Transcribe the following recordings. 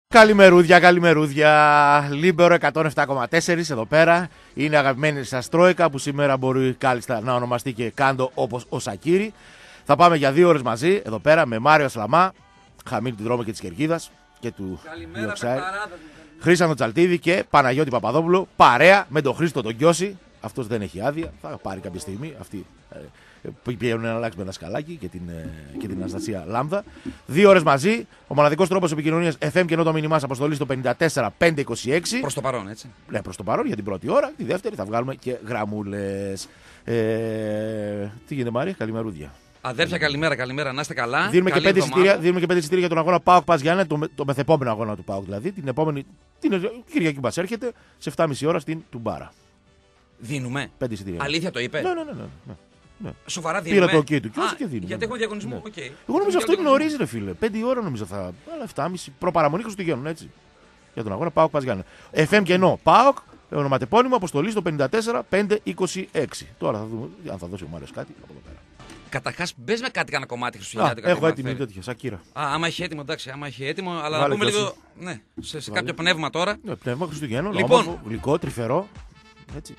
Καλημερούδια, καλημερούδια. Λίμπερο 107,4 εδώ πέρα. Είναι αγαπημένη σας Τρόικα που σήμερα μπορεί κάλλιστα να ονομαστεί και Κάντο όπως ο Σακύρη. Θα πάμε για 2 ώρες μαζί εδώ πέρα με Μάριο Ασλαμά, Χαμήλ του Δρόμου και της Κερκίδας και του Διοξάη, Χρήστο Τσαλτίδη και Παναγιώτη Παπαδόπουλο. Παρέα με τον Χρήστο τον Κιώση. Αυτός δεν έχει άδεια, θα πάρει κάποια στιγμή. Αυτοί πηγαίνουν να αλλάξουν ένα σκαλάκι και την Αναστασία Λάμδα. 2 ώρες μαζί. Ο μοναδικός τρόπος επικοινωνίας FM και ενώ το μήνυμά αποστολή στο 54526. Προς το παρόν, έτσι. Ναι, προς το παρόν για την πρώτη ώρα. Τη δεύτερη θα βγάλουμε και γραμμούλες. Τι γίνεται, Μάρια, καλημερούδια. Adέρφια, καλημέρα, να είστε καλά. Δίνουμε και 5 εισιτήρια για τον αγώνα ΠΑΟΚ Πας Γιάννε, το μεθεπόμενο αγώνα του ΠΑΟΚ δηλαδή. Την επόμενη Κυριακή που μας έρχεται σε 7.30 ώρα στην Τουμπάρα. Δίνουμε. 5 εισιτήρια. Αλήθεια το είπε. Ναι. Σοβαρά δίνουμε. Πήρα το OK του και δίνουμε. Γιατί έχουμε διαγωνισμό. Ναι. Okay. Εγώ νομίζω αυτό είναι νωρίς, ρε φίλε. 5 ώρα νομίζω θα. Αλλά 7.30 προπαραμονή Χριστουγέννων, έτσι. Για τον αγώνα ΠΑΟΚ Πας Γιάννε. FM και ενώ ΠΑΟΚ, ονοματεπώνυμο αποστολή στο 54526. Τώρα θα δούμε αν θα δώσει ο Μάριος κάτι από εδώ πέρα. Καταρχάς, μπες με κάτι κανένα κομμάτι χριστουγεννιάτικα. Έχω έτοιμη τέτοια, Σακύρα. Άμα έχει έτοιμο, εντάξει, αλλά να πούμε λίγο. Ναι, σε κάποιο πνεύμα τώρα. Ναι, πνεύμα Χριστουγέννων, λοιπόν, γλυκό, τρυφερό. Έτσι.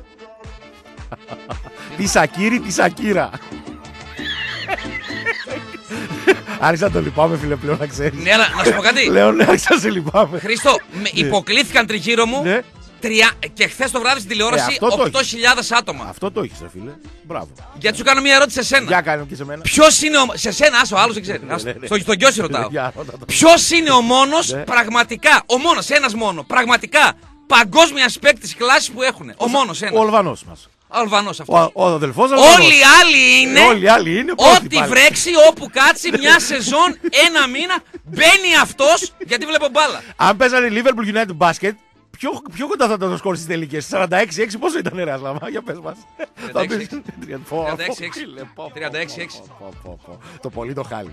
Τη Σακύρη, τη Σακύρα. Άρχισα να το λυπάμαι, φίλε, πλέον να ξέρεις. Ναι, αλλά να σου πω κάτι. Πλέον άρχισα να σε λυπάμαι. Χρήστο, υποκλήθηκαν τριγύρω μου. Ναι. Και χθες το βράδυ στην τηλεόραση 8.000 άτομα. Αυτό το έχεις, ρε φίλε. Μπράβο. Γιατί σου κάνω μια ερώτηση σε σένα. Για κάνε και σε μένα. Ποιος είναι σε σένα, άσο, άλλος δεν ξέρει. Στον Κιώση ρωτάω. Ποιος είναι ο μόνος πραγματικά, ο μόνος, ένας μόνο, πραγματικά παγκόσμια παίκτης κλάσης που έχουν. Ο μόνος ένας. Ο Αλβανός μας. Ο Αλβανός αυτό. Ο αδελφός Όλοι οι άλλοι είναι. Ό,τι πάλι. βρέξει, όπου κάτσει μια σεζόν, ένα μήνα, μπαίνει αυτός γιατί βλέπω μπάλα. Αν παίζανε Liverpool United Basket, πιο κοντά θα ήταν το σκορ στις τελικές. 46-6 πόσο ήταν, ρε Ασλαμά, για πες μας. 36-6. Το πολύ το χάλι.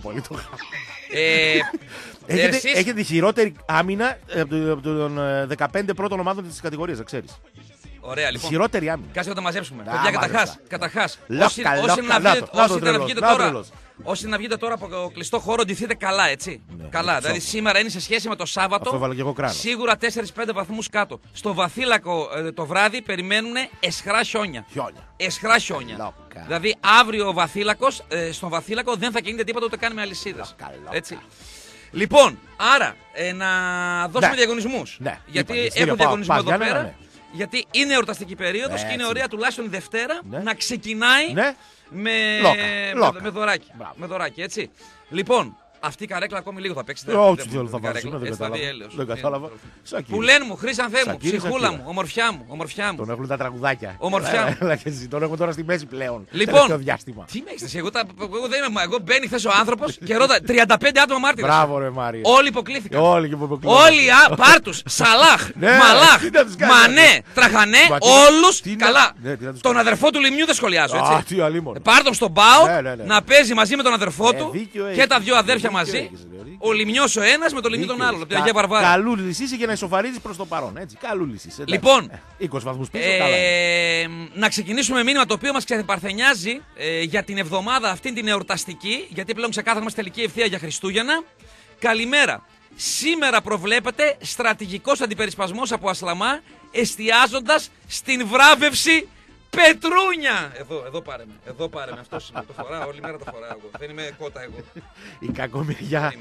Έχετε τη χειρότερη άμυνα από των 15 πρώτων ομάδων της κατηγορίας, να ξέρεις. Ωραία, λοιπόν. Χειρότερη άμυνα. Κάτσε να τα μαζέψουμε. Καταρχάς, όσοι να βγείτε τώρα από το κλειστό χώρο, ντυθείτε καλά, έτσι. Καλά. Δηλαδή σήμερα είναι σε σχέση με το Σάββατο. Αυτό έβαλα και εγώ κράνο. Σίγουρα 4-5 βαθμούς κάτω. Στο Βαθύλακο το βράδυ περιμένουν εσχρά χιόνια. Εσχρά χιόνια. Δηλαδή αύριο στον Βαθύλακο δεν θα κινείται τίποτα ούτε καν με αλυσίδες. Έτσι. Λοιπόν, άρα να δώσουμε διαγωνισμούς. Γιατί έχουν διαγωνισμό εδώ πέρα. Γιατί είναι εορταστική περίοδος και είναι ωραία τουλάχιστον η Δευτέρα να ξεκινάει με δωράκι. Με δωράκι, έτσι. Λοιπόν, αυτή η καρέκλα ακόμη λίγο θα παίξετε. Όχι, τι άλλο θα βάζουμε, δεν κατάλαβα. Που λένε μου, Χρυσανθέ μου, ψυχούλα μου, ομορφιά μου. Τον έχουν τα τραγουδάκια. Ομορφιά μου. Τον έχουν τώρα στη μέση πλέον. Λοιπόν, τι με έχεις, εγώ δεν είμαι. Εγώ μπαίνει χθες ο άνθρωπος και ρώτα 35 άτομα μάρτυρες. Μπράβο, ρε Μάριο. Όλοι υποκλήθηκαν. Όλοι Πάρτους, Σαλάχ, Μαλάχ, Μανέ, Τραχανέ, όλους. Καλά. Τον αδερφό του Λιμιού δεν σχολιάζω, έτσι. Πάρτον στον Πάο να παίζει μαζί με τον αδερφό του και τα δύο αδέρφια μαζί. Ο Λιμιός ο ένας με τον Λιμιό τον άλλον. Καλούλης είσαι για να ισοφαρίζεις προς το παρόν. Έτσι. Καλούλης είσαι. Λοιπόν, 20 βαθμούς πίσω. να ξεκινήσουμε μήνυμα το οποίο μας ξεπαρθενιάζει για την εβδομάδα αυτή την εορταστική. Γιατί πλέον ξεκάθαρα είμαστε τελική ευθεία για Χριστούγεννα. Καλημέρα. Σήμερα προβλέπεται στρατηγικός αντιπερισπασμός από Ασλαμά, εστιάζοντας στην βράβευση Πετρούνια! Εδώ πάρε με. Αυτός είναι. Το φοράω, όλη μέρα το φοράω εγώ. Δεν είμαι κότα εγώ. Η κακομοιριά.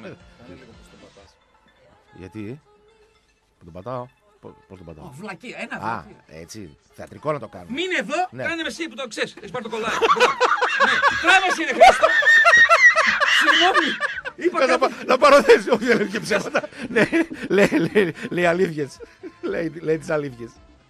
Γιατί? Που τον πατάω. Πώς τον πατάω? Βλακία, ένα βλακία. Έτσι. Θεατρικό να το κάνω. Μην εδώ, κάνε με εσύ που το ξέρεις. Έχεις πάρει το κολλάκι. Τράβα εσύ είναι Χρήστο. Συγγνώμη. Να παροθέσει, όχι δεν λέει και ψέματα. Λέει αλήθειες. Λέει τις αλήθειες.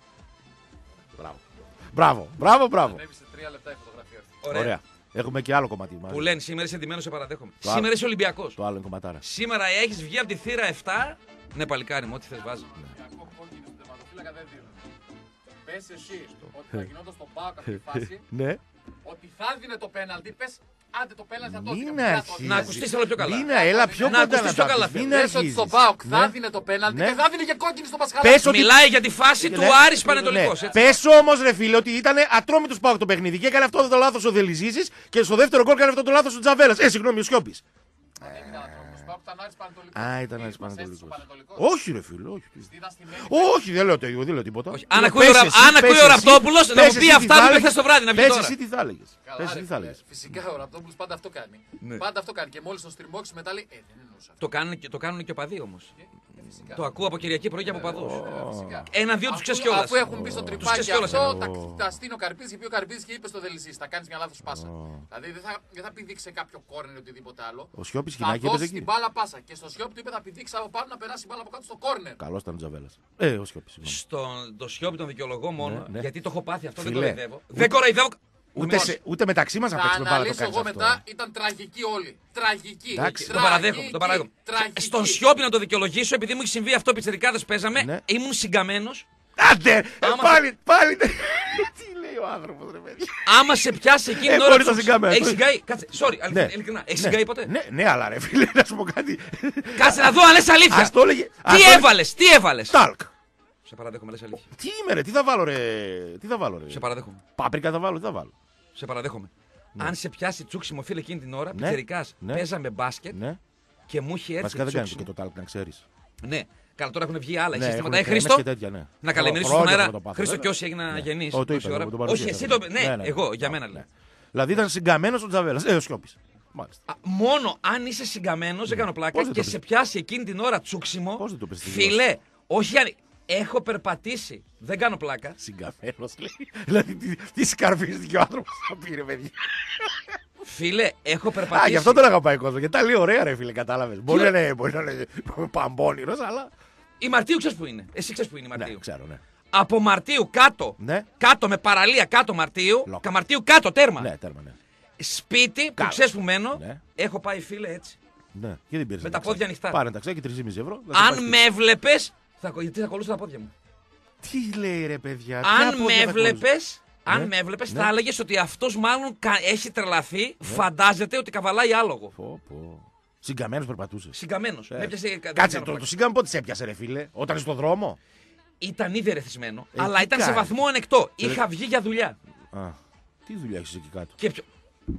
Μπράβο. Ανέβει σε 3 λεπτά η φωτογραφία αυτή. Ωραία. Έχουμε και άλλο κομμάτι. Που λένε σήμερα είσαι εντυμένος, σε παραδέχομαι. Σήμερα είσαι Ολυμπιακός. Το άλλο είναι κομματάρα. Σήμερα έχεις βγει από τη θύρα 7. Ναι, παλικάρι μου, ό,τι θες βάζει. Κακό κόκκινο στον τερματοφύλακα δεν δίνουν. Πες εσύ ότι θα γινόταν στον Πάοκ αυτή τη φάση. Ναι. Ότι θα δίνε το πέναλτι, πες άντε το πέναλτι θα το δίνει. Να ακουστείς όλο πιο καλά. Έλα πιο κοντά. Να ακουστείς πιο καλά. Πες ότι στον Πάοκ θα δίνε το πέναλτι και θα δίνε και κόκκινη στο Πασχαλάκι. Μιλάει για τη φάση του Άρης Πανετολικός. Πες όμως ρε φίλε ότι ήταν ατρόμητος Πάοκ το παιχνίδι και έκανε αυτό το λάθος ο Δελιζήσης και στο δεύτερο γκολ έκανε αυτό το λάθος ο Τζαβέλας. Συγγνώμη ο Σιώπης. Ήταν Άρης Πανετολικός. Α, ήταν Άρης Πανετολικός. Μας έστησε ο Πανετολικός. Όχι, ρε φίλε, όχι. Είδα στη μέση. Όχι, δεν λέω τίποτα. Αν ακούει ο Ραπτόπουλος να μου πει αυτά που είπε χθες το βράδυ. Να πει τώρα. Εσύ τι θα έλεγες. Φυσικά ο Ραπτόπουλος πάντα αυτό κάνει. Πάντα αυτό κάνει. Και μόλις το streambox μετά λέει δεν εννοούσα. Το κάνουν και οπαδοί όμως. Το ακούω από Κυριακή πρωί και από παδούς. Φυσικά. Ένα-δύο τους ξέρεις κιόλας. Αφού έχουν μπει στο τρυπάκι αυτό, τα στείνει ο Καρπίδης και πει ο Καρπίδης και είπε στο Δελησής. Θα κάνεις μια λάθος πάσα. Δηλαδή δεν θα πηδήξει κάποιο κόρνερ ή οτιδήποτε άλλο. Ο Σιώπης θα χινάκι δώσει έπαιζε την εκεί. μπάλα πάσα. Και στο Σιώπη του είπε θα πηδήξει από πάνω να περάσει η μπάλα από κάτω στο κόρνερ. Καλός ήταν ο Τζαβέλας. Ο Σιώπης. Το Σιώπη τον δικαιολογώ μόνο Ναι. γιατί το έχω πάθει αυτό. Δεν Φίλε. κοροϊδεύω. Δεν κοροϊδεύω. Ούτε μεταξύ μας να Θα παίξουμε μπάλα το αναλύσω κάνεις εγώ αυτό. μετά, ήταν τραγική όλοι. Τραγική. Εντάξει. Το παραδέχομαι. Τραγική. Στον Σιώπη να το δικαιολογήσω, επειδή μου έχει συμβεί αυτό, πιτσιρικάδες παίζαμε, Ναι. ήμουν συγκαμμένος. Άντε! Πάλι! Τι λέει ο άνθρωπος, ρε παιδιά. Άμα σε πιάσει εκείνη την ώρα. χωρίς το συγκάμενο. Έχει συγκαεί. Κάτσε, sorry, Ναι. ειλικρινά. Έχει Ναι. συγκαεί ποτέ. Ναι, αλλά ρε φίλε, να σου πω κάτι. Κάτσε να δω αν λες αλήθεια. Ας το έλεγε. Τι έβαλες. Τάλκ. Σε παραδέχομαι, λες αλήθεια. Τι είμαι ρε, τι θα βάλω ρε. Σε παραδέχομαι. Πάπρικα θα βάλω, τι θα βάλω. Σε παραδέχομαι. Αν σε πιάσει τσούξιμο φίλε εκείνη την ώρα, Ναι. πιτσιρικάς, Ναι. παίζαμε μπάσκετ Ναι. και μου είχε έρθει Βασικά δεν κάνεις και τσούξιμο. το τάλκ να ξέρεις. Ναι. Καλά, τώρα έχουν βγει άλλα Ναι, συστήματα. έχουν Χρήστο, και τέτοια, ναι. να καλημερίσω Χρόνια στον αέρα. θα το πάθω, Χρήστο βέβαια. και όσοι έγιναν Ναι. γεννείς. Το τόση είπα, ώρα. το Όχι, παρουσίασα. εσύ το. Ναι, εγώ, για μένα λέει. Δηλαδή ήταν συγκαμμένος ο Τζαβέλας. Ο Σιώπης. Μάλιστα. Μόνο αν είσαι συγκαμμένος, δεν κάνω πλάκα, Πώς δεν και το σε πεις? πιάσει εκείνη την ώρα τσούξιμο. Πώς δεν το πεις στη Φιλέ, όχι αν. Έχω περπατήσει. Δεν κάνω πλάκα. Συγκαμμένος λέει. Δηλαδή τι σκαρφίστηκε ο άνθρωπος θα πει ρε παιδιά. Φίλε, έχω Α, περπατήσει. γι' αυτό τον αγαπάει ο κόσμος. Γιατί τα λέει ωραία ρε φίλε, κατάλαβες. Μπορεί να είναι παμπώνυρος, αλλά. Η Μαρτίου ξέρεις που είναι. Εσύ ξέρεις που είναι η Ναι, Μαρτίου. ξέρω, ναι. Από Μαρτίου κάτω. Ναι. Κάτω με παραλία κάτω Μαρτίου. Λόκα. Μαρτίου κάτω τέρμα. Ναι, τέρμα, ναι. Σπίτι που Κάτω. ξέρεις που μένω. Ναι. Έχω πάει φίλε έτσι. Ναι, και δεν πήρες Με ένα τα πόδια ταξάκι. ανοιχτά. Πάρε ένα ταξάκι 3,5 ευρώ. να το πας Αν σπίτι. με έβλεπες. Γιατί θα κολούσα τα πόδια μου. Τι λέει ρε παιδιά. Αν με έβλεπες. Αν Ναι. με έβλεπες, Ναι. θα έλεγες ότι αυτός μάλλον έχει τρελαθεί. Φαντάζεται ότι καβαλάει άλογο. Πω. Συγκαμμένος περπατούσε. Συγκαμμένος. Με έπιασε. δεν Κάτσε, κάνω το πλάκα. συγκάμενο πότε σε έπιασε ρε φίλε. Όταν είσαι στον δρόμο. Ήταν ήδη ερεθισμένο, τι αλλά ήταν σε κάνει? βαθμό ανεκτό. Είχα βγει για δουλειά. Α, τι δουλειά έχεις εκεί κάτω. Και ποιο.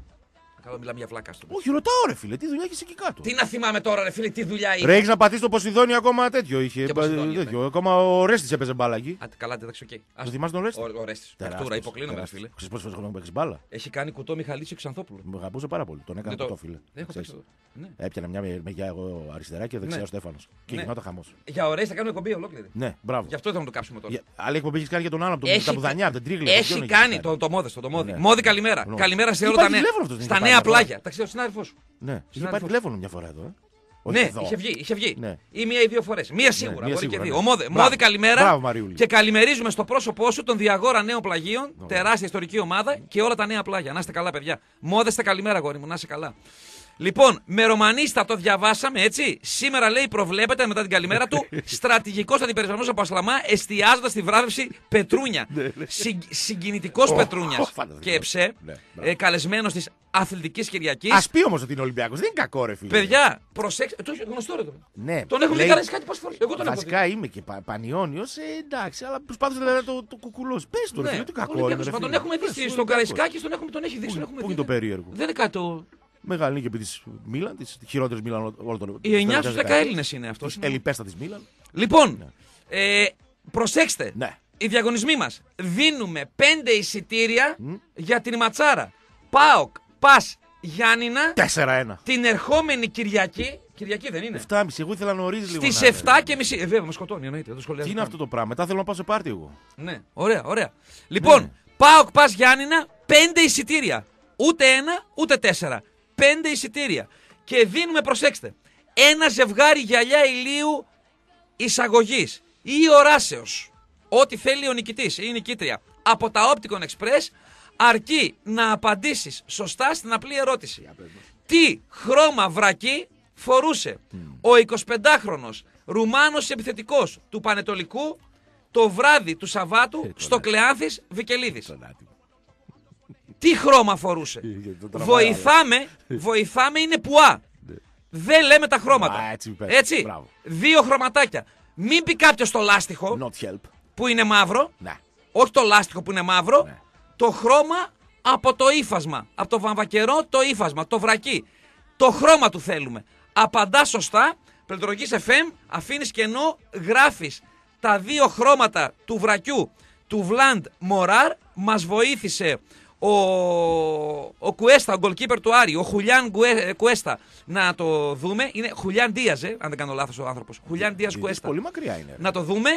Καλά, μιλάμε για βλάκα στο. Όχι, ρωτάω ρε φίλε, τι δουλειά έχεις εκεί κάτω. Τι να θυμάμαι τώρα, ρε φίλε, τι δουλειά είναι. Ρε, έχεις να πατήσεις το Ποσειδόνιο ακόμα τέτοιο είχε. Και Ποσειδόνιο, τέτοιο. Ακόμα ο Ρέστης έπαιζε μπάλα εκεί. Καλά, εντάξει, οκ. Το θυμάσαι τον Ρέστη. Ο Ρέστης. Αρτούρα, υποκλίνομαι, ρε φίλε. Ξέρεις πόσες φορές έχουμε παίξει μπάλα. Έχει κάνει κουτό Μιχαλίτσιο Ξανθόπουλο. Με αγαπούσε πάρα πολύ. Τον έκανε Δεν το φίλε. Δεν έχω Ξέρεις. παίξει. Ναι. Έπιανε μια μεριά εγώ αριστερά και δεξιά Ναι. ο Στέφανος. Και Ναι. γινόταν χαμός. Για ωραίες θα κάνουμε εκπομπή ολόκληρη. Ναι, μπράβο. Γι' αυτό ήθελα να το κάψουμε τώρα. Άλλη εκπομπή έχεις κάνει για τον άλλο, από τα Πουδανιά, από την Τρίγλη. Έχει κάνει το Μόδες, το Μόδι. Ναι. Μόδι, καλημέρα. Ναι. Καλημέρα σε όλα Υπάρχει τα νέα. τηλέφωνο αυτός, δεν Στα είχε νέα πάρει μια πλάγια. Τα ξέρω, συνάδελφό σου. Ναι, είχε πάρει Συνάδελφος. τηλέφωνο μια φορά εδώ. Όχι Ναι, εδώ. είχε βγει. Ναι. Ή μία ή δύο φορές. Μία σίγουρα, μία μπορεί σίγουρα, και ναι. δύο. Μόδι, Μπράβο. καλημέρα. Μπράβο, Μαριούλη. Και καλημερίζουμε στο πρόσωπό σου τον Διαγόρα Νέων Πλαγίων. Τεράστια ιστορική ομάδα και όλα τα νέα πλάγια. Να είστε καλά, παιδιά. Μόδεστε καλημέρα, γόρι μου, να είστε καλά. Λοιπόν, με Ρωμανίστα το διαβάσαμε, έτσι. Σήμερα λέει προβλέπεται μετά την καλημέρα του στρατηγικός αντιπερισπασμός από Ασλαμά, εστιάζοντας στη βράβευση Πετρούνια. Συγκινητικός Πετρούνιας φανταστικό. και Εψέ, Ναι, μπράβο. καλεσμένος της Αθλητικής Κυριακής. Ας πει όμως ότι είναι Ολυμπιακός. Δεν είναι κακό, ρε φίλε. Παιδιά, προσέξτε. Το έχει γνωστό ρε το. Ναι, Τον έχουν λέει- δει κάτι πόσες φορές. Εγώ τον έχω δει. Βασικά είμαι και πανιόνιος, εντάξει, αλλά προσπάθησε δηλαδή, να το κουκουλώσει. Πες το, ρε φίλε, τι κακό είναι. Ολυμπιακός, ρε μα τον φίλε. έχουμε Πες, δει στον Ολυμπιακός. Καραϊσκάκη, τον έχει δει. τον έχουμε Πού δει. είναι το περίεργο. Δεν είναι κάτι το. Μεγάλη νίκη επί της Μίλαν, της χειρότερης Μίλαν όλων των. Οι 9 στους 10 Έλληνες είναι αυτός. Της ελιπέστατης Μίλαν. Λοιπόν, προσέξτε. Ναι. Οι διαγωνισμοί μας. Δίνουμε 5 εισιτήρια για την ματσάρα. ΠΑΟΚ, ΠΑΣ, Γιάννηνα 4-1. την ερχόμενη Κυριακή. Κυριακή δεν είναι. 7,5. Εγώ ήθελα νωρίς λίγο. Στις να είναι. 7:30. Βέβαια, με σκοτώνει, εννοείται. Δεν το σχολιάζω. Τι είναι καν. αυτό το πράγμα. Μετά θέλω να πάω σε πάρτι εγώ. Ναι, ωραία, ωραία. Λοιπόν, ΠΑΟΚ, ΠΑΣ, Γιάννηνα, 5 εισιτήρια. Ούτε 1, ούτε 4. 5 εισιτήρια. Και δίνουμε, προσέξτε, ένα ζευγάρι γυαλιά ηλίου εισαγωγής ή οράσεως. Ό,τι θέλει ο νικητής ή η νικήτρια. Από τα Opticon Express, αρκεί να απαντήσεις σωστά στην απλή ερώτηση. Τι χρώμα βρακί φορούσε ο 25χρονος Ρουμάνος επιθετικός του Πανετολικού το βράδυ του Σαββάτου στο Κλεάνθης Βικελίδης. Τι χρώμα φορούσε. το τραβάει, Βοηθάμε είναι πουά. Δεν λέμε τα χρώματα. Α, έτσι πες. Έτσι. Μπράβο. 2 χρωματάκια. Μην πει κάποιος το λάστιχο Not help. που είναι μαύρο. Ναι. Όχι το λάστιχο που είναι μαύρο. Ναι. Το χρώμα από το ύφασμα. Από το βαμβακερό το ύφασμα. Το βρακί. Το χρώμα του θέλουμε. απαντά σωστά. Πληκτρολογείς FM, αφήνεις κενό, γράφεις τα δύο χρώματα του βρακιού του Βλαντ Μοράρ. Μας βοήθησε ο Κουέστα, ο goalkeeper του Άρη, ο Χουλιάν Κουέστα, να το δούμε. Είναι Χουλιάν Ντίας, αν δεν κάνω λάθος ο άνθρωπος. Χουλιάν Ντίας Κουέστα. Πολύ μακριά είναι. Να το δούμε.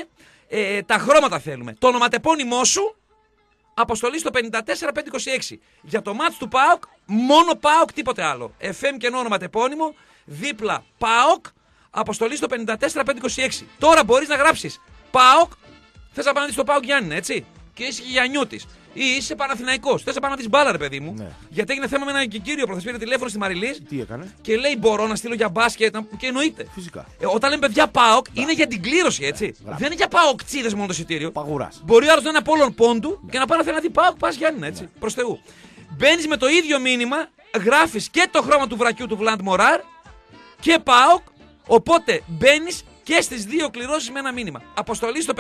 Τα χρώματα θέλουμε. Το ονοματεπώνυμό σου, αποστολή στο 54526. Για το μάτς του ΠΑΟΚ, μόνο ΠΑΟΚ, τίποτε άλλο. FM και ονοματεπώνυμο, δίπλα ΠΑΟΚ, αποστολή στο 54526. Τώρα μπορείς να γράψεις ΠΑΟΚ, θες να πάνε να δεις το ΠΑΟΚ Γιάννη, έτσι. Και είσαι Γιαννιώτης. Ή είσαι Παναθηναϊκός. Θες να πάνε να δεις μπάλα, ρε παιδί μου. Ναι. Γιατί έγινε θέμα με έναν κύριο που θα πήρε τηλέφωνο στη Μαριλής. Τι έκανε. Και λέει: μπορώ να στείλω για μπάσκετ. Και εννοείται. Φυσικά. Όταν λέμε παιδιά ΠΑΟΚ, είναι για την κλήρωση, έτσι. Δεν είναι για ΠΑΟΚτσίδες μόνο το εισιτήριο. Παγουράς. Μπορεί ο άλλος να είναι από όλων πόντου και να πάει να θέλει να δει ΠΑΟΚ, πας Γιάννη, έτσι. Προς Θεού. Μπαίνεις με το ίδιο μήνυμα, γράφεις και το χρώμα του βρακιού του Βλαντ Μοράρ και ΠΑΟΚ. Οπότε μπαίνεις και στις δύο κληρώσεις με ένα μήνυμα. Αποστολή στο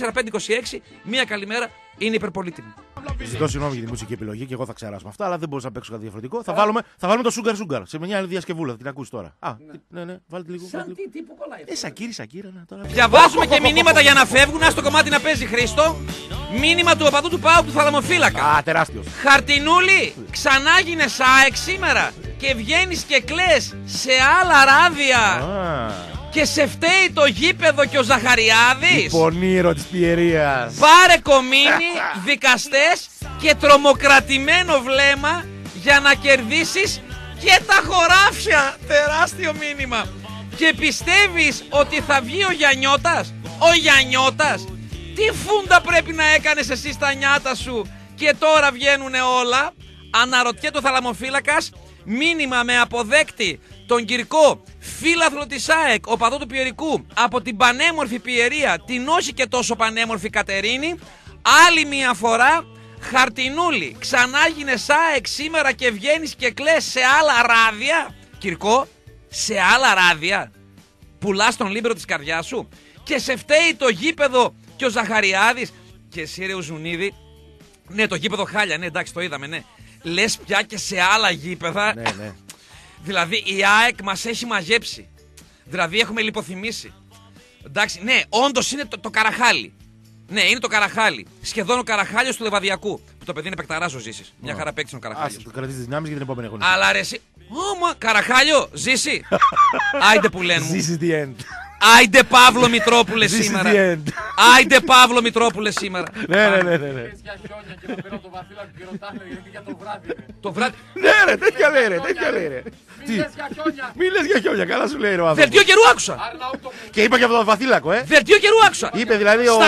54526, μία καλημέρα, είναι υπερπολίτιμη. Ζητώ συγγνώμη για τη μουσική επιλογή και εγώ θα ξεράσω αυτά, αλλά δεν μπορούσα να παίξω κάτι διαφορετικό. Θα βάλουμε το Sugar σε μια άλλη διασκευούλα, θα την ακούσει τώρα. Ναι, βάλτε λίγο. Σαν τι που κολλάει. Σακύρα, τώρα. Διαβάζουμε και μηνύματα για να φεύγουν. Ας το κομμάτι να παίζει, Χρήστο. Μήνυμα του οπαδού του ΠΑΟΚ του θαλαμοφύλακα. Α, τεράστιος. Χαρτινούλη, ξανά γίνες ΑΕΚ σήμερα και βγαίνεις και κλαις σε άλλα ράδια. Και σε φταίει το γήπεδο και ο Ζαχαριάδης. Η πονήρο της πιερίας. Πάρε κομίνι, δικαστές και τρομοκρατημένο βλέμμα για να κερδίσεις και τα χωράφια. Τεράστιο μήνυμα. Και πιστεύεις ότι θα βγει ο Γιαννιώτας? Ο Γιαννιώτας. Τι φούντα πρέπει να έκανες εσύ στα νιάτα σου και τώρα βγαίνουνε όλα? Αναρωτιέται ο θαλαμοφύλακας. Μήνυμα με αποδέκτη τον Κυρκό, φίλαθλο της ΑΕΚ, οπαδό του Πιερικού, από την πανέμορφη Πιερία, την όχι και τόσο πανέμορφη Κατερίνη. Άλλη μια φορά, Χαρτινούλη, ξανά γίνες ΑΕΚ σήμερα και βγαίνεις και κλαις σε άλλα ράδια. Κυρκό, σε άλλα ράδια πουλάς τον λίμπερο της καρδιάς σου και σε φταίει το γήπεδο και ο Ζαχαριάδης. Και εσύ ρε Ουζουνίδη, ναι, το γήπεδο χάλια, ναι, εντάξει, το είδαμε, ναι. Λες πια και σε άλλα γήπεδα. Ναι. Δηλαδή η ΑΕΚ μας έχει μαζέψει. Δηλαδή έχουμε λιποθυμήσει. Εντάξει, ναι, όντως είναι το Καραχάλι. Ναι, είναι το Καραχάλι. Σχεδόν ο Καραχάλιος του Λεβαδιακού. Που το παιδί είναι παικταράς ο Ζήσης. Μια χαρά παίξει ο Καραχάλιος. Ας το κρατήσεις τις δυνάμεις για την επόμενη αγωνία. Αλλά ρε εσύ. Ωμα, Καραχάλιο, Ζήση. Άιντε που λένε μου. This is the end. Άιντε Παύλο Μητρόπουλε σήμερα. Άιντε Παύλο Μητρόπουλε σήμερα. Ναι. Για χιόνια και να παίρνω το Βαθύλακο και ρωτάνε γιατί για το βράδυ. Το βράδυ. Ναι, ρε, τέτοια λέει, ρε. Μιλες για χιόνια. Μη λες για χιόνια, καλά σου λέει, ρε άνθρωπος. Δελτίο καιρού άκουσα. Και είπα και από το Βαθύλακο, Δελτίο καιρού άκουσα. Είπε δηλαδή ο.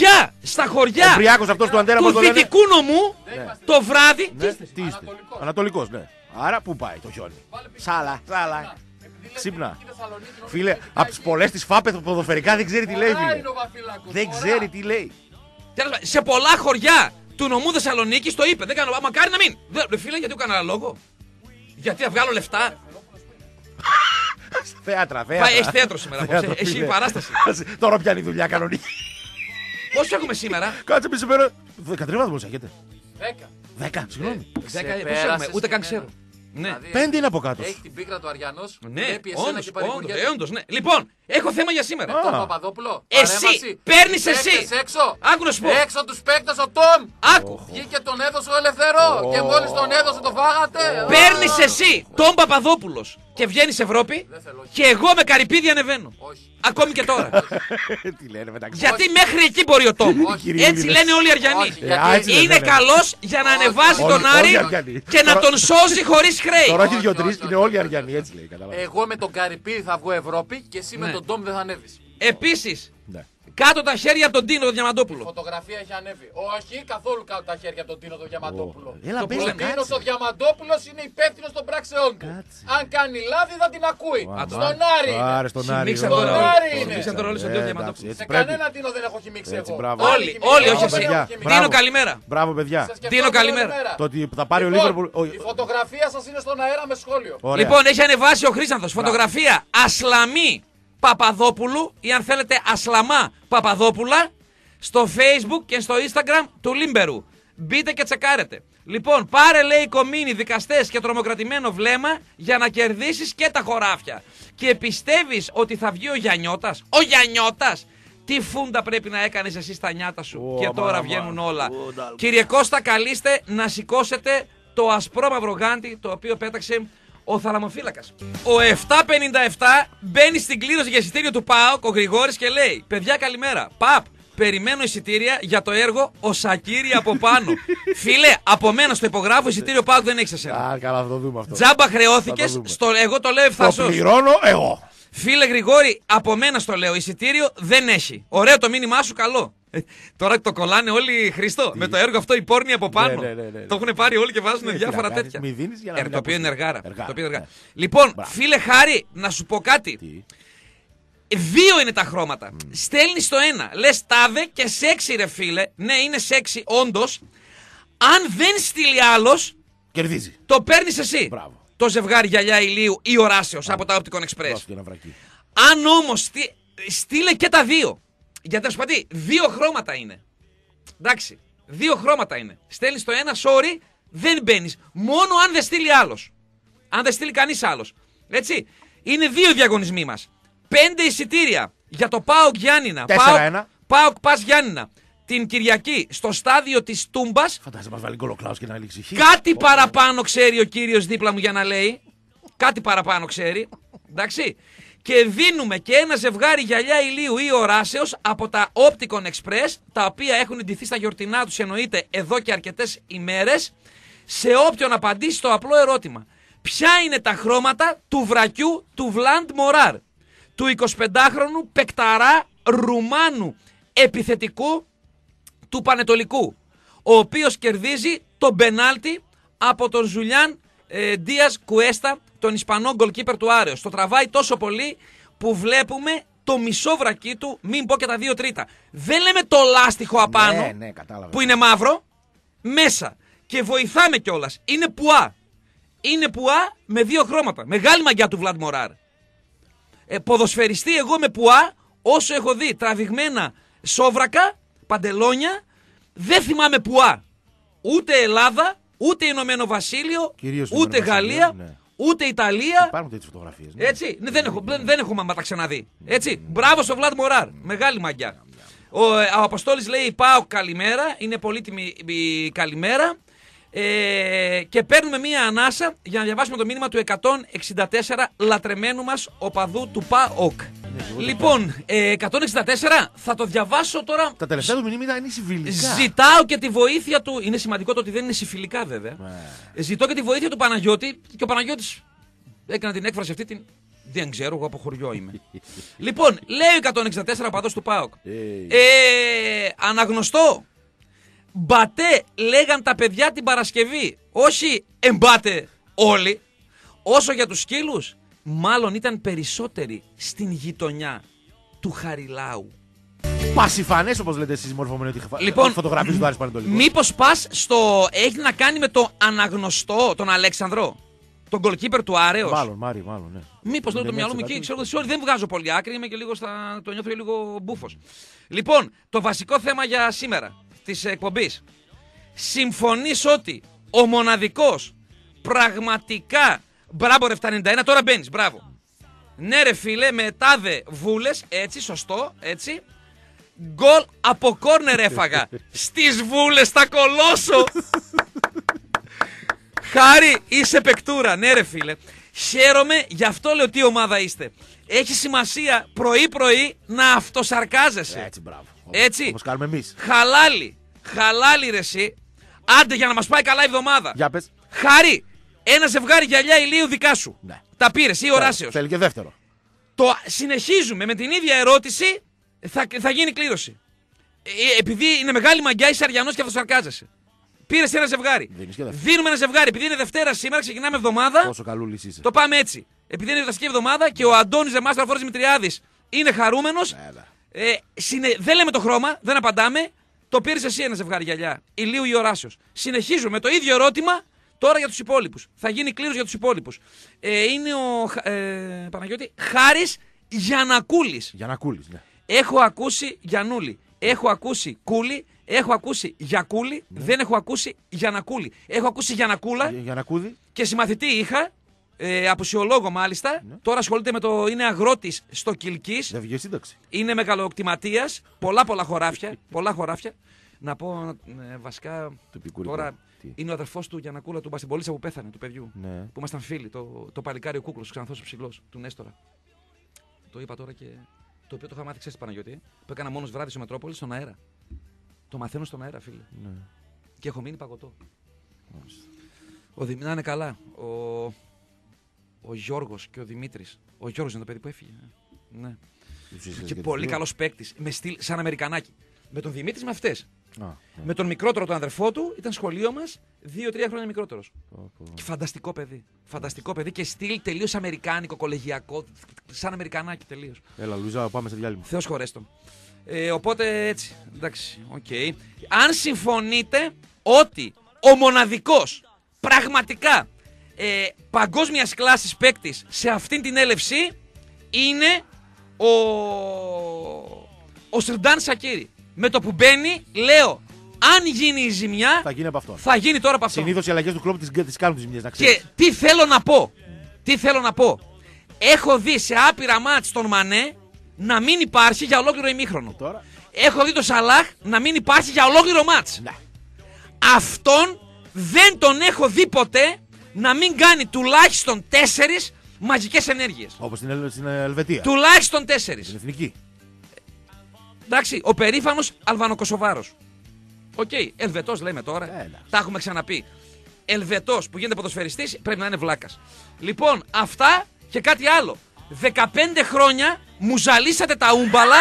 Στα χωριά. Ο Πριάκος αυτός του Αντένα, του πώς το λένε. Δυτικού νομού το βράδυ. Τι είστε. Ανατολικός, ναι. Άρα πού πάει το χιόνι? Σάλα. Ξύπνα. Φίλε, από τις πολλές της ΦΑΠΕ ποδοφερικά δεν ξέρει τι λέει, φίλε. Δεν ξέρει τι λέει. Σε πολλά χωριά του νομού Θεσσαλονίκης το είπε. Δεν κάνω. Μακάρι να μην. Φίλε, γιατί έκανα λόγο. Γιατί θα βγάλω λεφτά. Θέατρα. Έχει θέατρο σήμερα. Έχει παράσταση. Τώρα πιάνει δουλειά κανονική. Πόσο έχουμε σήμερα? Κάτσε μη σήμερα. 13 βαθμούς έχετε. 10. 10, συγγνώμη. 10, πόσο έχουμε? Ούτε καν ξέρω. Ναι. 5 είναι από κάτω. Έχει την πίκρα του Αριανός. Ναι, όντως, ναι. Λοιπόν, έχω θέμα για σήμερα. Τον Παπαδόπουλο. Εσύ, παίρνεις εσύ. Έξω. Άκου να σου πω. Έξω τους παίκτες ο Τόμ. Άκου. Βγήκε τον έδωσε ο Ελευθερό. Και μόλις τον έδωσε το φάγατε. Παίρνεις εσύ τον Παπαδόπουλος και βγαίνεις Ευρώπη. Και εγώ με καρυπίδι ανεβαίνω. Ακόμη και τώρα. Τι λένε μεταξύ. Γιατί μέχρι εκεί μπορεί ο Τόμ. Έτσι λένε όλοι οι Αριανοί. Είναι καλός για να ανεβάζει τον Άρη και να τον σώσει χωρίς χρέη. Τώρα έχει 2-3, είναι όλοι οι Αριανοί, έτσι λέει. Εγώ με τον Καρυπίδη θα βγω Ευρώπη και εσύ με τον Τόμ δεν θα ανέβεις. Επίσης, κάτω τα χέρια από τον Τίνο τον Διαμαντόπουλο. Φωτογραφία έχει ανέβει. Όχι, καθόλου κάτω τα χέρια από τον Τίνο τον Διαμαντόπουλο. Έλα, Ο Τίνος ο Διαμαντόπουλος είναι υπεύθυνος των πράξεών του. Αν κάνει λάθη θα την ακούει. Στον Άρη είναι. Στον Άρη είναι. Μίξαν τον ρόλο στον Τίνο Διαμαντόπουλο. Σε κανένα Τίνο δεν έχω χυμίξει εγώ. Όλοι, όχι εσύ. Τίνο, καλημέρα. Μπράβο, παιδιά. Τίνο, καλημέρα. Το ότι θα πάρει ο Λίβερπουλ. Η φωτογραφία σας είναι στον αέρα με σχόλιο. Λοιπόν, έχει ανεβάσει ο Χρήσανθος φωτογραφία Ασλαμή Παπαδόπουλου ή αν θέλετε Ασλαμά Παπαδόπουλα στο Facebook και στο Instagram του Λίμπερου. Μπείτε και τσεκάρετε. Λοιπόν, πάρε λέει κομίνι, δικαστές και τρομοκρατημένο βλέμμα για να κερδίσεις και τα χωράφια. Και πιστεύεις ότι θα βγει ο Γιαννιώτας? Ο Γιαννιώτας! Τι φούντα πρέπει να έκανες εσύ στα νιάτα σου και τώρα βγαίνουν όλα. Κύριε Κώστα, καλείστε να σηκώσετε το ασπρόμαυρο γάντι το οποίο πέταξε ο θαλαμοφύλακας. Ο 757 μπαίνει στην κλήρωση για εισιτήριο του ΠΑΟΚ, ο Γρηγόρης, και λέει: παιδιά, καλημέρα. Παπ, περιμένω εισιτήρια για το έργο Ο Σακύρη από πάνω. Φίλε, από μένα στο υπογράφω εισιτήριο ΠΑΟΚ δεν έχεις εσένα. Α, καλά, θα το δούμε αυτό. Τζάμπα χρεώθηκες, εγώ το λέω ευθαρσώς. Το πληρώνω εγώ. Φίλε Γρηγόρη, από μένα στο λέω, εισιτήριο δεν έχει. Ωραίο το μήνυμά σου, καλό. Τώρα το κολλάνε όλοι, Χριστό, με το έργο αυτό οι πόρνοι από πάνω. Ναι. Το έχουν πάρει όλοι και βάζουν διάφορα τέτοια. Μη δίνεις για να Το οποίο είναι εργάρα. Εργάρα. Λοιπόν, φίλε Χάρη, να σου πω κάτι. Δύο είναι τα χρώματα. Στέλνεις το ένα, λες τάδε και σεξι ρε φίλε. Ναι, είναι σεξι όντως. Αν δεν στείλει άλλος, κερδίζει. το παίρνεις εσύ. Μπράβο. Το ζευγάρι γυαλιά ηλίου ή οράσεως από τα Opticon Express. Αν όμως στείλε και τα δύο. Γιατί να σου πω τι, δύο χρώματα είναι. Εντάξει, δύο χρώματα είναι. Στέλνεις το ένα, sorry, δεν μπαίνεις. Μόνο αν δεν στείλει άλλος. Αν δεν στείλει κανείς άλλος. Έτσι. Είναι δύο διαγωνισμοί μας. 5 εισιτήρια για το ΠΑΟΚ Γιάννηνα. 4-1. ΠΑΟΚ Πας Γιάννηνα. Την Κυριακή στο στάδιο της Τούμπας. Φαντάζεσαι μας βάλει γκολοκλάους και να λήξει χ. Κάτι παραπάνω ξέρει ο κύριος δίπλα μου για να λέει. Κάτι παραπάνω ξέρει. Εντάξει. Και δίνουμε και ένα ζευγάρι γυαλιά ηλίου ή οράσεως από τα Opticon Express, τα οποία έχουν ντυθεί στα γιορτινά τους, εννοείται, εδώ και αρκετές ημέρες, σε όποιον απαντήσει το απλό ερώτημα. Ποια είναι τα χρώματα του βρακιού του Βλαντ Μοράρ, του 25χρονου παικταρά Ρουμάνου επιθετικού του Πανετολικού, ο οποίος κερδίζει τον πενάλτι από τον Ζουλιάν Ντίας Κουέστα, τον Ισπανό goalkeeper του Άρεος. Το τραβάει τόσο πολύ που βλέπουμε το μισό βρακί του, μην πω και τα 2 τρίτα. Δεν λέμε το λάστιχο απάνω, ναι, που είναι μαύρο, μέσα. Και βοηθάμε κιόλας. Είναι πουά. Είναι πουά με 2 χρώματα. Μεγάλη μαγιά του Βλαντ Μοράρ. Ποδοσφαιριστή εγώ με πουά, όσο έχω δει τραβηγμένα σόβρακα, παντελόνια, δεν θυμάμαι πουά. Ούτε Ελλάδα, ούτε Ηνωμένο Βασίλειο, ούτε Γαλλία, ναι. Ούτε Ιταλία. Υπάρχουν τέτοιες φωτογραφίες. Ναι. Έτσι. Ναι, δεν έχουμε τα ξαναδεί. Έτσι. Μπράβο στο Βλαντ Μοράρ. Μεγάλη μαγιά. Ο Αποστόλης λέει: ΠΑΟΚ καλημέρα. Είναι πολύτιμη η καλημέρα. Και παίρνουμε μία ανάσα για να διαβάσουμε το μήνυμα του 164 λατρεμένου μας οπαδού του ΠΑΟΚ. Λοιπόν, 164 θα το διαβάσω τώρα. Τα τελευταία του μηνύματα είναι συμφιλικά. Ζητάω και τη βοήθεια του. Είναι σημαντικό το ότι δεν είναι συμφιλικά βέβαια. Ζητώ και τη βοήθεια του Παναγιώτη. Και ο Παναγιώτης έκανε την έκφραση αυτή. Δεν ξέρω, εγώ από χωριό είμαι. Λοιπόν, λέει 164 οπαδός του ΠΑΟΚ. Αναγνωστό. Μπατέ λέγαν τα παιδιά την Παρασκευή. Όχι εμπάτε όλοι. Όσο για τους σκύλους, μάλλον ήταν περισσότεροι στην γειτονιά του Χαριλάου. Πασιφανές, όπως λέτε εσείς, μορφωμένοι ότι λοιπόν, φωτογραφίες του Άρης Πανετολικού. Μήπως πας στο... Έχει να κάνει με το αναγνωστό, τον Αλέξανδρο, τον goalkeeper του Άρεος. Μάλλον, ναι. Μήπως λέω το μυαλό μου εκεί, ξέρω ότι δεν βγάζω πολύ άκρη, είμαι και λίγο το νιώθω και λίγο μπούφος. Λοιπόν, το βασικό θέμα για σήμερα της εκπομπής. Συμφωνείς ότι ο μοναδικός πραγματικά... Μπράβο ρε 791, τώρα μπαίνεις, μπράβο. Ναι ρε φίλε, με τάδε βούλες, έτσι, σωστό, έτσι. Γκολ από κόρνερ έφαγα. Στις βούλες θα κολώσω. Χάρη, είσαι παικτούρα, ναι ρε φίλε. Χαίρομαι, γι' αυτό λέω τι ομάδα είστε. Έχει σημασία πρωί-πρωί να αυτοσαρκάζεσαι. Έτσι, μπράβο. Έτσι. Όπως κάνουμε εμείς. Χαλάλι ρε εσύ. Άντε για να μας πάει καλά η εβδομάδα. Για πες. Χάρη, ένα ζευγάρι γυαλιά ηλίου δικά σου. Ναι. Τα πήρες ή οράσεως. Θέλει και δεύτερο. Συνεχίζουμε με την ίδια ερώτηση, θα γίνει κλήρωση. Επειδή είναι μεγάλη μαγκιά, είσαι αριανός και αυτοσαρκάζεσαι. Πήρες ένα ζευγάρι. Δίνουμε ένα ζευγάρι. Επειδή είναι Δευτέρα σήμερα, ξεκινάμε εβδομάδα. Πόσο καλούλης είσαι. Το πάμε έτσι. Επειδή είναι διδασκή εβδομάδα και ο Αντώνης Δεμάστρα Φόρης Δημητριάδης είναι χαρούμενος. Δεν λέμε το χρώμα, δεν απαντάμε. Το πήρες εσύ ένα ζευγάρι γυαλιά ηλίου ή οράσεως. Συνεχίζουμε με το ίδιο ερώτημα τώρα για τους υπόλοιπους. Θα γίνει κλήρωση για τους υπόλοιπους. Είναι ο Παναγιώτη Χάρης Γιαννακούλης. Γιαννακούλης, ναι. Έχω ακούσει Γιαννούλη. Έχω ακούσει Κούλη. Έχω ακούσει Γιακούλη, δεν έχω ακούσει Γιανακούλη. Έχω ακούσει Γιανακούλα και συμμαθητή είχα, απουσιολόγο μάλιστα. Τώρα ασχολείται με το. Είναι αγρότης στο Κιλκής. Δεν βγήκε σύνταξη. Είναι μεγαλοκτηματίας. Πολλά χωράφια. Πολλά χωράφια. Να πω βασικά. Τώρα είναι ο αδερφός του Γιανακούλα, του μπασκετμπολίστα που πέθανε, του παιδιού. Ναι. Που ήμασταν φίλοι. Το παλικάρι ο Κούκλος, ο Ξανθός ο ψηλός, του Νέστορα. Το είπα τώρα και. Το οποίο το είχα μάθει, ξέρεις, Παναγιώτη, που έκανα μόνος βράδυ στο Μετρόπολη στον αέρα. Το μαθαίνω στον αέρα, φίλε. Ναι. Και έχω μείνει παγωτό. Ο Δημήτρης είναι καλά. Ο Γιώργος και ο Δημήτρης. Ο Γιώργος είναι το παιδί που έφυγε. Ναι. Και πολύ καλός παίκτης. Με στυλ σαν Αμερικανάκι. Με τον Δημήτρη με αυτές. Ναι. Με τον μικρότερο τον αδερφό του ήταν σχολείο μας 2-3 χρόνια μικρότερος. Και φανταστικό παιδί. Φανταστικό παιδί και στυλ τελείως αμερικάνικο, κολεγιακό. Σαν Αμερικανάκι τελείως. Έλα, Λουίζα, πάμε σε διάλειμμα. Θεός χωρέστο. Οπότε έτσι. Εντάξει. Okay. Αν συμφωνείτε ότι ο μοναδικός πραγματικά παγκόσμιας κλάσης παίκτης σε αυτήν την έλευση είναι ο Σερντάν Σακίρι. Με το που μπαίνει, λέω, αν γίνει η ζημιά, θα γίνει από αυτό. Θα γίνει τώρα από αυτό. Συνήθως οι αλλαγές του κλόπ τις κάνουν τις ζημιές, να ξέρεις. Και τι θέλω να πω. Τι θέλω να πω. Έχω δει σε άπειρα μάτς τον Μανέ να μην υπάρχει για ολόκληρο ημίχρονο. Έχω δει τον Σαλάχ να μην υπάρχει για ολόκληρο μάτς. Ναι. Αυτόν δεν τον έχω δει ποτέ να μην κάνει τουλάχιστον 4 μαγικές ενέργειες. Όπως στην Ελβετία. Τουλάχιστον 4. Στην εθνική. Εντάξει, ο περήφανος Αλβανοκοσοβάρος. Οκ, Ελβετός λέμε τώρα. Τα έχουμε ξαναπεί. Ελβετός που γίνεται ποδοσφαιριστής πρέπει να είναι βλάκας. Λοιπόν, αυτά και κάτι άλλο. 15 χρόνια μου ζαλίσατε τα ούμπαλα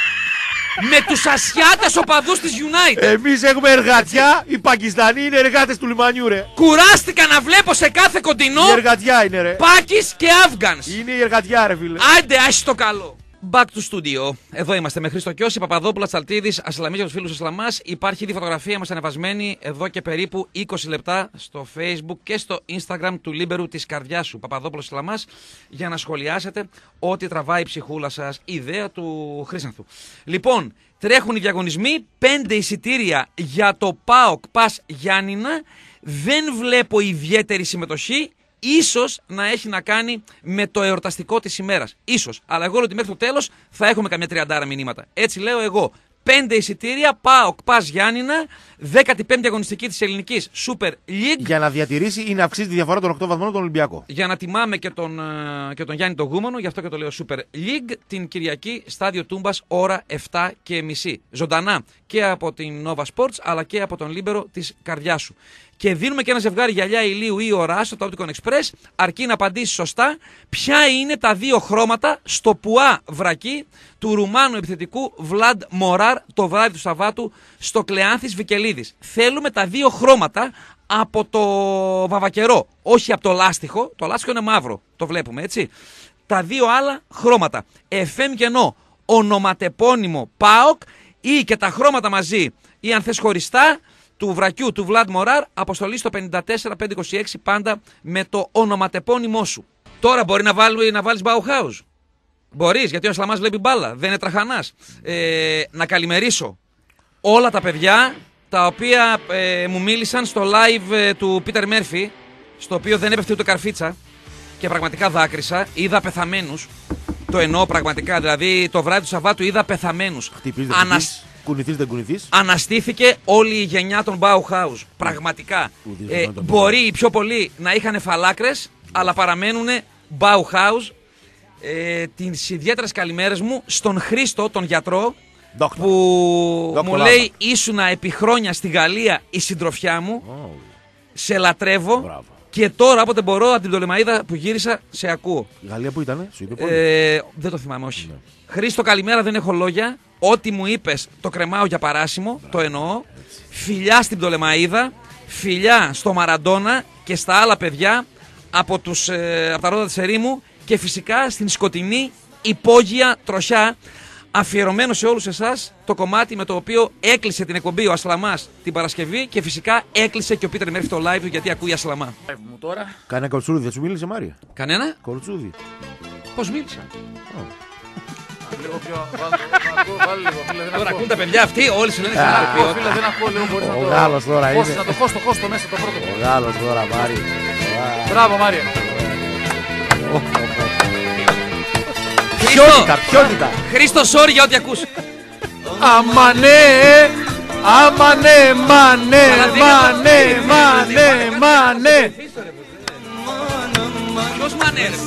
με τους Ασιάτες οπαδούς της United. Εμείς έχουμε εργατιά, οι Πακιστανοί είναι εργάτες του λιμανιού, ρε. Κουράστηκα να βλέπω σε κάθε κοντινό. Η εργατιά είναι, ρε. Πάκης και Αφγανς. Είναι η εργατιά, ρε φίλε. Άντε, άσχει το καλό. Back to studio. Εδώ είμαστε με Χρήστο Κιώση, Παπαδόπουλα, Τσαλτίδης, Ασλαμί για τους φίλους Ασλαμάς. Υπάρχει ήδη φωτογραφία μας ανεβασμένη εδώ και περίπου 20 λεπτά στο Facebook και στο Instagram του Λίμπερου της καρδιάς σου, Παπαδόπουλος Ασλαμάς, για να σχολιάσετε ό,τι τραβάει η ψυχούλα σας, ιδέα του Χρήσανθου. Λοιπόν, τρέχουν οι διαγωνισμοί, 5 εισιτήρια για το ΠΑΟΚ Πας Γιάννηνα. Δεν βλέπω ιδιαίτερη συμμετοχή. Ίσως να έχει να κάνει με το εορταστικό της ημέρας. Ίσως. Αλλά εγώ λέω ότι μέχρι το τέλος θα έχουμε καμιά 30 μηνύματα. Έτσι λέω εγώ. 5 εισιτήρια, ΠΑΟΚ Πας Γιάννηνα, 15η αγωνιστική της ελληνικής Super League. Για να διατηρήσει ή να αυξήσει τη διαφορά των 8 βαθμών τον Ολυμπιακό. Για να τιμάμε και τον Γιάννη τον Γούμανο, γι' αυτό και το λέω Super League, την Κυριακή, στάδιο Τούμπας, ώρα 7:30. Ζωντανά και από την Nova Sports, αλλά και από τον Λίμπερο της καρδιάς σου. Και δίνουμε και ένα ζευγάρι γυαλιά ηλίου ή ορά στο Opticon Express, αρκεί να απαντήσει σωστά ποια είναι τα 2 χρώματα στο πουά βρακί του Ρουμάνου επιθετικού Βλαντ Μοράρ το βράδυ του Σαββάτου στο Κλεάνθης Βικελίδης. Θέλουμε τα 2 χρώματα από το βαβακερό, όχι από το λάστιχο. Το λάστιχο είναι μαύρο, το βλέπουμε έτσι. Τα 2 άλλα χρώματα. FM κενό, ονοματεπώνυμο ΠΑΟΚ ή και τα χρώματα μαζί ή αν θες χωριστά του βρακιού του Βλαντ Μοράρ, αποστολή στο 54526 πάντα με το ονοματεπώνυμό σου. Τώρα μπορεί να βάλεις Bauhaus. Μπορείς, γιατί ο Ασλαμάς βλέπει μπάλα, δεν είναι τραχανάς. Να καλημερίσω όλα τα παιδιά τα οποία μου μίλησαν στο live του Πίτερ Μέρφυ, στο οποίο δεν έπεφτε ούτε καρφίτσα και πραγματικά δάκρυσα, είδα πεθαμένους. Το εννοώ πραγματικά, δηλαδή το βράδυ του Σαββάτου είδα πεθαμένους. Κουνηθείς δεν κουνηθείς. Αναστήθηκε όλη η γενιά των Bauhaus. Πραγματικά. Μπορεί οι πιο πολλοί να είχαν φαλάκρες, αλλά παραμένουν Bauhaus. Τις ιδιαίτερες καλημέρες μου στον Χρήστο, τον γιατρό, που μου λέει ήσουνα επί χρόνια στη Γαλλία η συντροφιά μου. Σε λατρεύω. Μπράβο. Και τώρα όποτε μπορώ από την Πτολεμαΐδα που γύρισα σε ακούω. Η Γαλλία που ήτανε, σου είπε δεν το θυμάμαι, όχι. Ναι. Χρήστο, καλημέρα, δεν έχω λόγια. Ό,τι μου είπες το κρεμάω για παράσημο, το εννοώ. Έτσι. Φιλιά στην Πτολεμαΐδα, φιλιά στο Μαραντόνα και στα άλλα παιδιά από τα ρόδα της ερήμου και φυσικά στην σκοτεινή υπόγεια τροχιά, αφιερωμένο σε όλους εσάς το κομμάτι με το οποίο έκλεισε την εκπομπή ο Ασλαμάς την Παρασκευή και φυσικά έκλεισε και ο Πίτερ Μέρφυ το live του γιατί ακούει Ασλαμά. Κανένα κορτσούδι δεν σου μίλησε, Μάρια? Κανένα? Κορτσούδι. Πώς μίλησα? Λίγο πιο. Βάλε λίγο, φίλε, δεν Τώρα ακούω. ακούν τα παιδιά αυτοί, όλοι σου λένε Φίλε, ποιότητα. δεν ακούω, λίγο μπορείς να Ο το. Γάλλος τώρα Χώσεις, είναι. να το χώστο μέσα το πρώτο. Ο Γάλλος τώρα, Μάρι. Μπράβο, Μάρια. Ποιότητα. Χρήστο, sorry για ό,τι ακούς. Αμανέ, αμανέ, μανέ, μανέ, μανέ, μανέ. Ποιος μανέρε.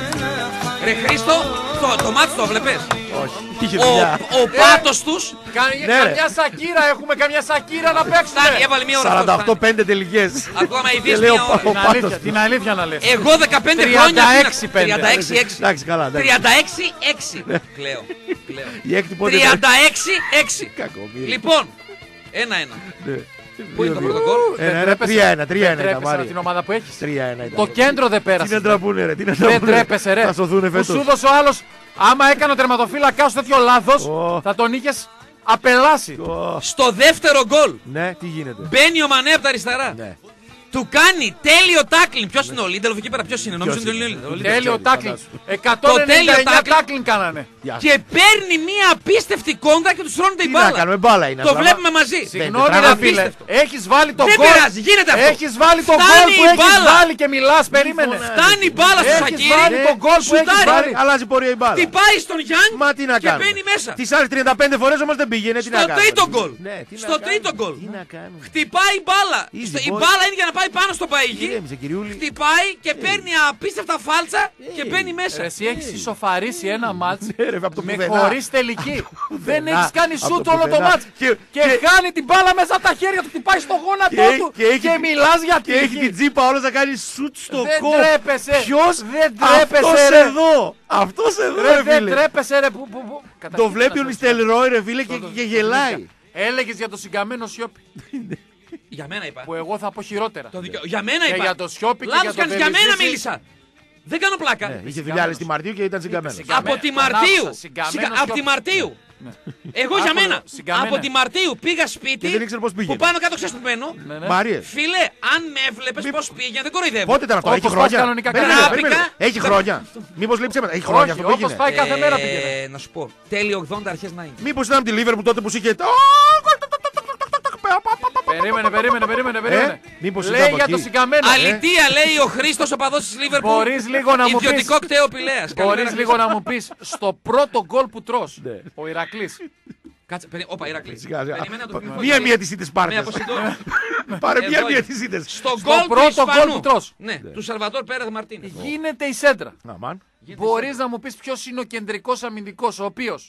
Ρε Χρήστο, το μάτι το βλέπεις. Όχι. Είχε δουλειά. Ο πάτος τους Ναι, ρε. Καμιά σακύρα, έχουμε καμιά σακύρα να φτάνει, παίξουμε. έβαλε μία ώρα. αυτό, 48-5 τελικές. Ακόμα η Και Δύση λέω μία ώρα. ο Πάτος. Την αλήθεια να λες. Εγώ 15 χρόνια. 36-5. 36-6. Εντάξει, καλά. εντάξει. 36-6. Κλαίω. Η έκτη πότε. 36-6. Κακομοίρη. Λοιπόν, 1-1. Ναι. Πού είναι το πρώτο γκολ? 3-1 Δεν ήταν, τρέπεσαι Μάρι. την ομάδα που έχεις. 3-1 ήταν. Το κέντρο δεν Τι να πέρασε. τραβούνε, ρε. Τι να Δεν τραβούνε. τρέπεσαι, ρε. Θα σωθούνε Που σου φέτος. έδωσε ο άλλος, άμα έκανε ο τερματοφύλακας σου τέτοιο λάθος, Ω. θα τον είχες απελάσει. Ω, Στο δεύτερο γκολ Ναι, τι γίνεται. μπαίνει ο Μανέ από τα αριστερά. Ναι. Του κάνει τέλειο τάκλινγκ. Ποιος είναι ο Λίντελοφ εκεί πέρα, ποιος είναι? Νομίζω είναι ο Λίντελοφ. Τέλειο ξέρω, τάκλινγκ. φαντάσου. 199 τάκλινγκ. τάκλινγκ κάνανε. Γεια σου. Και παίρνει μία απίστευτη κόντρα και του τρώνε Τι την να μπάλα. κάνουμε, μπάλα είναι. Το απλά. βλέπουμε μαζί. Συγγνώμη τραβά, ρε φίλε, απίστευτο. έχεις βάλει το Δεν γκολ. πειράζει, γίνεται αυτό. Έχεις βάλει το Φτάνει γκολ που η έχεις μπάλα. βάλει και μιλάς, περίμενε. Φτάνει η μπάλα στο Έχεις Σακίρι. βάλει τον γκολ που έχεις Σουτάρει. βάλει. Αλλάζει πορεία η μπάλα. Χτυπάει στον Γιάννη Μα τι να και κάνουμε. μπαίνει μέσα. Τις άλλες 35 φορές όμως δεν πήγαινε. Τι να Στο κάνουμε. τρίτο γκολ. Ναι, τι να Στο κάνουμε. τρίτο γκολ. Τι να κάνουμε. Χτυπάει η μπάλα. Easy, Η boy. μπάλα είναι για να πάει πάνω στο παΐγι. Ηρέμησε, κυριούλη. Χτυπάει και παίρνει απίστευτα φάλτσα και μπαίνει μέσα. Εσύ έχεις ισοφαρίσει ένα μάτς Ναι, ρε, από το με πουθενά. χωρίς τελική. Δεν πουθενά. έχεις κάνει Από σούτ το όλο το πουθενά. μάτς. Και- Και χάνει την μπάλα μέσα από τα χέρια του, χτυπάει στο γόνατό Και- του. και έχει- Και μιλάς για Και έχει την τύχη. τζίπα όλος να κάνει σουτ στο Δεν κόφ. τρέπεσαι. Ποιος? Δεν τρέπεσαι, Αυτός ρε. εδώ. Αυτός εδώ, Ρε, ρε δεν φίλε. τρέπεσαι ρε. Το Καταρχήν, βλέπει ο να σου- Νιστελρόι, ρε φίλε, και γελάει. Έλεγες για το συγκαμμένο Σιώπη. Για μένα είπα. Που εγώ θα πω χειρότερα. Για μένα Και είπα. για το Σιώπη και Λάθος για το κάνεις, για μένα Βελιζίδη. μίλησα. Δεν κάνω πλάκα. Ναι, είχε δουλειά στη Μαρτίου και ήταν συγκαμμένος. Συγκαμμένο. Από τη Τον Μαρτίου. άκουσα, συγκαμμένος Από τη Σιώπη. Μαρτίου. Εγώ για Άκου, μένα. συγκαμμένα. Από τη Μαρτίου πήγα σπίτι. Και δεν ήξερε πώς πήγαινε. Που πάνω κάτω ξέρεις που μένω. Ναι, ναι. Μαρίες. Φίλε, αν με έβλεπες πώς πήγαινε, δεν κοροϊδεύω. Πότε ήταν αυτό, Όπως έχει πας χρόνια. κανονικά Περίμενε, κανονικά. περίμενε. Άφρικα. Έχει χρόνια. Μήπως λείψε μετά. Έχει χρόνια Όχι, αυτό που όπως έγινε. πάει κάθε μέρα πήγαινε. Να σου πω. Τέλη 80 αρχές 90. Μήπως ήταν από τη Λίβερπουλ τότε που σου είχε. Περίμενε. Μήπως ήταν Λέει από για εκεί. το συγκαμμένο. Αλητία λέει ο Χρήστος ο παδός της Λίβερπουλ. Μπορείς λίγο να μου πεις. Ιδιωτικό κτέο Πηλαίας. Μπορείς Καλημέρα, λίγο να μου πεις στο πρώτο γκολ που τρως. Ναι. Ο Ηρακλής. Κάτσε, όπα, Ηρακλή. Σιγά, σιγά. Περιμένω να το θυμηθώ. Μία τις ήττες Με πάρτε. αποσυντώ. Πάρε Εδώ μία είναι. τις ήττες. Στο Στο γκολ του πρώτο γκολ Ισπανού. που τρως. Ναι, του Σαλβατόρ Πέρεθ Μαρτίνες. Γίνεται η σέντρα. Αμάν. Μπορείς να μου πεις ποιος είναι ο κεντρικός αμυντικός ο οποίος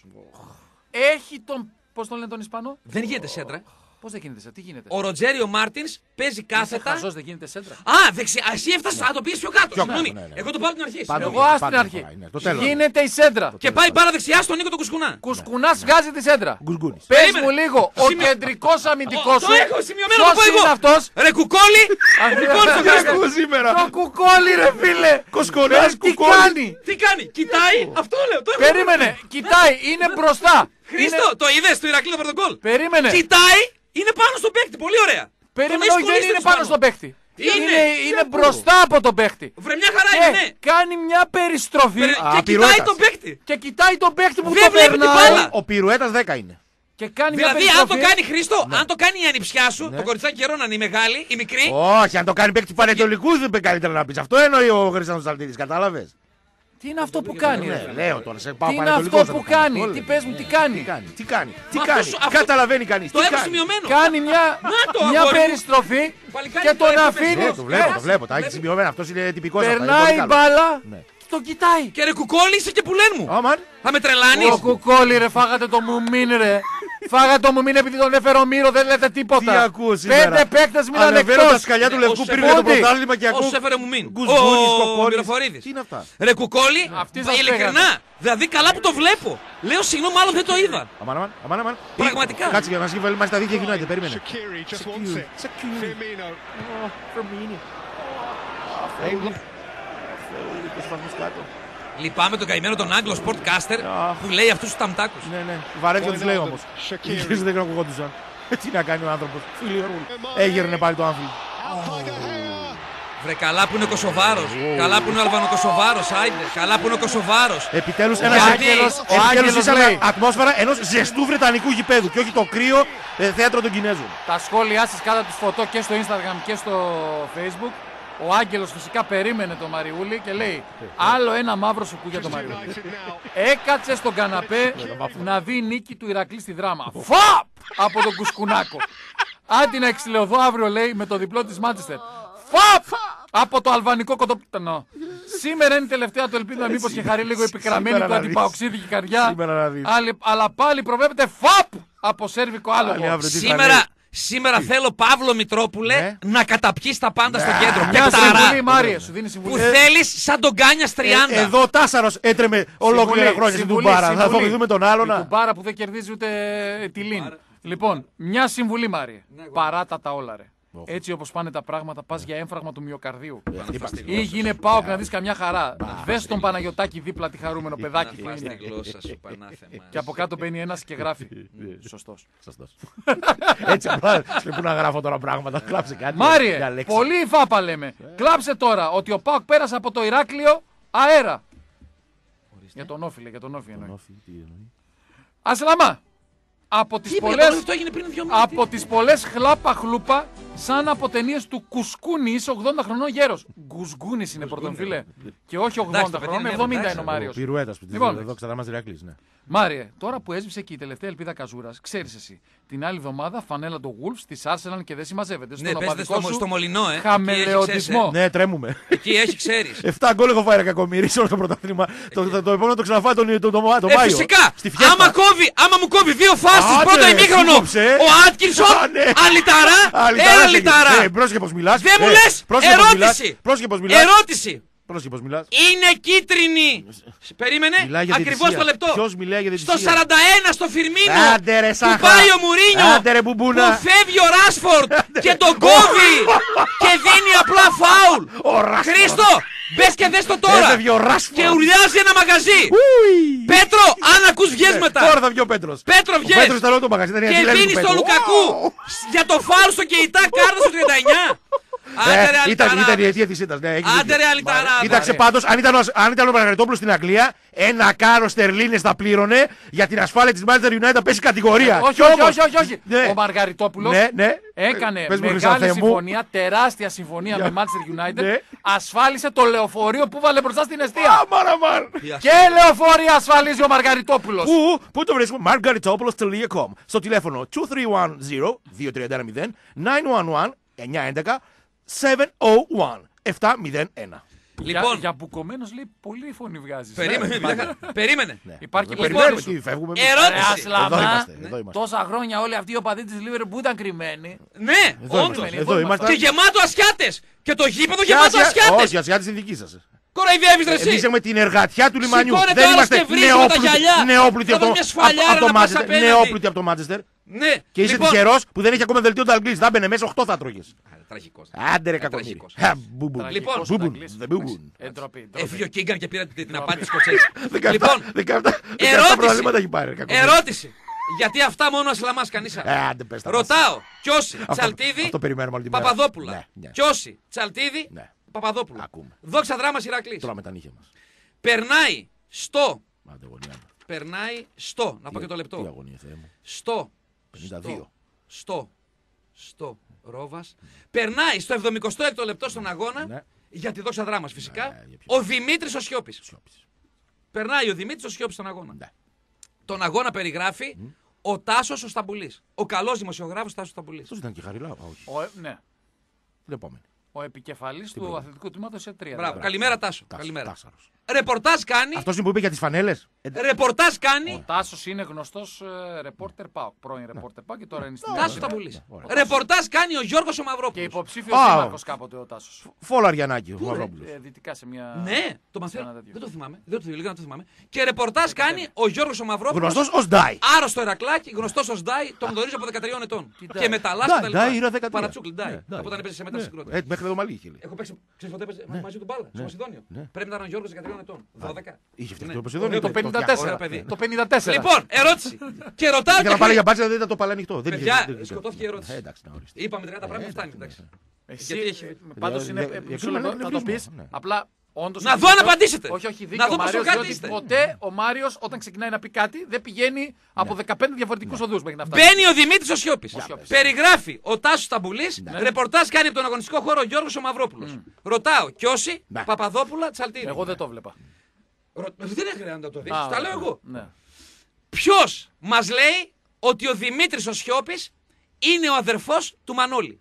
έχει τον. Πώς τον λένε τον Ισπανό? Δεν γίνεται σέντρα. Πώς δεν γίνεται σέντρα, τι γίνεται? Ο Ροτζέριο Μάρτινς παίζει Είσαι κάθετα. χαζός, δεν γίνεται σέντρα. Α, δεξιά. Εσύ έφτασες. Α, το πήγες πιο κάτω. Πιο Συγγνώμη. κάτω, ναι, ναι. Εγώ το πάω από την αρχή. Πάντα. Εγώ ας την Πάντα αρχή. φοράει, ναι, το τέλος. Γίνεται η σέντρα. Και πάει μπάλα δεξιά στον Νίκο τον Κουσκουνά. Κουσκουνάς βγάζει τη σέντρα. Γκουσγκούνης. Πες Περίμενε. μου λίγο, ο Σημειώ- κεντρικός αμυντικός Το σου. έχω σημειωμένο, το πω Ποιος εγώ. είναι αυτός? Ρε κουκόλι. Κουκόλι στο Χρήστο. Εγώ σήμερα. Το κουκόλι ρε φίλε. Κοσκονάς, Πες τι κουκόλι. κάνει. Τι κάνει, κοιτάει. Αυτό λέω. Το έχω. Περίμενε, κοιτάει, είναι μπροστά. Χρήστο, το είδες του Ηρακλή το πρωτοκόλ. Περίμενε. Κοιτάει, είναι πάνω στον παίκτη. Πολύ ωραία. Περίμενε, Τον όχι, έχεις δεν κολλήσει είναι στο πάνω πάνω. στον παίχτη. Είναι. Είναι μπροστά από τον παίχτη. Βρε μια χαρά είναι, ναι. Και κάνει μια περιστροφή Και κοιτάει πυρουέτας. τον παίκτη. και κοιτάει τον παίχτη που Δεν το βλέπει την περνάει. μπάλα. Ο πυρουέτας 10 είναι. Και κάνει μια Δηλαδή, αν περιστροφή. το κάνει Χρήστο, αν το κάνει η ανιψιά σου, το κοριτσάκι καιρό να είναι η μεγάλη, η μικρή. Όχι, αν το κάνει παίκτη πανετολικού δεν είπε καλύτερα να πεις. Αυτό εννοεί ο Χρήστος Σαλτίδης, κατάλαβες. Τι είναι αυτό που κάνει, ρε Ναι, φίλε? λέω τώρα, σε πάω Τι είναι πανετολικός αυτό θα που το κάνω. κάνει, Το τι λέω. πες μου, τι κάνει. Τι κάνει. Τι Μα κάνει. αυτό- Καταλαβαίνει κανείς. Το Τι έχω κάνει. σημειωμένο. Κάνει μια το, μια αγόρι μου. περιστροφή Παλικάρι και το τον έπρεπε. αφήνει. Ναι, το βλέπω. Τα έχει σημειωμένα. Αυτός είναι τυπικός. Περνάει η μπάλα Ναι. και τον κοιτάει. Και ρε κουκόλι, είσαι και πουλέν μου. Αμάν. Θα με τρελάνεις. Ο κουκόλι ρε, φάγατε το μουμίν ρε. Φάγατε το μουμίν επειδή τον έφερε ο Μύρο, δεν λέτε τίποτα. Τι ακούω σήμερα. 5 παίκτες μείναν Ανεβαίνω τα εκτός. σκαλιά του Ναι, Λευκού ως πύργου για το Εφερ- πρωτάθλημα και ακούω. Όσους έφερε μου μην. Γκουσγκούνης, Ο Κοκόρης. Μυροφορίδης. Τι είναι αυτά. Ρε κουκόλι, Αυτοί σας ειλικρινά. Δηλαδή καλά που το βλέπω. Λέω συγγνώμη, μάλλον δεν το είδα. Αμάν. Πραγματικά. Κάτσε για να σκύβει μαζί τα δίχτυα United. Περίμενε. Shaqiri just wants it. Firmino. Λυπάμαι τον καημένο τον Άγγλο Sportcaster που λέει αυτούς τους ταμτάκους. Ναι. Βαρέθηκε να τους λέει όμως. Οι κύριοι δεν ακουγόντουσαν. Τι να κάνει ο άνθρωπος. Έγερνε πάλι το Anfield. Βρε, καλά που είναι ο Κωσοβάρος. Καλά που είναι ο Αλβανοκωσοβάρος. Άιντε. Καλά που είναι ο Κωσοβάρος. Επιτέλους ένας άγγελος ζήσαμε ατμόσφαιρα ενός ζεστού βρετανικού γηπέδου και όχι το κρύο θέατρο των Κινέζων. Τα σχόλιά σας κάτω τη φωτό και στο Instagram και στο Facebook. Ο Άγγελος φυσικά περίμενε το Μαριούλη και λέει άλλο ένα μαύρο σουκού για το Μαριούλη. Έκατσε στον καναπέ να δει νίκη του Ηρακλή στη Δράμα. Φαπ! Από τον Κουσκουνάκο. Άντι να εξηλαιωθώ αύριο, λέει, με το διπλό της Μάντσεστερ. Φαπ! Από το αλβανικό κοτοπτανό. Σήμερα είναι η τελευταία του ελπίδα, μήπως και χαρεί λίγο επικραμμένη του αντιπαοξίδικη καρδιά. Αλλά πάλι προβλέπεται φαπ! Από σέρβικο άλογο. Σήμερα θέλω, Παύλο Μητρόπουλε, να καταπιείς τα πάντα στο κέντρο. Μια συμβουλή, Μάριε, σου δίνει συμβουλή. Που θέλεις σαν τον Κάνιας 30. Εδώ Τάσαρος έτρεμε ολόκληρα χρόνια στην Τουμπάρα. Θα φοβηθούμε τον άλλον. Την Τουμπάρα που δεν κερδίζει ούτε τη Λίν. Λοιπόν, μια συμβουλή, Μάριε. Παράτα τα όλα, ρε. Έτσι όπως πάνε τα πράγματα, πας για έμφραγμα του μυοκαρδίου. Ή γίνε ΠΑΟΚ να δεις καμιά χαρά. Δες τον Παναγιωτάκη δίπλα, τη χαρούμενο παιδάκι που είναι. Και από κάτω μπαίνει ένας και γράφει. Σωστός. Έτσι απλά πού να γράφω τώρα πράγματα. Κλάψε κάτι. Μάριε, πολύ φάπα λέμε. Κλάψε τώρα ότι ο ΠΑΟΚ πέρασε από το Ηράκλειο αέρα. Για τον Όφιλε, για τον Όφι εννοεί. Ασλαμά. Από τις πολλές χλάπα χλούπα, σαν από ταινίες του Κουσκούνη, είσαι 80 χρονών γέρος. Γκουσγκούνης είναι πρωτοφίλε. Και όχι 80 χρονών, 70 είναι ο Μάριος. Πυρουέτας που Λοιπόν, εδώ ξαναμάζει Ηρακλής, ναι. Μάριε, τώρα που έσβησε και η τελευταία ελπίδα Καζούρας, ξέρεις εσύ, την άλλη εβδομάδα φανέλα το Wolves της Arsenal και δεν συμμαζεύεται. Ναι, παίζεται στο Μολυνό, χαμελεωτισμό. Ναι, τρέμουμε. Εκεί έχει, ξέρεις. 7 γκολ έχω φάει, ρε κακομοίρης, όλο το πρωτάθλημα. Το επόμενο το ξαναφάει το Μάιο. Φυσικά, άμα μου κόβει δύο φάσεις πρώτο ημίχρονο, ο Άτκινσον, αλυταρά, έλα λυταρά. Πρόσεχε πως μιλάς. Δεν μου λες, ερώτηση. Πρόσεχε πως μιλάς. Είναι κίτρινη. Περίμενε, ακριβώς το λεπτό. Ποιος μιλάει για Στο 41 στο Φιρμίνο που πάει ο Μουρίνιο, που φεύγει ο Ράσφορντ και τον κόβει και δίνει απλά φάουλ. Χρήστο, μπες και δες το τώρα. Και ουρλιάζει ένα μαγαζί. Πέτρο, αν ακούς βγες μετά. Τώρα θα βγει ο Πέτρος. Πέτρο βγες. Και δίνει στο Λουκακού για το φάουλ στο Κεϊτά κάρτα στο 39. Ήταν η αιτία της ήττας. Άντε ρε αλυταρά. Κοίταξε πάντως, αν ήταν ο Μαργαριτόπουλος στην Αγγλία, ένα κάρο στερλίνες θα πλήρωνε για την ασφάλεια της Manchester United να πέσει κατηγορία. Όχι. Ο Μαργαριτόπουλος έκανε μεγάλη συμφωνία, τεράστια συμφωνία με Manchester United. Ασφάλισε το λεωφορείο που βάλε μπροστά στην εστία. Και λεωφορείο ασφαλίζει ο Μαργαριτόπουλος. Πού το βρίσκουμε? Margaritopoulos.com. Στο τηλέφωνο 2310-2310 911 911 701 701. Λοιπόν, για μπουκωμένος λέει πολύ φωνή βγάζεις. Περίμενε. Υπάρχει ερώτηση. Τόσα χρόνια όλοι αυτοί οι οπαδοί της Liverpool που ήταν κρυμμένοι. Ναι, όντως. Και γεμάτο ασιάτες. Και το γήπεδο γεμάτο ασιάτες. Όχι, ασιάτες είναι δική σας. Κοροϊδεύεις ρε εσύ. Εμείς έχουμε την εργατιά του λιμανιού. Δεν είμαστε νεόπλουτοι από το Μάντσεστερ. Ναι. Και είσαι τυχερός που δεν έχει ακόμα δελτίο του Αγγλής. Θα μπαινε μέσα 8 θα τρώγες. Τραγικός. Άντε ρε κακομοίρη. Λοιπόν, έφυγε ο Κίγκαν και πήρα την απάντηση Σκοτσέζη. Λοιπόν, 17 προβλήματα έχει πάρει. Ερώτηση. Γιατί αυτά μόνο Ασλαμάς κανείς άλλο. Ρωτάω. Κιόση, Τσαλτίδη, Παπαδόπουλα. Κιόση, Τσαλτίδη, Παπαδόπουλα. Δόξα Δράμας Ηρακλής. Τρώμε τα νύχια μας. Περνάει στο. Να πω και το λεπτό. Τι αγωνία, Θεέ μου. Στο Ρόβας. Περνάει στο 76ο λεπτό στον αγώνα. Για τη Δόξα Δράμας φυσικά. Ο Δημήτρης ο Σιώπης. Περνάει ο Δημήτρης ο Σιώπης στον αγώνα. Τον αγώνα περιγράφει ο Τάσος ο Σταμπουλής. Ο καλός δημοσιογράφος Τάσος Σταμπουλής. Αυτός ήταν και Χαριλάου. Ναι. Την επόμενη. Ο επικεφαλής του αθλητικού τμήματος σε 3. Μπράβο. Καλημέρα Τάσο. Ρεπορτάζ κάνει. Αυτός είναι που είπε για τις φανέλες. Ρεπορτάζ κάνει. Ο Τάσος είναι γνωστός ρεπόρτερ ΠΑΟΚ. Πρώην ρεπόρτερ ΠΑΟΚ και τώρα είναι στην Τάσος Σταμπουλής. Ρεπορτάζ κάνει ο Γιώργος ο Μαυρόπουλος. Και υποψήφιος δήμαρχος κάποτε ο Τάσος. Φόλο Αριανάκη ο Μαυρόπουλος. Δυτικά σε μια. Ναι, το μαθαίνω. Δεν το θυμάμαι. Λίγο να το θυμάμαι. Και ρεπορτάζ κάνει ο Γιώργος ο Μαυρόπουλος. Γνωστός ως Ντάι. Άρρωστο Ερακλάκι, γνωστός ως Ντάι, τον γνωρίζω από 13 ετών. Και μεταλλάσσεται τα λοιπά. Παρατσούκλι Ντάι. Από όταν έπαιζε σε μετά συγκρότηση. Μέχρι εδώ μαλλί είχε. Έχω παίξει. Ξέρεις πότε έπαιζε μαζί του μπάλα στο Μασιδόνιο. Πρέπει να ήταν ο Γιώργος 13 ετών. 12. Είχε φτιαχτεί το Ποσειδόνιο. Το 54. Λοιπόν, ερώτηση. Και ρωτάω. Και να πάλι για μπάτσα δεν ήταν το παλά ανοιχτό. Παιδιά, σκοτώθηκε η ερώτηση. Είπαμε 30 πράγματα, φτάνει. Πάντως είναι. Θα το πεις. Απλά. Όντως, να δω αν απαντήσετε. Όχι, δίκιο. Να δω πόσο κάτι είστε. Ποτέ ο Μάριος όταν ξεκινάει να πει κάτι δεν πηγαίνει από 15 διαφορετικούς οδούς μέχρι να φτάσει. Μπαίνει ο Δημήτρης ο Σιώπης. Περιγράφει ο Τάσος Ταμπουλής. Ρεπορτάζ κάνει από τον αγωνιστικό χώρο ο Γιώργος ο Μαυρόπουλος. Ρωτάω, Κιώση, Παπαδόπουλα, Τσαλτήρη. Εγώ δεν το βλέπα. Δεν χρειάζεται να το δεις. Τα λέω εγώ. Ποιος μας λέει ότι ο Δημήτρης ο Σιώπης είναι ο αδερφός του Μανώλη?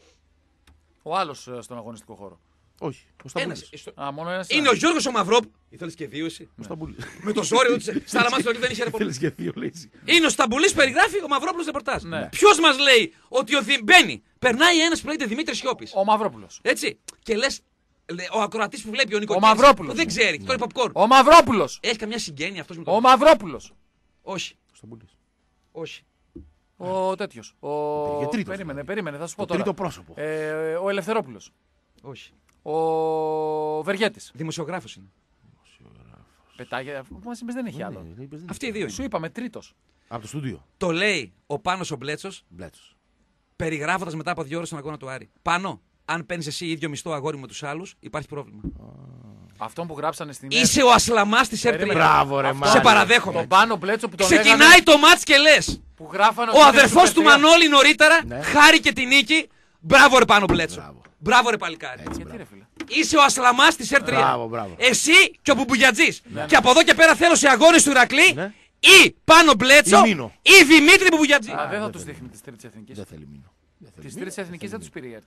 Ο άλλος στον αγωνιστικό χώρο. Όχι. Μόνο ένας. Είναι ο Γιώργος ο Μαυρόπουλος. Ήθελες και δύο εσύ. Με το ζόρι στα άλλα μάτια δεν είχε ρεπορτάζ. Είναι ο Σταμπουλής, περιγράφει ο Μαυρόπουλος ρεπορτάζ. Ποιος μας λέει ότι μπαίνει, περνάει ένας που λέγεται Δημήτρης Σιώπης. Ο Μαυρόπουλος. Έτσι. Και λες, ο ακροατής που βλέπει ο Νίκο Μαυρόπουλος. Δεν ξέρει. Τώρα popcorn. Ο Μαυρόπουλος. Έχει καμιά συγγένεια αυτός με τον. Ο Μαυρόπουλος. Όχι. Όχι. Ο τέτοιος. Περίμενε, θα σου πω τώρα. Τρίτο πρόσωπο. Ο Ελευθερόπουλος. Όχι. Ο Βεργέτης. Δημοσιογράφος είναι. Πετάγε, αφού μας είπες δεν έχει άλλο. Αυτοί οι δύο είναι. Σου είπαμε τρίτος. Από το στούντιο. Το λέει ο Πάνος ο Μπλέτσος, περιγράφοντας μετά από 2 ώρες τον αγώνα του Άρη. Πάνο, αν παίρνεις εσύ ίδιο μισθό αγόρι με τους άλλους, υπάρχει πρόβλημα. Αυτό που γράψανε στην. Είσαι ο Ασλαμάς της ΕΡΤ. Μπράβο, ρε Σε παραδέχομαι. Τον Πάνο Μπλέτσο που τον ξεκινάει το μάτς και λες. Ο αδερφός του Μανώλη νωρίτερα χάρηκε την νίκη. Μπράβο, ρε Πάνο Μπλέτσο. Μπράβο, ρε παλικάρι. Γιατί, ρε φίλε. Είσαι ο Ασλαμάς της ΕΡΤ. Μπράβο. Εσύ και ο Μπουμπουγιατζής. Και από εδώ και πέρα θέλω σε αγώνες του Ηρακλή ή Πάνο Μπλέτσο ή Δημήτρη Μπουμπουγιατζή. Δεν θα τους δείχνει της Τρίτης Εθνικής. Δεν θέλει μήνο. Της Τρίτης Εθνικής δεν τους πήρε η ΕΡΤ.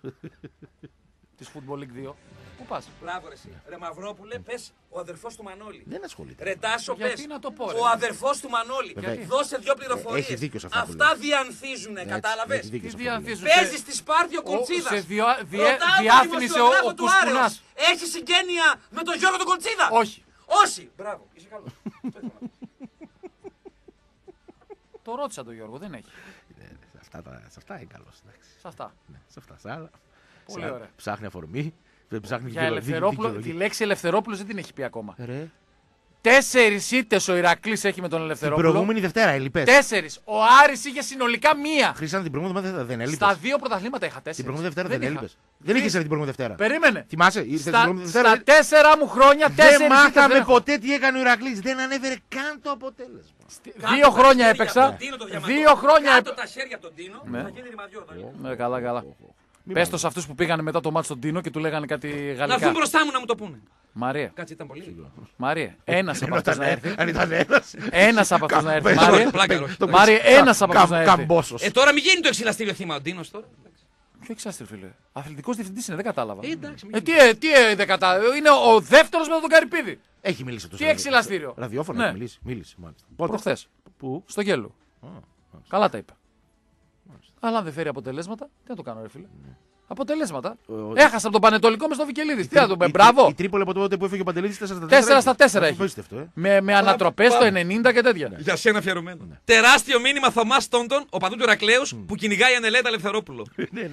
Της Football League 2. Πού πας? Μπράβο, ρε εσύ. Ρε Μαυρόπουλε, πες ο αδερφός του Μανώλη. Δεν ασχολείται. Ρε Τάσο, πες ο αδερφός του Μανώλη. Δώσε 2 πληροφορίες. Έχει δίκιο σε αυτά. Αυτά διανθίζουνε, κατάλαβες. Τι διανθίζουν? Παίζει στη Σπάρτη ο Κοντσίδας. Σε διάφηνησε ο Κουσκουνάς. Έχει συγγένεια με τον Γιώργο τον Κοντσίδα. Όχι. Όχι. Μπράβο. Είσαι καλό. Το ρώτησα τον Γιώργο, δεν έχει. Σε αυτά είναι καλό. Σε αυτά. Σε αυτά. Σε άλλα. Πολύ ωραία. Ψάχνει αφορμή. Για Ελευθερόπουλο, τη λέξη Ελευθερόπουλος δεν την έχει πει ακόμα. 4 ήττες ο Ηρακλής έχει με τον Ελευθερόπουλο. Την προηγούμενη Δευτέρα, έλειπες. 4. Ο Άρης είχε συνολικά 1. Χρήσαν την προηγούμενη Δευτέρα, δεν έλειπες. Στα 2 πρωταθλήματα είχα 4. Την προηγούμενη Δευτέρα δεν έλειπες. Δεν είχες την προηγούμενη Δευτέρα. Περίμενε. Θυμάσαι, στα 4 μου χρόνια 4. Δεν μάθαμε ποτέ τι έκανε ο Ηρακλής. Δεν ανέφερε καν το αποτέλεσμα. 2 χρόνια έπαιξα. 2 χρόνια έπαιξα. Τα χέρια από τον Τίνο. Θα γίνει ρημαδιό. Καλά. Πες το σε αυτούς που πήγανε μετά το μάτσο στον Τίνο και του λέγανε κάτι γαλλικά. Να έρθουν μπροστά μου να μου το πούνε. Μαρία. Κάτσε, ήταν πολύ. Μαρία, ένας από αυτούς να έρθει. Αν ήταν ένας. Ένας από αυτούς να έρθει. Μαρία, ένας από αυτούς να έρθει. Καμπόσος. Τώρα μην γίνει το εξηλαστήριο θύμα ο Ντίνος τώρα. Ποιο εξάστηριο, φίλε. Αθλητικός διευθυντής είναι, δεν κατάλαβα. Εντάξει. Τι δεν κατάλαβα. Είναι ο δεύτερος μετά τον Καρυπίδη. Έχει μιλήσει το Τι εξηλαστήριο. Ραδιόφωνο έχει μιλήσει. Μίλησε μάλιστα. Προχθές. Πού? Στο Γέλο. Καλά τα είπε. Αλλά αν δεν φέρει αποτελέσματα, τι να το κάνω, ρε φίλε. Αποτελέσματα. Έχασα από τον Πανετολικό με στο Βικελίδης. Τι να το πούμε, μπράβο. Η Τρίπολη από τότε που έφυγε ο Παντελίδης 4-4 έχει. Με ανατροπές το 90 και τέτοια. Για σένα αφιερωμένο. Τεράστιο μήνυμα Θωμάς Τόντον, ο παδού του Ηρακλέους, που κυνηγάει Ανελέτα Ελευθερόπουλο.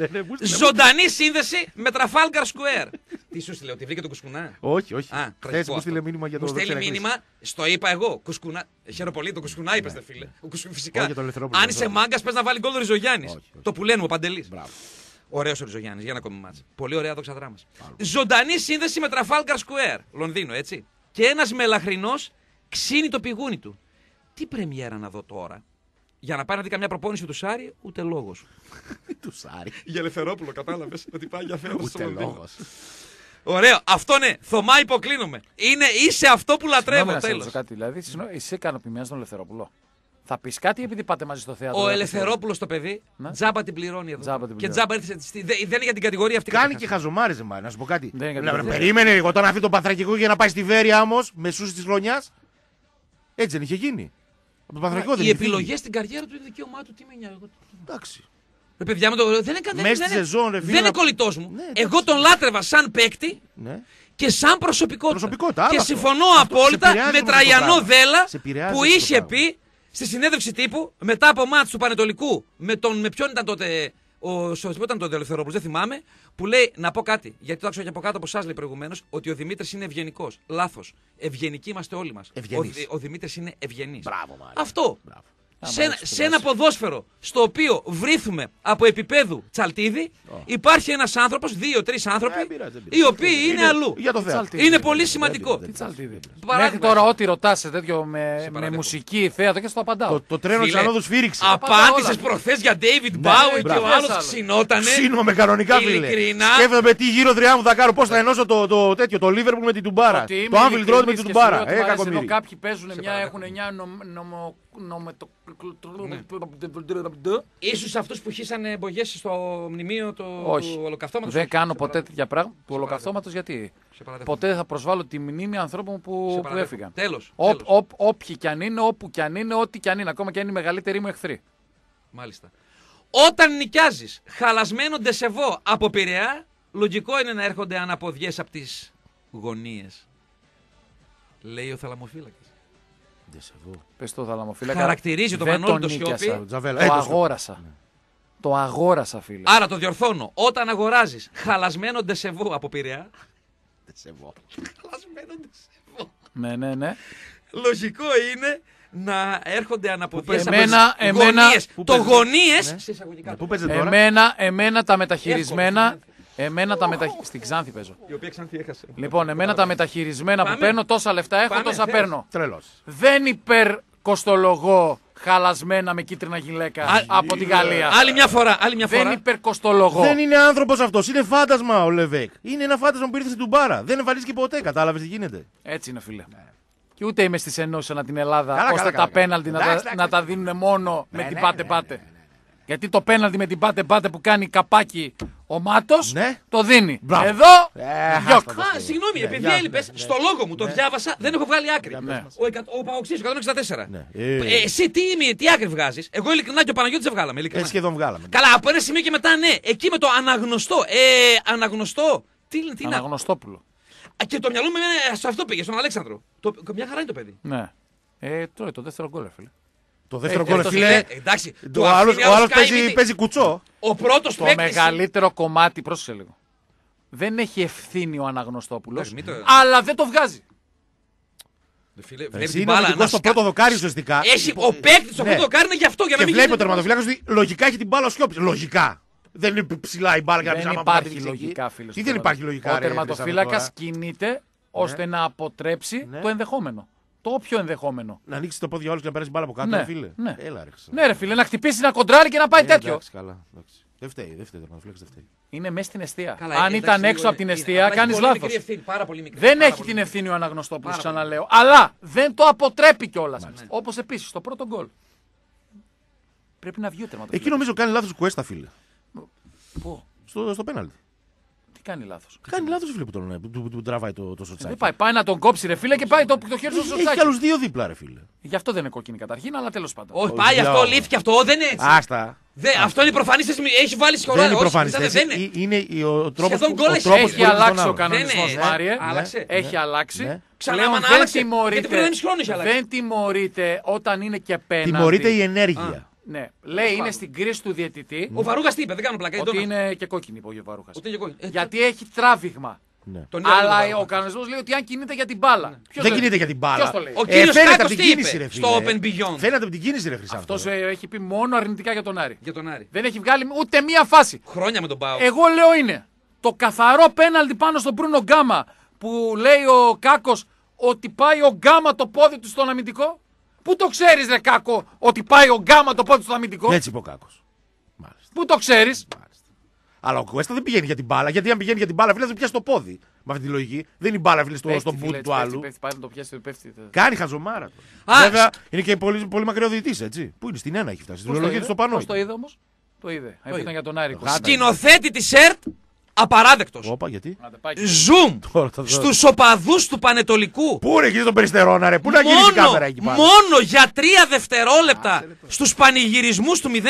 Ζωντανή σύνδεση με Τραφάλγκαρ Σκουέρ. Τι σου στείλε, ότι βρήκε το Κουσκουνά? Όχι. Χθες μου στείλε μήνυμα για το Κουσκουνά. Μου στέλνει μήνυμα, στο είπα εγώ. Κουσκουνά. Χαίρομαι πολύ, το Κουσκουνά είπες, φίλε. Φυσικά. Αν είσαι μάγκας, πες να βάλει γκολ ο Ριζογιάννης. Το που λένε ο Παντελής. Ωραίος ο Ριζογιάννης, για ένα ακόμη μάτς. Πολύ ωραία δόξα δράμας. Ζωντανή σύνδεση με Τραφάλγκαρ Σκουέρ, Λονδίνο, έτσι. Και ένας μελαχρινός ξύνει το πηγούνι του. Τι πρεμιέρα να δω τώρα? Για να πάει να δει καμιά προπόνηση του Σάρι, ούτε λόγος. Του Σάρι. Για Ελευθερόπουλο, κατάλαβες ότι πάει για φέρος. Ούτε λόγος. Ωραίο, αυτό ναι, Θωμά υποκλίνομαι. Είσαι αυτό που λατρεύω, τέλος. Κάτι, δηλαδή, είσαι ικανοποιημένος στον Ελευθερόπουλο? Θα πεις κάτι επειδή πάτε μαζί στο θέατρο? Ο Ελευθερόπουλος το παιδί, τζάμπα την πληρώνει εδώ. Και τζάμπα δεν είναι για την κατηγορία αυτή. Κάνει και χαζομάριζε, μα να σου πω κάτι. Περίμενε εγώ τώρα να φύγει το Πανθρακικό για να πάει στη Βέρεια όμως, μεσούς της χρονιάς. Έτσι δεν είχε γίνει. Από το Πανθρακικό δεν είχε γίνει. Οι επιλογές στην καριέρα του είναι δικαίωμά του, τι με νοιάζει. Εντάξει. Παιδιά, δεν είναι κολλητός μου. Ναι, εγώ τον λάτρευα σαν παίκτη και σαν προσωπικότητα. Και συμφωνώ απόλυτα με Τραγιανό Δέλα που είχε πει στη συνέντευξη τύπου μετά από μάτς του Πανετολικού με ποιον ήταν τότε ήταν το Ελευθερόπουλος, δεν θυμάμαι, που λέει να πω κάτι. Γιατί το άκουσα και από κάτω από εσάς, λέει προηγουμένως, ότι ο Δημήτρης είναι ευγενικός. Λάθος. Ευγενικοί είμαστε όλοι μας. Ο Δημήτρης είναι ευγενής. Μπράβο, αυτό. Μπράβο. σε ένα ποδόσφαιρο στο οποίο βρίθουμε από επίπεδου Τσαλτίδη, υπάρχει ένας άνθρωπος, 2-3 άνθρωποι, οι οποίοι είναι αλλού. Είναι πολύ σημαντικό. Μέχρι τώρα, ό,τι ρωτάς σε τέτοιο με μουσική, θέατρο και στο απαντάω. Το τρένο της ανόδου σφύριξε. Απάντησες προχθές για David Bowie και ο άλλος ξυνότανε. Ξύνομαι κανονικά, φίλε. Σκέφτομαι τι γύρω δριά μου θα κάνω, πώς θα ενώσω το Liverpool με την Τουμπάρα. Το Anfield Road με την Τουμπάρα. Ενώ κάποιοι παίζουν έχουν 9 Ίσως αυτούς που χύσανε μπογιές στο μνημείο του Ολοκαυτώματος. Δεν κάνω ποτέ τέτοια πράγματα του Ολοκαυτώματος, γιατί ποτέ δεν θα προσβάλλω τη μνήμη ανθρώπων που έφυγαν. Τέλος. Όποιοι κι αν είναι, όπου κι αν είναι, ό,τι κι αν είναι, ακόμα κι αν είναι οι μεγαλύτεροι μου εχθροί. Μάλιστα. Όταν νοικιάζεις χαλασμένο ντεσεβό από Πειραιά, λογικό είναι να έρχονται αναποδιές από τις γωνίες. Λέει ο θαλαμοφύλακας. Πες το θαλαμοφύλακα. Χαρακτηρίζει το Μανώλη το Σιώπη. Το αγόρασα. Το αγόρασα, φίλε. Άρα το διορθώνω. Όταν αγοράζεις χαλασμένο ντεσεβό από Πειραιά. Χαλασμένο ντεσεβό. Ναι. Λογικό είναι να έρχονται αναποδιές από τις γωνίες. Το γωνίες. Εμένα τα μεταχειρισμένα. Στην Ξάνθη παίζω. Η οποία Ξάνθη έχασε. Λοιπόν, εμένα τα μεταχειρισμένα που παίρνω, τόσα λεφτά έχω, τόσα παίρνω. Τρελός. Δεν υπερκοστολογώ χαλασμένα με κίτρινα γυλαίκα από τη Γαλλία. Άλλη μια φορά. Δεν υπερκοστολογώ. Δεν είναι άνθρωπος αυτός, είναι φάντασμα ο Λεβέκ. Είναι ένα φάντασμα που ήρθε στην Τουμπάρα. Δεν εμφανίστηκε ποτέ, κατάλαβες τι γίνεται. Έτσι είναι, φίλε. Και ούτε είμαι στις ενώσεις ανά την Ελλάδα ώστε τα πέναλτι να τα δίνουν μόνο με την πάτε-πάτε. Γιατί το πέναλτι με την πάτε-πάτε που κάνει καπάκι ο Μάτος το δίνει. Εδώ, γιοκ. Συγγνώμη, επειδή έλειπες, στο λόγο μου το διάβασα, δεν έχω βγάλει άκρη. Ο Παοξής, 164. Εσύ τι άκρη βγάζεις? Εγώ ειλικρινά και ο Παναγιώτης δεν βγάλαμε. Σχεδόν βγάλαμε. Καλά, από ένα σημείο και μετά ναι. Εκεί με το αναγνωστό. Αναγνωστό. Τι είναι? Αναγνωστόπουλο. Και το μυαλό μου σε αυτό πήγε, στον Αλέξανδρο. Μια χαρά είναι το παιδί. Ναι. Τρώει το δεύτερο γκολ, φίλε. Το δεύτερο γκολ, φίλε. Εντάξει. Ο άλλος παίζει κουτσό. Ο πρώτος παίκτης. Το μεγαλύτερο κομμάτι, πρόσεξε λίγο. Δεν έχει ευθύνη ο Αναγνωστόπουλος, αλλά δεν το βγάζει. Εσύ είναι αμυντικός στο πρώτο δοκάρι ουσιαστικά. Ο παίκτης στο πρώτο δοκάρι είναι γι' αυτό. Και βλέπει ο τερματοφύλακας ότι λογικά έχει την μπάλα ο Σιώπης. Λογικά. Δεν είναι ψηλά η μπάλα για να μην υπάρχει λογικά, φίλε. Τι δεν υπάρχει λογικά? Ο τερματοφύλακας κινείται ώστε να αποτρέψει το ενδεχόμενο. Το όποιο ενδεχόμενο. Να ανοίξει το πόδι όλου και να περάσει μπάλα από κάτω, φίλε. Έλα, ρε φίλε, να χτυπήσει, να κοντράρει και να πάει τέτοιο. Εντάξει, καλά. Δεν φταίει, δεν φταίει. Είναι μέσα στην εστία. Αν ήταν έξω από την εστία, κάνει λάθος. Δεν έχει την ευθύνη ο Αναγνωστόπουλος, ξαναλέω. Αλλά δεν το αποτρέπει κιόλας. Όπως επίσης το πρώτο γκολ. Πρέπει να βγει ο τερματοφύλακας. Εκεί νομίζω κάνει λάθος Κουέστα, φίλε. Πού? Στο πέναλτι. Τι κάνει λάθος? Κάνει λάθος, φίλε, που τραβάει το σοτσάκι. Δεν πάει να τον κόψει, ρε φίλε, και πάει το χέρι στο σοτσάκι. Έχει άλλους δύο δίπλα, ρε φίλε. Γι' αυτό δεν είναι κόκκινη καταρχήν, αλλά τέλος πάντων. Όχι, πάει αυτό, λύθηκε αυτό, δεν είναι έτσι. Άστα. Αυτό είναι προφανή θέση. Έχει βάλει σχολεία. Δεν είναι προφανή θέση. Είναι ο τρόπος που έχει αλλάξει ο κανονισμός, Μάριε. Έχει αλλάξει. Ξανά να άλλαξε. Δεν τιμωρείται όταν είναι και πέναλτι. Τιμωρείται η ενέργεια. Ναι, λέει είναι στην κρίση του διαιτητή. Ο Βαρούχας τι είπε, δεν κάνω πλάκα. Ότι είναι και κόκκινη, είπε ο Βαρούχας. Γιατί έχει τράβηγμα. Ναι. Αλλά ο κανονισμός λέει ότι αν κινείται για την μπάλα. Δεν κινείται για την μπάλα. Ποιος το λέει? Ο κύριος Κάκος τι είπε στο Open Beyond? Φαίνεται από την κίνηση, ρε Χρυσάφο. Αυτός έχει πει μόνο αρνητικά για τον Άρη. Για τον Άρη. Δεν έχει βγάλει ούτε μία φάση. Χρόνια με τον Πάο. Εγώ λέω είναι το καθαρό πέναλτι πάνω στον Μπρούνο Γκάμα που λέει ο Κάκος ότι πάει ο Γκάμα το πόδι του στον αμυντικό. Πού το ξέρεις, ρε Κάκο, ότι πάει ο Γκάμα το πόδι του στον αμυντικό? Έτσι είπε ο Κάκος. Πού το ξέρεις? Αλλά ο Κουέστα δεν πηγαίνει για την μπάλα. Γιατί αν πηγαίνει για την μπάλα, φίλε, θα πιάσει το πόδι. Με αυτή τη λογική. Δεν είναι η μπάλα, φίλε, στον μπούτι του άλλου. Κάνει χαζομάρα. Βέβαια είναι και πολύ μακριά διαιτητής, έτσι. Πού είναι, στην ένα έχει φτάσει. Στην ολογία του στο πανό. Πώς το είδε όμως? Το είδε. Ήταν για τον Άρη. Σκηνοθέτη τη ΕΡΤ. Απαράδεκτος. Όπα, γιατί? Zoom στους οπαδούς του Πανετολικού. Πού είναι εκεί στον Περιστερώνα, ρε? Πού να γίνει η κάμερα εκεί πάνω? Μόνο για 3 δευτερόλεπτα στους πανηγυρισμούς του 0-1.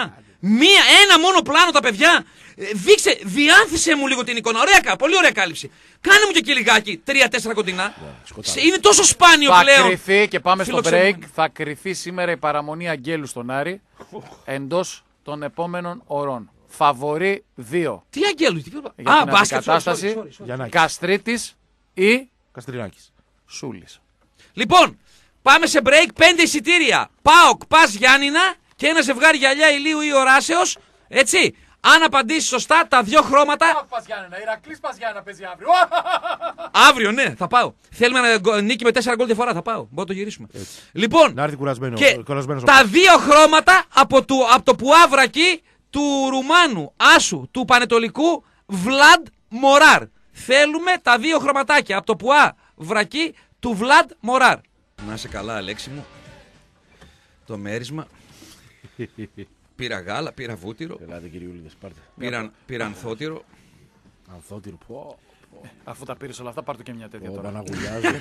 Ένα μόνο πλάνο τα παιδιά. Διάνθησε μου λίγο την εικόνα. Πολύ ωραία κάλυψη. Κάνε μου και εκεί λιγάκι 3-4 κοντινά. Είναι τόσο σπάνιο πλέον. Θα κρυθεί και πάμε στο break. Θα κρυθεί σήμερα η παραμονή Αγγέλου στον Άρη εντός των επόμενων ωρών. Φαβορί 2. Τι Αγγέλου, για την αντικατάσταση Καστρίτης ή Καστρινάκης. Σούλης. Λοιπόν, Πάμε σε break, 5 εισιτήρια. ΠΑΟΚ, Πας Γιάννηνα και ένα ζευγάρι γυαλιά ηλίου ή οράσεως. Έτσι. Αν απαντήσει σωστά, τα 2 χρώματα. ΠΑΟΚ Πας Γιάννηνα, Ηρακλής Πας Γιάννηνα παίζει αύριο. Αύριο, ναι, θα πάω. Θέλουμε ένα νίκη με 4 γκολ διαφορά, θα πάω. Μπορούμε να το γυρίσουμε. Έτσι. Λοιπόν, να έρθει κουρασμένο, και τα 2 χρώματα από το Πουά Βρακί του Ρουμάνου Άσου του Πανετολικού Βλαντ Μοράρ. Θέλουμε τα 2 χρωματάκια από το Πουά Βρακί του Βλαντ Μοράρ. Να είσαι καλά, Αλέξη μου. Το μέρισμα. Πήρα γάλα, πήρα βούτυρο. Ελάτε, κυριούλιδες, πάρτε. Πήρα ανθότυρο. Ανθότυρο, πω. Αφού τα πήρες όλα αυτά, πάρ' το και μια τέτοια τώρα. Να γουλιάζω.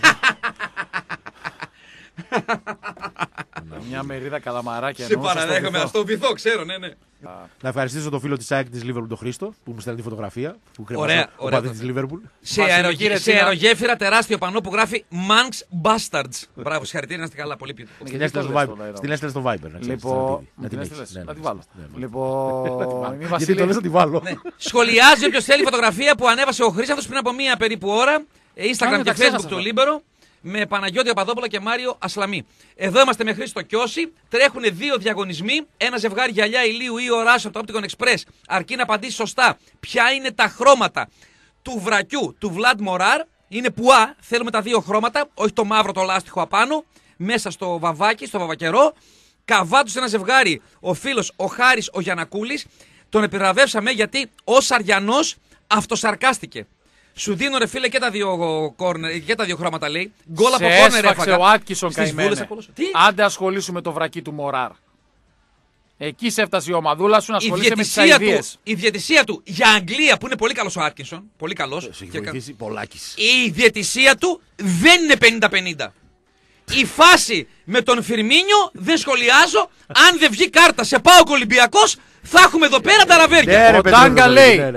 Μια μερίδα καλαμαράκια. Σε παραδέχομαι, να στο βυθό, ξέρω, ναι. Να ευχαριστήσω τον φίλο της ΑΕΚ της Λίβερπουλ, τον Χρήστο, που μου στέλνει τη φωτογραφία. Ωραία. Της Λίβερπουλ. Σε αερογέφυρα τεράστιο πανό που γράφει Manx Bastards. Μπράβο, συγχαρητήρια, να είστε καλά, πολύ ποιητικό. Στην έστειλε στο Viber. Λοιπόν, να τη βάλω. Λοιπόν, γιατί το λες να τη βάλω. Σχολιάζει όποιος θέλει φωτογραφία που ανέβασε ο Χρήστος πριν από μία περίπου ώρα. Instagram και Facebook του Λίμπερο. Με Παναγιώτη Παπαδόπουλο και Μάριο Ασλαμή. Εδώ είμαστε με Χρήστο Κιώση. Τρέχουν 2 διαγωνισμοί. Ένα ζευγάρι γυαλιά ηλίου ή οράσεως από το Opticon Express. Αρκεί να απαντήσει σωστά ποια είναι τα χρώματα του βρακιού του Βλαντ Μοράρ. Είναι πουά. Θέλουμε τα 2 χρώματα. Όχι το μαύρο το λάστιχο απάνω. Μέσα στο βαβάκι, στο βαβακερό. Καβάτου σε ένα ζευγάρι ο φίλος ο Χάρης ο Γιαννακούλης. Τον επιβραβεύσαμε γιατί ως Αριανός αυτοσαρκάστηκε. Σου δίνω ρε φίλε και τα 2 χρώματα λέει. Γκολ από κόρνερ έφαγα. Ο Άτκισον καημένε. Άντε ασχολήσου με το βρακί του Μοράρ. Εκεί σε έφτασε η ομαδούλα σου να ασχολείσαι με τις αηδίες. Η διαιτησία του για Αγγλία που είναι πολύ καλός ο Άτκινσον. Πολύ καλός. Η διαιτησία του δεν είναι 50-50. Η φάση με τον Φιρμίνιο δεν σχολιάζω. Αν δεν βγει κάρτα σε ΠΑΟΚ Ολυμπιακός θα έχουμε εδώ πέρα τα ραβέρια. Ο Τάγκα λέει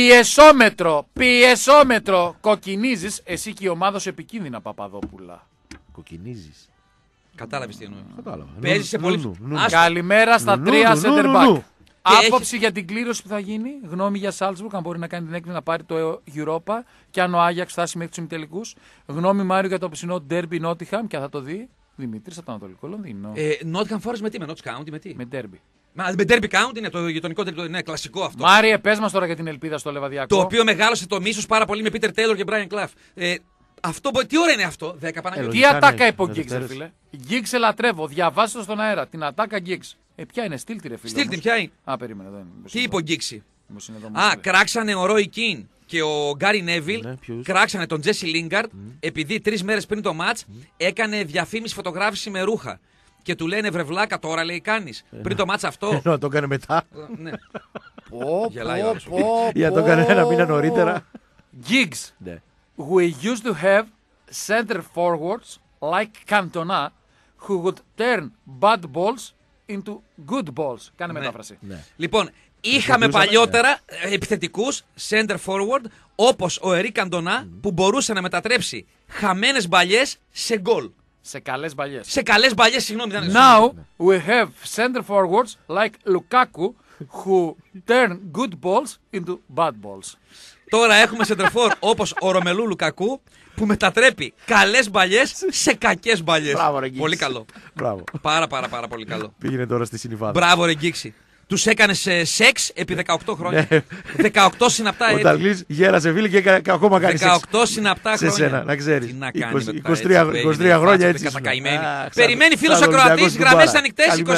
πιεσόμετρο. Κοκκινίζεις εσύ και η ομάδα σου επικίνδυνα, Παπαδόπουλα. Κοκκινίζεις. Κατάλαβες τι εννοώ. Κατάλαβα. Παίζεις σε πολύ. Καλημέρα στα 3 center back. Άποψη για την κλήρωση που θα γίνει. Γνώμη για Σάλτσμπουργκ, αν μπορεί να κάνει την έκκληση να πάρει το Europa και αν ο Άγιαξ φτάσει μέχρι τους ημιτελικούς. Γνώμη Μάριο για το απόψινό ντέρμπι Νότιχαμ και θα το δει. Δημήτρης από το Ανατολικό Λονδίνο. Νότιχαμ Φόρεστ με τι, με Notts County, με τι. Με ντέρμπι. Με ντέρμπι County είναι το γειτονικό τελικό, είναι κλασικό αυτό. Μάριε, πες μας τώρα για την ελπίδα στο Λεβαδιακό. Το οποίο μεγάλωσε το μίσος πάρα πολύ με Πίτερ Τέιλορ και Μπράιν Κλαφ. Αυτό, τι ώρα είναι αυτό, 10 Παναγιώτη. Τι ατάκα είπε ο Γκίγκς, ρε φίλε. Γκίγκς σε λατρεύω, διαβάστε το στον αέρα. Την ατάκα Γκίγκς. Ποια είναι, στείλτε ρε φίλε. Στείλτε, ποια είναι. Περίμενε εδώ. Τι είπε ο Γκίξη. Κράξανε ο Ρόι Κιν και ο Γκάρι Νέβιλ. Κράξανε τον Τζέσι Λίγκαρντ επειδή 3 μέρες πριν το μάτς έκανε διαφήμιση φωτογράφηση με ρούχα. Και του λένε βρεβλάκα τώρα λέει κάνεις. Πριν το μάτς αυτό. Να το έκανε μετά. Ναι. Γελάει ο άνθρωπος. Για το έκανε ένα μήνα νωρίτερα. Giggs. We used to have center forwards like Cantona who would turn bad balls into good balls. Κάνε μετάφραση. Λοιπόν, είχαμε παλιότερα επιθετικούς center forward όπως ο Ερί Καντονά που μπορούσε να μετατρέψει χαμένες μπαλιές σε γκολ. Σε καλές μπαλιές. Σε καλές μπαλιές, συγγνώμη. Now we have center forwards like Lukaku who turn good balls into bad balls. Τώρα έχουμε center for όπως ο Ρομελού Λουκακού που μετατρέπει καλές μπαλιές σε κακές μπαλιές. Πολύ καλό. Πάρα πολύ καλό. Πήγαινε τώρα στη Συνιβάδα. Μπράβο ρε Γκίξη. Τους έκανε σεξ επί 18 χρόνια. 18 συναπτά έτη. Ο Ταλής γέρασε φίλε και ακόμα κάνει σεξ. 18 συναπτά χρόνια. Σε σένα, να ξέρεις. Τι να κάνει 23 χρόνια έτσι. Περιμένει φίλος ακροατής, γραμμές ανοιχτές 2310 287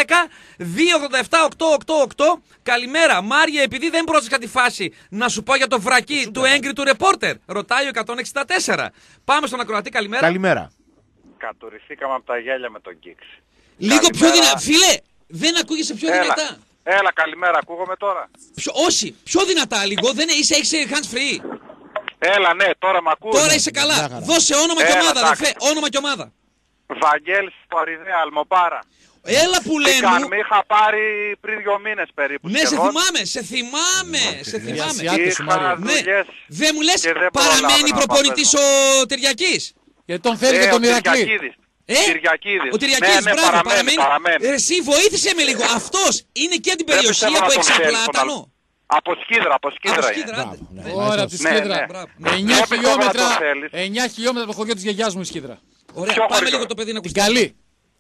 888. Καλημέρα. Μάρια, επειδή δεν πρόσεξα τη φάση, να σου πω για το βρακί του έγκριτου του ρεπόρτερ. Ρωτάει ο 164. Πάμε στον ακροατή, καλημέρα. Καλημέρα. Κατουρηθήκαμε από τα γέλια με τον Γκίξ. Λίγο πιο δυνατά. Φίλε! Δεν ακούγεσαι πιο δυνατά. Έλα, καλημέρα, ακούγομαι τώρα. Όχι, πιο δυνατά λίγο. Έχεις hands free. Έλα, ναι, τώρα μ' ακούς. Τώρα είσαι καλά. Δώσε όνομα και ομάδα, αδερφέ. Όνομα και ομάδα. Βαγγέλης Ποριδέα, Αλμοπάρα. Έλα που λένε. Με είχα πάρει πριν 2 μήνες περίπου. Ναι, σε θυμάμαι. Ναι. Δεν μου λες παραμένει προπονητής ο Τεριακής. Γιατί τον θέλει και τον Ηρακλή. Κυριακίδης. Ο Τεριακής, ναι, μπράβο, παραμένει. Εσύ βοήθησε με λίγο. Αυτός είναι και την περιοχή από Εξαπλάτανο. Από Σκίδρα είναι. Ωραία, από τη Σκίδρα. 9 χιλιόμετρα από το χωριό της γιαγιάς μου η Σκίδρα. Ωραία, Ποιο πάμε χωριό? λίγο το παιδί να Την ακουστεί. καλή.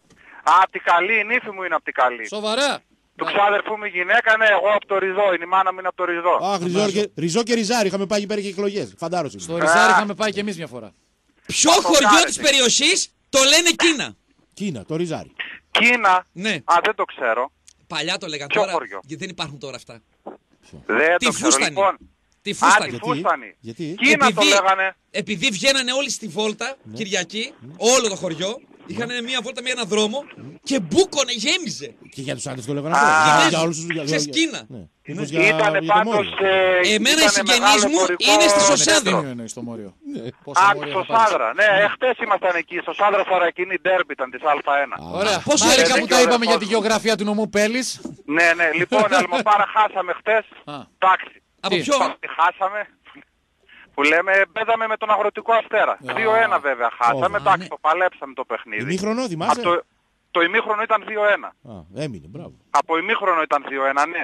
Απ' την καλή, η νύφη μου είναι απ' την καλή. Σοβαρά. Του ξάδερφού μου η γυναίκα, ναι, εγώ από το Ριδό. Είναι η μάνα μου είναι από το Ριδό. Αχ, Ριζό και Ριζάρι. Είχαμε πάει εκεί πέρα και εκλογές. Φαντάρωση. Στο Ριζάρι είχαμε πάει κι εμείς μια φορά. Ποιο χωριό της περιοχής το λένε Κίνα? Κίνα, το Ριζάρι. Κίνα. Ναι. Α, δεν το ξέρω. Παλιά το λέγανε Ποιο τώρα. χωριό? Γιατί δεν υπάρχουν τώρα αυτά. Δεν Τη το ξέρω. Φούστανη. Λοιπόν, Τη α, Φούστανη. τη Φούστανη. Γιατί? Κίνα το λέγανε. Επειδή βγαίνανε όλοι στη βόλτα, Κυριακή, όλο το χωριό, είχαν μια βόλτα με έναν δρόμο και μπούκωνε, γέμιζε. Και για τους άντρες το λέγανε Α, αυτό. ναι. Για όλους τους. Ξέρεις, Κίνα. Ναι. Ήτανε πάντως... Εμένα οι συγγενείς μου είναι στη Σωσάνδρα. Τι εννοείς στο Μόριο. Α, στο Σάδρα. Ναι, χτες ήμασταν εκεί. Στο Σάδρα Θωρακινή ντέρμπι ήταν της Α1. Ωραία. Πόσο Μάρικα έλεγε που και τα ο είπαμε για αδερφός τη μου. γεωγραφία του νομού Πέλης. Ναι, ναι. Λοιπόν, Αλμοπάρα χάσαμε χτες. Α. Εντάξει. Από Τι? ποιο? Χάσαμε. Που λέμε, μπέδαμε με τον Αγροτικό Αστέρα. 2-1 βέβαια χάσαμε. Ω, Εντάξει, το παλέψαμε το παιχνίδι. Ημίχρονο, Από θυμάσαι. το ημίχρονο ήταν 2-1. Α, έμεινε, μπράβο. Από ημίχρονο ήταν 2-1, ναι.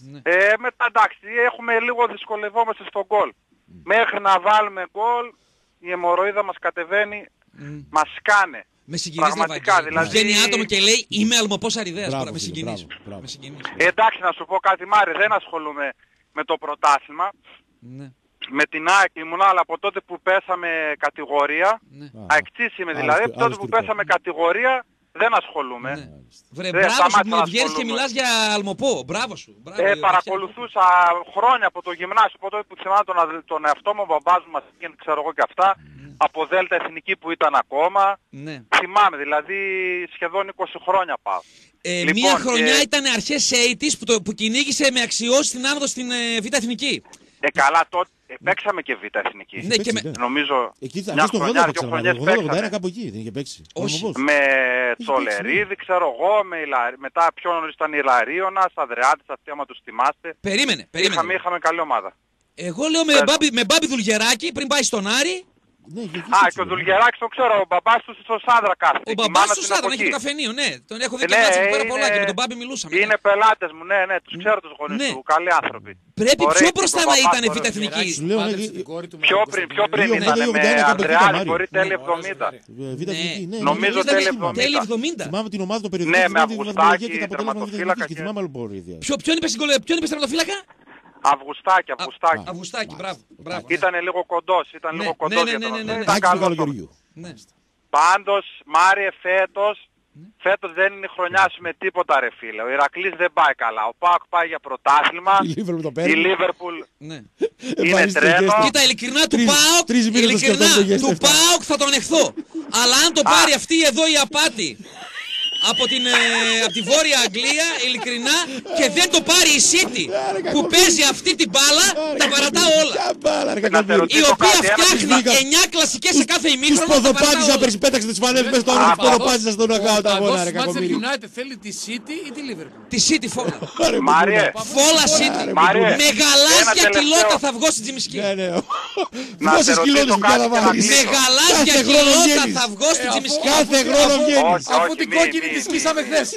Μετά εντάξει, έχουμε λίγο δυσκολευόμαστε στο γκολ. Μέχρι να βάλουμε γκολ, η αιμορροίδα μας κατεβαίνει, μας κάνε. Με συγκινείς, Πραγματικά, Λεβαγγέλη. δηλαδή- Βγαίνει άτομο και λέει είμαι αλμοπός Αριδέας. Μπράβο, Τώρα με φίλε, συγκινείς. μπράβο, μπράβο. Με συγκινείς. Εντάξει, να σου πω κάτι Μάρη, δεν ασχολούμαι με το πρωτάθλημα. Ναι. Με την ΑΕΚ ήμουν, αλλά από τότε που πέσαμε κατηγορία, Ναι. αεξής είμαι δηλαδή, από τότε που πέσαμε κατηγορία δεν ασχολούμαι. Ναι. Βρε, Δεν μπράβο σου σταμάτησα που να βγαίνεις και ασχολούμαι. μιλάς για αλμοπό. Μπράβο σου. Μπράβο, Λεβαγγέλη. Παρακολουθούσα χρόνια από το γυμνάσιο, από τότε που θυμάμαι τον εαυτό μου, ο μπαμπάς μου μας πήγαινε, ξέρω εγώ και αυτά, από Δέλτα Εθνική που ήταν ακόμα. Ναι. Θυμάμαι, δηλαδή σχεδόν 20 χρόνια πάω. Λοιπόν, Μία χρονιά ήταν αρχές 80's που κυνήγησε με αξιώσεις την άνοδο στην Β' Εθνική. Καλά, τότε παίξαμε και Β' Εθνική. Ναι, και με... Νομίζω Εκεί μια αρχές το 80 χρονιά, 2 παίξαμε. χρονιές 80-81 παίξαμε. κάπου εκεί δεν είχε παίξει. Όχι. Νομοπός. Με παίξει, Τσολερίδη, ξέρω εγώ, μετά πιο νωρίς ήταν η Λαρίωνας, Αδριάτης, αυτή άμα τους θυμάστε. Περίμενε. Είχαμε καλή ομάδα. Εγώ λέω με Μπάμπη Δουλγεράκη πριν πάει στον Άρη. Ναι, και εκεί Α, έτσι, και ο ναι. Δουλγεράκης το ξέρω, ο μπαμπάς του στο Σάδρα κάθεται. Ο Η μπαμπάς μάνα του είναι Σάδρα από έχει εκεί. το καφενείο, ναι. Τον έχω δει και Ναι, μάτσα εκεί πέρα πολλά είναι- και με τον Μπάμπη μιλούσαμε. Είναι πελάτες μου, ναι, τους ξέρω τους γονείς Ναι. του, καλοί άνθρωποι. Πρέπει Ωραίοι πιο τύποι, μπροστά ο να μπαμπάς ήταν η ωραίος. Β' Εθνική. Σου λέω, Πάντρεψε ναι, την κόρη του με Πιο τον πριν Κωνσταντινίδη. ήταν με 81 κάπου εκεί Ανδρεάδη, ήταν, μπορεί Μάριο. τέλη Ναι, 70. Β' Εθνική, ναι. Νομίζω ναι, τέλη ναι, θυμάμαι. 70. Τέλη 70. Θυμάμαι την ομάδα του περιοδικού. Ναι, με θυμάμαι τη βαθμολογία Αυγουστάκη, και τα αποτέλεσμα της τερματοφύλακα Εθνικής και και- θυμάμαι άλλο πορεία. Ποιον είπε τερματοφύλακα? Αυγουστάκη. Αυγουστάκη, μπράβο. Μπράβο. Ήτανε λίγο κοντός, ήταν Ναι, λίγο ναι, κοντός ναι, για ναι, τον ναι, ναι, ναι. ήταν Τάκης του καλός. Καλογεριού. Ναι. Πάντως, Μάριε, φέτος δεν είναι η χρονιά σου με τίποτα ρε φίλε. Ο Ηρακλής δεν πάει καλά. Ο ΠΑΟΚ πάει για πρωτάθλημα. Η Λίβερπουλ το Η παίρνει. Λίβερπουλ Ναι. είναι Εμφανίστηκε τρένο. στο- Κοίτα, ειλικρινά του Τρεις- ΠΑΟΚ, τρεις μήνες να σκεφτόμουν το ειλικρινά γέστο του αυτά. ΠΑΟΚ θα τον εχθώ. Αλλά αν το πάρει αυτή εδώ η απάτη από τη Βόρεια Αγγλία, ειλικρινά, και δεν το πάρει η City που παίζει αυτή την μπάλα, τα παρατάω όλα. Ποια μπάλα, ρε Να σε κακομοίρη. ρωτήσω Η οποία κάτι, ένα φτιάχνει βρήκα. 9 κλασικές σε κάθε Τους ημίχρονο. τα ποδοπάτησα παρατάω όλα. περισπέταξε τις φανέλες μέσα στο Α, άγωνο. παδός. Ποδοπάτησα στον αγώνα τα αγώνα, ρε Ο Manchester κακομοίρη. United θέλει τη City ή τη Liverpool. Τη City φόλα. Άρε, Μάριε, μπουμπούνα. Φόλα City. Μάριε, Με γαλάζια ένα τελευταίο. κιλότα θα βγω στην Τζιμισκή. Ναι, ναι. Να σε Πόσες ρωτήσω κιλότες κάτι πια να και να βάλεις. Με κλείσω. γαλάζια Κάθε χρόνο κιλότα βγαίνεις. θα βγω στην Τζιμισκή. Κάθε χρόνο βγαίνεις. Όχι, Αφού όχι, την μη, κόκκινη μη, τη μη. σκίσαμε χθες.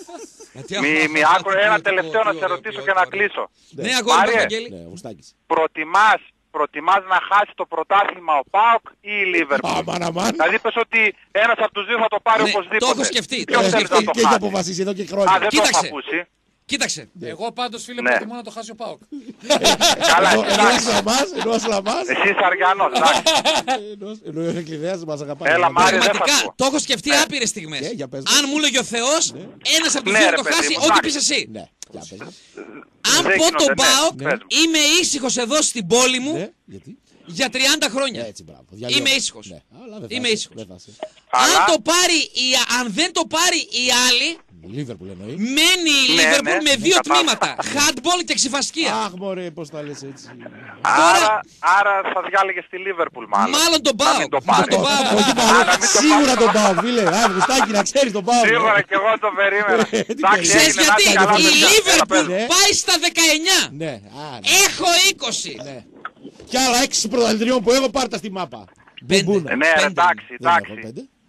Ένα τελευταίο να σε ρωτήσω και να κλείσω. Ναι, αγόρι μου, Μάριε. Βαγγέλη. Ναι, ο Στάκης. Προτιμάς να χάσει το πρωτάθλημα ο ΠΑΟΚ ή η Λίβερπουλ? Αμάν, αμάν. Δηλαδή πες ότι ένας από τους δύο θα το πάρει Ναι, οπωσδήποτε. το έχω σκεφτεί, το Ποιος έχω θέλεις σκεφτεί. να το Και έχει χάσει? αποφασίσει εδώ και Α, χρόνια. δεν το έχω Κοίταξε. ακούσει. Κοίταξε. Εγώ πάντως φίλε Ναι. προτιμώ να το χάσει ο ΠΑΟΚ. Καλά, Ενώ εντάξει. ο Ασλαμάς, Εσύ είσαι Αριανός, εντάξει. ενώ ο Εκλειδέας μας αγαπάει. Έλα, Μάρι, δεν θα Πραγματικά σου πω. το έχω σκεφτεί άπειρες στιγμές. για πες. Αν μου έλεγε ο Θεός, ένας από τους Ναι, δύο ρε, το παιδί χάσει, μου, ό,τι εντάξει. πεις εσύ. Ναι, για πες. Αν Δεν πω γίνονται, τον ναι. ΠΑΟΚ, Πες μου. είμαι ήσυχος εδώ στην πόλη μου Ναι, γιατί. για 30 χρόνια. Έτσι, μπράβο. Είμαι ήσυχος. Ναι, αλλά δεν θα Είμαι είσαι, ήσυχος. δεν θα είσαι. Αλλά- Αν δεν το πάρει η άλλη, Η Λίβερπουλ εννοεί. μένει η Ναι, Λίβερπουλ ναι, με δύο κατάλαβα. τμήματα. Handball και ξυφασκία. Αχ, μωρέ, πώς τα λες έτσι. Άρα θα διάλεγες τη Λίβερπουλ μάλλον. Μάλλον τον Να ΠΑΟΚ. μην το Μάλλον πάρει. τον ΠΑΟΚ. Όχι, να μην το σίγουρα πάρει. τον πάω, φίλε. Α, Γουστάκι, να ξέρεις τον πάω. Σίγουρα και εγώ το περίμενα. Εντάξει, Ξέρεις έγινε, να γιατί, είσαι καλά, η παιδιά. Έλα, Λίβερπουλ πες. Ναι. πάει στα 19. Ναι, α, ναι. Έχω 20. Ναι. Κι άλλα 6 πρωταθλητριών που έχω πάρτα στη μάπα. Πέντε. Μπουμπούνα. Ναι, ρε, Πέντε. εντάξει, Δεν έχω εντάξει. 5.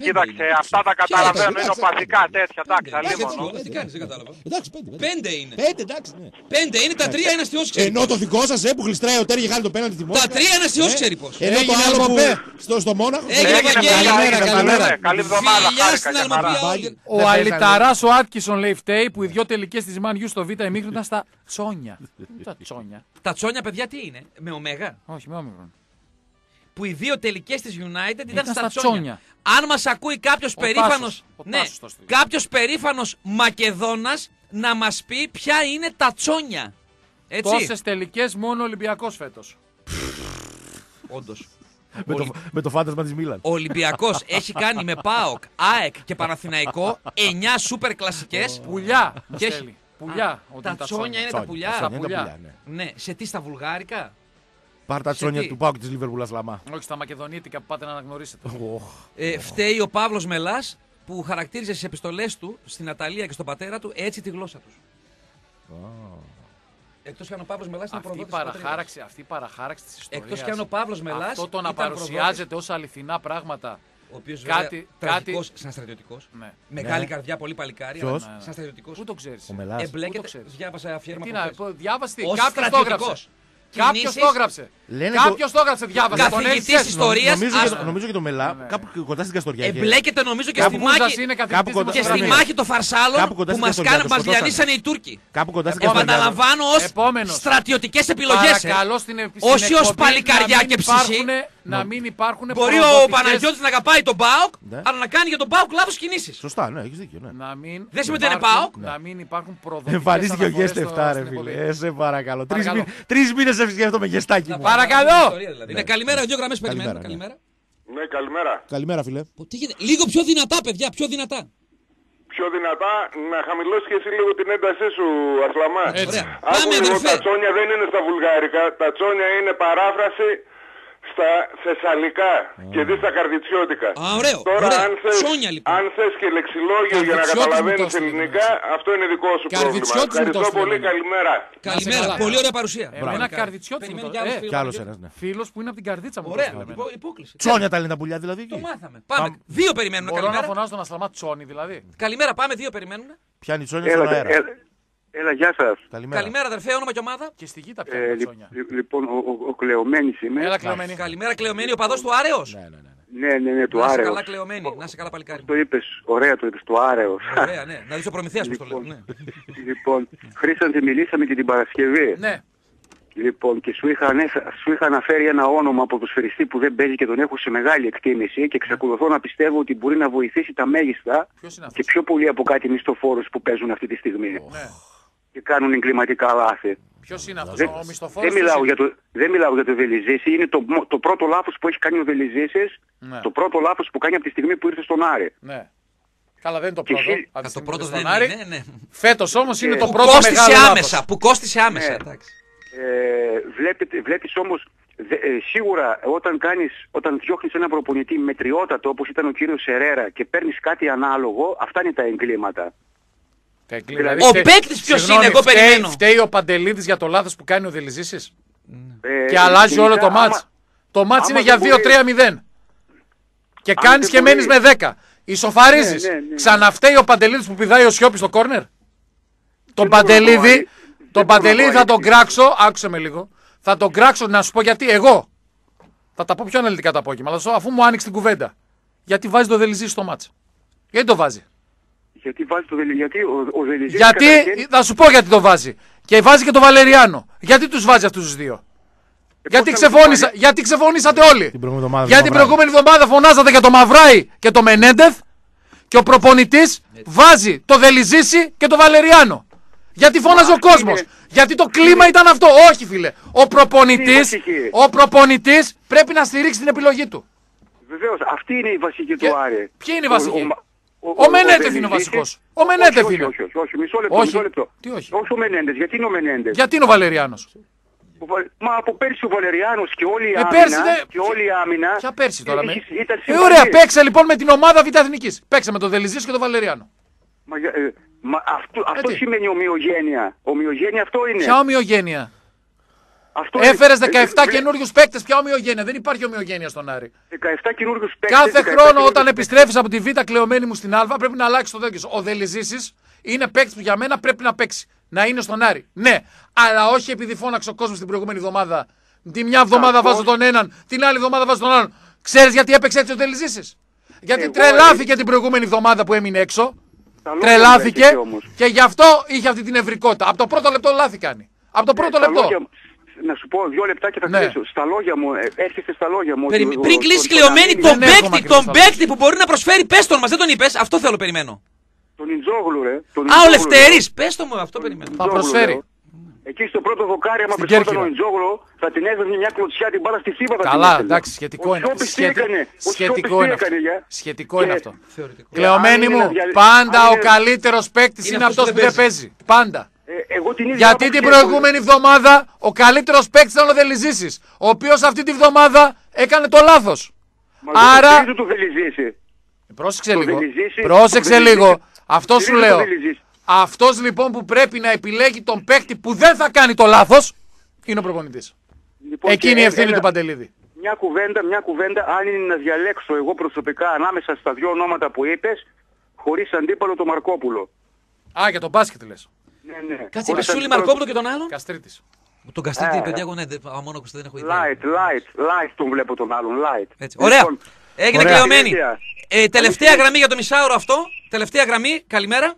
Κοίταξε, αυτά τα καταλαβαίνω, είναι οπαδικά τέτοια, εντάξει, αλίμονο. Τι κάνεις, δεν κατάλαβα. Εντάξει, 5 είναι. 5, εντάξει, ναι. 5 είναι, τα 3 είναι αστιός ξέρει. Ενώ το δικό σας που γλιστράει ο Τέρι και κάνει το πέναντι τη Μόσχα. Τα 3 είναι αστιός ξέρει πώς. Ενώ το άλλο που στο Μόναχο. Καλή εβδομάδα, Ο Αλιταράς ο Άτκισον λέει φταίει που οι 2 τελικές της Man U στο Β' ημίχρονο ήταν στα τσόνια. Τα τσόνια. Τα τσόνια, παιδιά, τι είναι, με ωμέγα. Όχι, με όμικρον. Που οι 2 τελικές της United ήταν στα στα τσόνια. τσόνια. Αν μας ακούει κάποιος περήφανος, Τάσος το στείλει. κάποιος περήφανος Μακεδόνας να μας πει ποια είναι τα τσόνια. Έτσι. Τόσες τελικές μόνο ο Ολυμπιακός φέτος. Όντως. Με το φάντασμα της Μίλαν. Ο Ολυμπιακός έχει κάνει με ΠΑΟΚ, ΑΕΚ και Παναθηναϊκό 9 σούπερ κλασικές. Πουλιά. Και Στέλνει. έχει- Πουλιά. Τα τσόνια είναι τα πουλιά. Τα πουλιά. Ναι, σε τι, στα βουλγάρικα. Πάρ' τα Σε τσόνια τι? του Πάουκ της Λίβερπουλ Ασλαμά. Όχι στα μακεδονίτικα που πάτε να αναγνωρίσετε. Φταίει ο Παύλος Μελάς που χαρακτήριζε στις επιστολές του στην Αταλία και στον πατέρα του έτσι τη γλώσσα τους. Εκτός κι αν ο Παύλος Μελάς ήταν Αυτή η προδότης της πατρίδας. αυτή η παραχάραξη της ιστορίας. Εκτός κι αν ο Παύλος Μελάς Αυτό το να ήταν παρουσιάζεται ως αληθινά πράγματα. Ο οποίος Κάτι- τραγικός, σαν στρατιωτικός. Ναι. Μεγάλη καρδιά, πολύ παλικάρι. Ποιος? αλλά Σαν στρατιωτικός. Πού το ξέρεις. Ο Μελάς. Πού το Εμπλέκεται. ξέρεις. Διάβασα αφιέρωμα Τι από να χθες. πω, διάβασε τι. Ως Κάποιος το στρατιωτικός. έγραψε. Κάποιος το έγραψε. Λένε Κάποιος το έγραψε, διάβασε. Τον Καθηγητής έχεις ιστορίας. Νομίζω και το Μελά, κάπου κοντά στην Καστοριά. Εμπλέκεται νομίζω και Κάπου στη μάχη. Μούζας είναι κάπου καθηγητής κοντά- Και στη Στραμμένα. μάχη των Φαρσάλων Κάπου κοντά που στην μας Καστοριά, το διανύσανε οι Τούρκοι. Κάπου κοντά στην Καστοριά. Επαναλαμβάνω ως Επόμενος. στρατιωτικές επιλογές. Παρακαλώ στην Όχι ως παλικαριά και ψυχή. Να μην υπάρχουν Μπορεί ο Παναγιώτης να αγαπάει τον ΠΑΟΚ, Ναι. αλλά να κάνει για τον ΠΑΟΚ λάθος κινήσεις. Σωστά, ναι, έχεις δίκιο. Ναι. Να μην Δεν σημαίνει ότι είναι υπάρχουν- ΠΑΟΚ. Να μην υπάρχουν προδοτικές Εμφανίστηκε ο αναφορές Γέστε 7, ρε στην φίλε. εκπομπή. Σε παρακαλώ. Παρακαλώ. 3 μήνες σκέφτομαι γεστάκι μου. Παρακαλώ. Ναι, καλημέρα, 2 γραμμές περιμένουμε. Καλημέρα, Καλημέρα. Ναι, καλημέρα. Καλημέρα, φίλε. Τι γίνεται, λίγο πιο δυνατά, παιδιά, πιο δυνατά. Πιο δυνατά, να χαμηλώσεις και εσύ λίγο την έντασή σου, Ασλαμά. Ωραία. Άκου Πάμε, λίγο, αδερφέ. τα τσόνια δεν είναι στα βουλγάρικα, τα τσόνια είναι παράφραση στα θεσσαλικά και δει στα καρδιτσιώτικα. Α, ωραίο. Τώρα Ωραία. αν θες και λεξιλόγιο για να Καρδιτσιώτη μου καταλαβαίνεις το έστειλε, ελληνικά, αυτό είναι δικό σου πρόβλημα. Καρδιτσιώτη μου το Ευχαριστώ έστειλε, πολύ, εμένα. καλημέρα. Καλημέρα, καλά. πολύ ωραία παρουσία. Εμένα καρδιτσιώτη μου Περιμένει το- κι άλλος ε, φίλος. Κι άλλος ένας, ναι. Φίλος που είναι από την καρδίτσα μου. το Ωραία, έστειλε εμένα. υπόκληση. Τσόνια τα λένε τα πουλιά δηλαδή. Το εκεί. μάθαμε. Πάμε. 2 περιμένουμε. Μπορώ να Καλημέρα. φωνάζω τον Ασλαμά Τσόνι δηλαδή. Καλημέρα, πάμε. 2 περιμένουν. Πιάνει τσόνια στον αέρα. Έλα, γεια σας. Καλημέρα. Καλημέρα, αδερφέ, όνομα και ομάδα. Και στη γη τα πιάνει τα Τσόνια. Λοιπόν, ο Κλεωμένης είμαι. Έλα κλεωμένη. Καλημέρα, Κλεωμένη, ο παδός του Άρεος. Ναι, του Να είσαι Άρεος. καλά, Κλεωμένη. Να είσαι καλά, παλικάρι. Το είπες, ωραία το είπες, του Άρεος. Ωραία, ναι. Να δεις ο Προμηθέας πώς το λέω. Ναι. Λοιπόν, Χρήσταντη, μιλήσαμε και την Παρασκευή. Ναι. Λοιπόν, και σου είχα αναφέρει ένα όνομα ποδοσφαιριστή που δεν παίζει και τον έχω σε μεγάλη εκτίμηση και εξακολουθώ να πιστεύω ότι μπορεί να βοηθήσει τα μέγιστα Ποιος είναι και αυτός? πιο πολύ από κάτι μισθοφόρους που παίζουν αυτή τη στιγμή Ναι. και κάνουν εγκληματικά λάθη. Ποιος είναι αυτός Δεν, ο μισθοφόρος? δεν μιλάω για το Βελιζήση, είναι το πρώτο λάθος που έχει κάνει ο Βελιζήσης, Ναι. το πρώτο λάθος που κάνει από τη στιγμή που ήρθε στον Άρη. Ναι. Καλά, δεν είναι το Και πρώτο. εσύ- Από τη Το στιγμή πρώτο που δεν στον Άρη. είναι. Ναι. Φέτος όμως είναι το Που πρώτο κόστησε μεγάλο άμεσα. λάθος. Που κόστησε άμεσα. Ναι. Εντάξει. Βλέπεις όμως, σίγουρα όταν διώχνεις έναν προπονητή μετριότατο όπως ήταν ο κύριος Σερέρα και παίρνεις κάτι ανάλογο, αυτά είναι τα εγκλήματα. Δηλαδή, Ο παίκτης ποιος συγγνώμη, είναι, εγώ περιμένω. Φταίει ο Παντελίδης για το λάθος που κάνει ο Δελιζήσης και Και αλλάζει όλο το μάτς. Το μάτς είναι για 2-3-0. Και κάνεις και μένεις με 10. Ισοφαρίζεις. Ναι. Ξαναφταίει ο Παντελίδης που πηδάει ο Σιώπης στο κόρνερ. Τον Παντελίδη θα τον κράξω, άκουσε με λίγο. Θα τον κράξω να σου πω γιατί εγώ. Θα τα πω πιο αναλυτικά το απόγευμα, αλλά αφού μου άνοιξε την κουβέντα. Γιατί βάζει το Δελιζή στο μάτς. Γιατί το βάζει. Γιατί βάζει το Δελιζή, γιατί ο Δελιζής... Γιατί, θα σου πω γιατί το βάζει. Και βάζει και το Βαλεριάνο. Γιατί τους βάζει αυτούς τους δύο. Γιατί ξεφωνήσατε όλοι. Γιατί την προηγούμενη εβδομάδα φωνάζατε για το Μαυράι και το Μενέντεθ και ο προπονητής βάζει το Δελιζήση και το Βαλεριάνο. Γιατί φώναζε ο κόσμος. Γιατί το κλίμα ήταν αυτό. Όχι φίλε. Ο προπονητής πρέπει να στηρίξει την επιλογή του. Βεβαίως, αυτή είναι η βασική του Άρη. Ποιοι είναι οι βασικοί? Ο Μενέντεθ είναι ο βασικός. Ο Μενέντεθ είναι. Όχι, μισό λεπτό. Τι όχι. Όχι ο Μενέντεθ, γιατί είναι ο Μενέντεθ? Γιατί είναι ο Βαλεριάνος? Μα από πέρσι ο Βαλεριάνος και όλη η πέρσι άμυνα, δεν- και όλη η άμυνα... Ποια πέρσι τώρα με. ήταν Ωραία, συμπαγή. παίξε λοιπόν με την ομάδα Β' Εθνικής. Παίξε με τον Δελιζής και τον Βαλεριάνο. Μα αυτό τι? σημαίνει ομοιογένεια. Ομοιογένεια αυτό είναι. Ποια ομοιογένεια? Έφερες 17 καινούριους παίκτες. Ποια ομοιογένεια? Δεν υπάρχει ομοιογένεια στον Άρη. 17 καινούριους παίκτες. Κάθε χρόνο όταν επιστρέφεις από τη Β' κλεωμένη μου στην Α, πρέπει να αλλάξει το δόκιο. Ο Δελιζήσης είναι παίκτης που για μένα πρέπει να παίξει. Να είναι στον Άρη. Ναι, αλλά όχι επειδή φώναξε ο κόσμος την προηγούμενη εβδομάδα. Τη μια εβδομάδα βάζω τον έναν, την άλλη εβδομάδα βάζω τον άλλον. Ξέρεις γιατί έπαιξε έτσι ο Δελιζήσης? Γιατί τρελάθηκε την προηγούμενη εβδομάδα που έμεινε έξω. Τρελάθηκε και γι' αυτό είχε αυτή την ευρικότητα. Από το πρώτο λεπτό λάθη κάνει. Από το πρώτο λεπτό. Να σου πω 2 λεπτά και θα κλείσω. Στα λόγια μου, έρχεσαι στα λόγια μου. Πριν κλείσει κλεωμένη τον παίκτη που μπορεί να προσφέρει, πες τον μας, δεν τον είπες, αυτό θέλω, περιμένω. Τον Ιντζόγλου, ρε. Ο Λευτέρης, πες το μου, αυτό περιμένω. Θα προσφέρει. Εκεί στο πρώτο δοκάρι, άμα βρισκόταν ο Ιντζόγλου, θα την έβαζε μια κλωτσιά την μπάλα στη θύμα. Καλά, εντάξει, σχετικό είναι. Σχετικό είναι αυτό. Κλεωμένη μου, πάντα ο καλύτερος παίκτης είναι αυτός που δεν παίζει. Πάντα. Γιατί την προηγούμενη εβδομάδα ο καλύτερος παίκτης ήταν ο Δελιζήσης, ο οποίος αυτή τη βδομάδα έκανε το λάθος. Άρα. Πρόσεξε λίγο. Αυτό σου λέω. Αυτός λοιπόν που πρέπει να επιλέγει τον παίκτη που δεν θα κάνει το λάθος είναι ο προπονητής. Εκείνη η ευθύνη του Παντελίδη. Μια κουβέντα, αν είναι να διαλέξω εγώ προσωπικά ανάμεσα στα 2 ονόματα που είπες, χωρίς αντίπαλο το Μαρκόπουλο. Α, για τον μπάσκετ λες. Ναι. Κάτσε, είπε Σούλη Μαρκόπουλο και τον άλλον. Καστρίτης. Τον Καστρίτη, παιδιά, εγώ μόνο που δεν έχω ιδέα. Light τον βλέπω τον άλλον, light. Ωραία. Έγινε κλεωμένη. Τελευταία γραμμή για το μισάωρο αυτό. Τελευταία γραμμή, καλημέρα.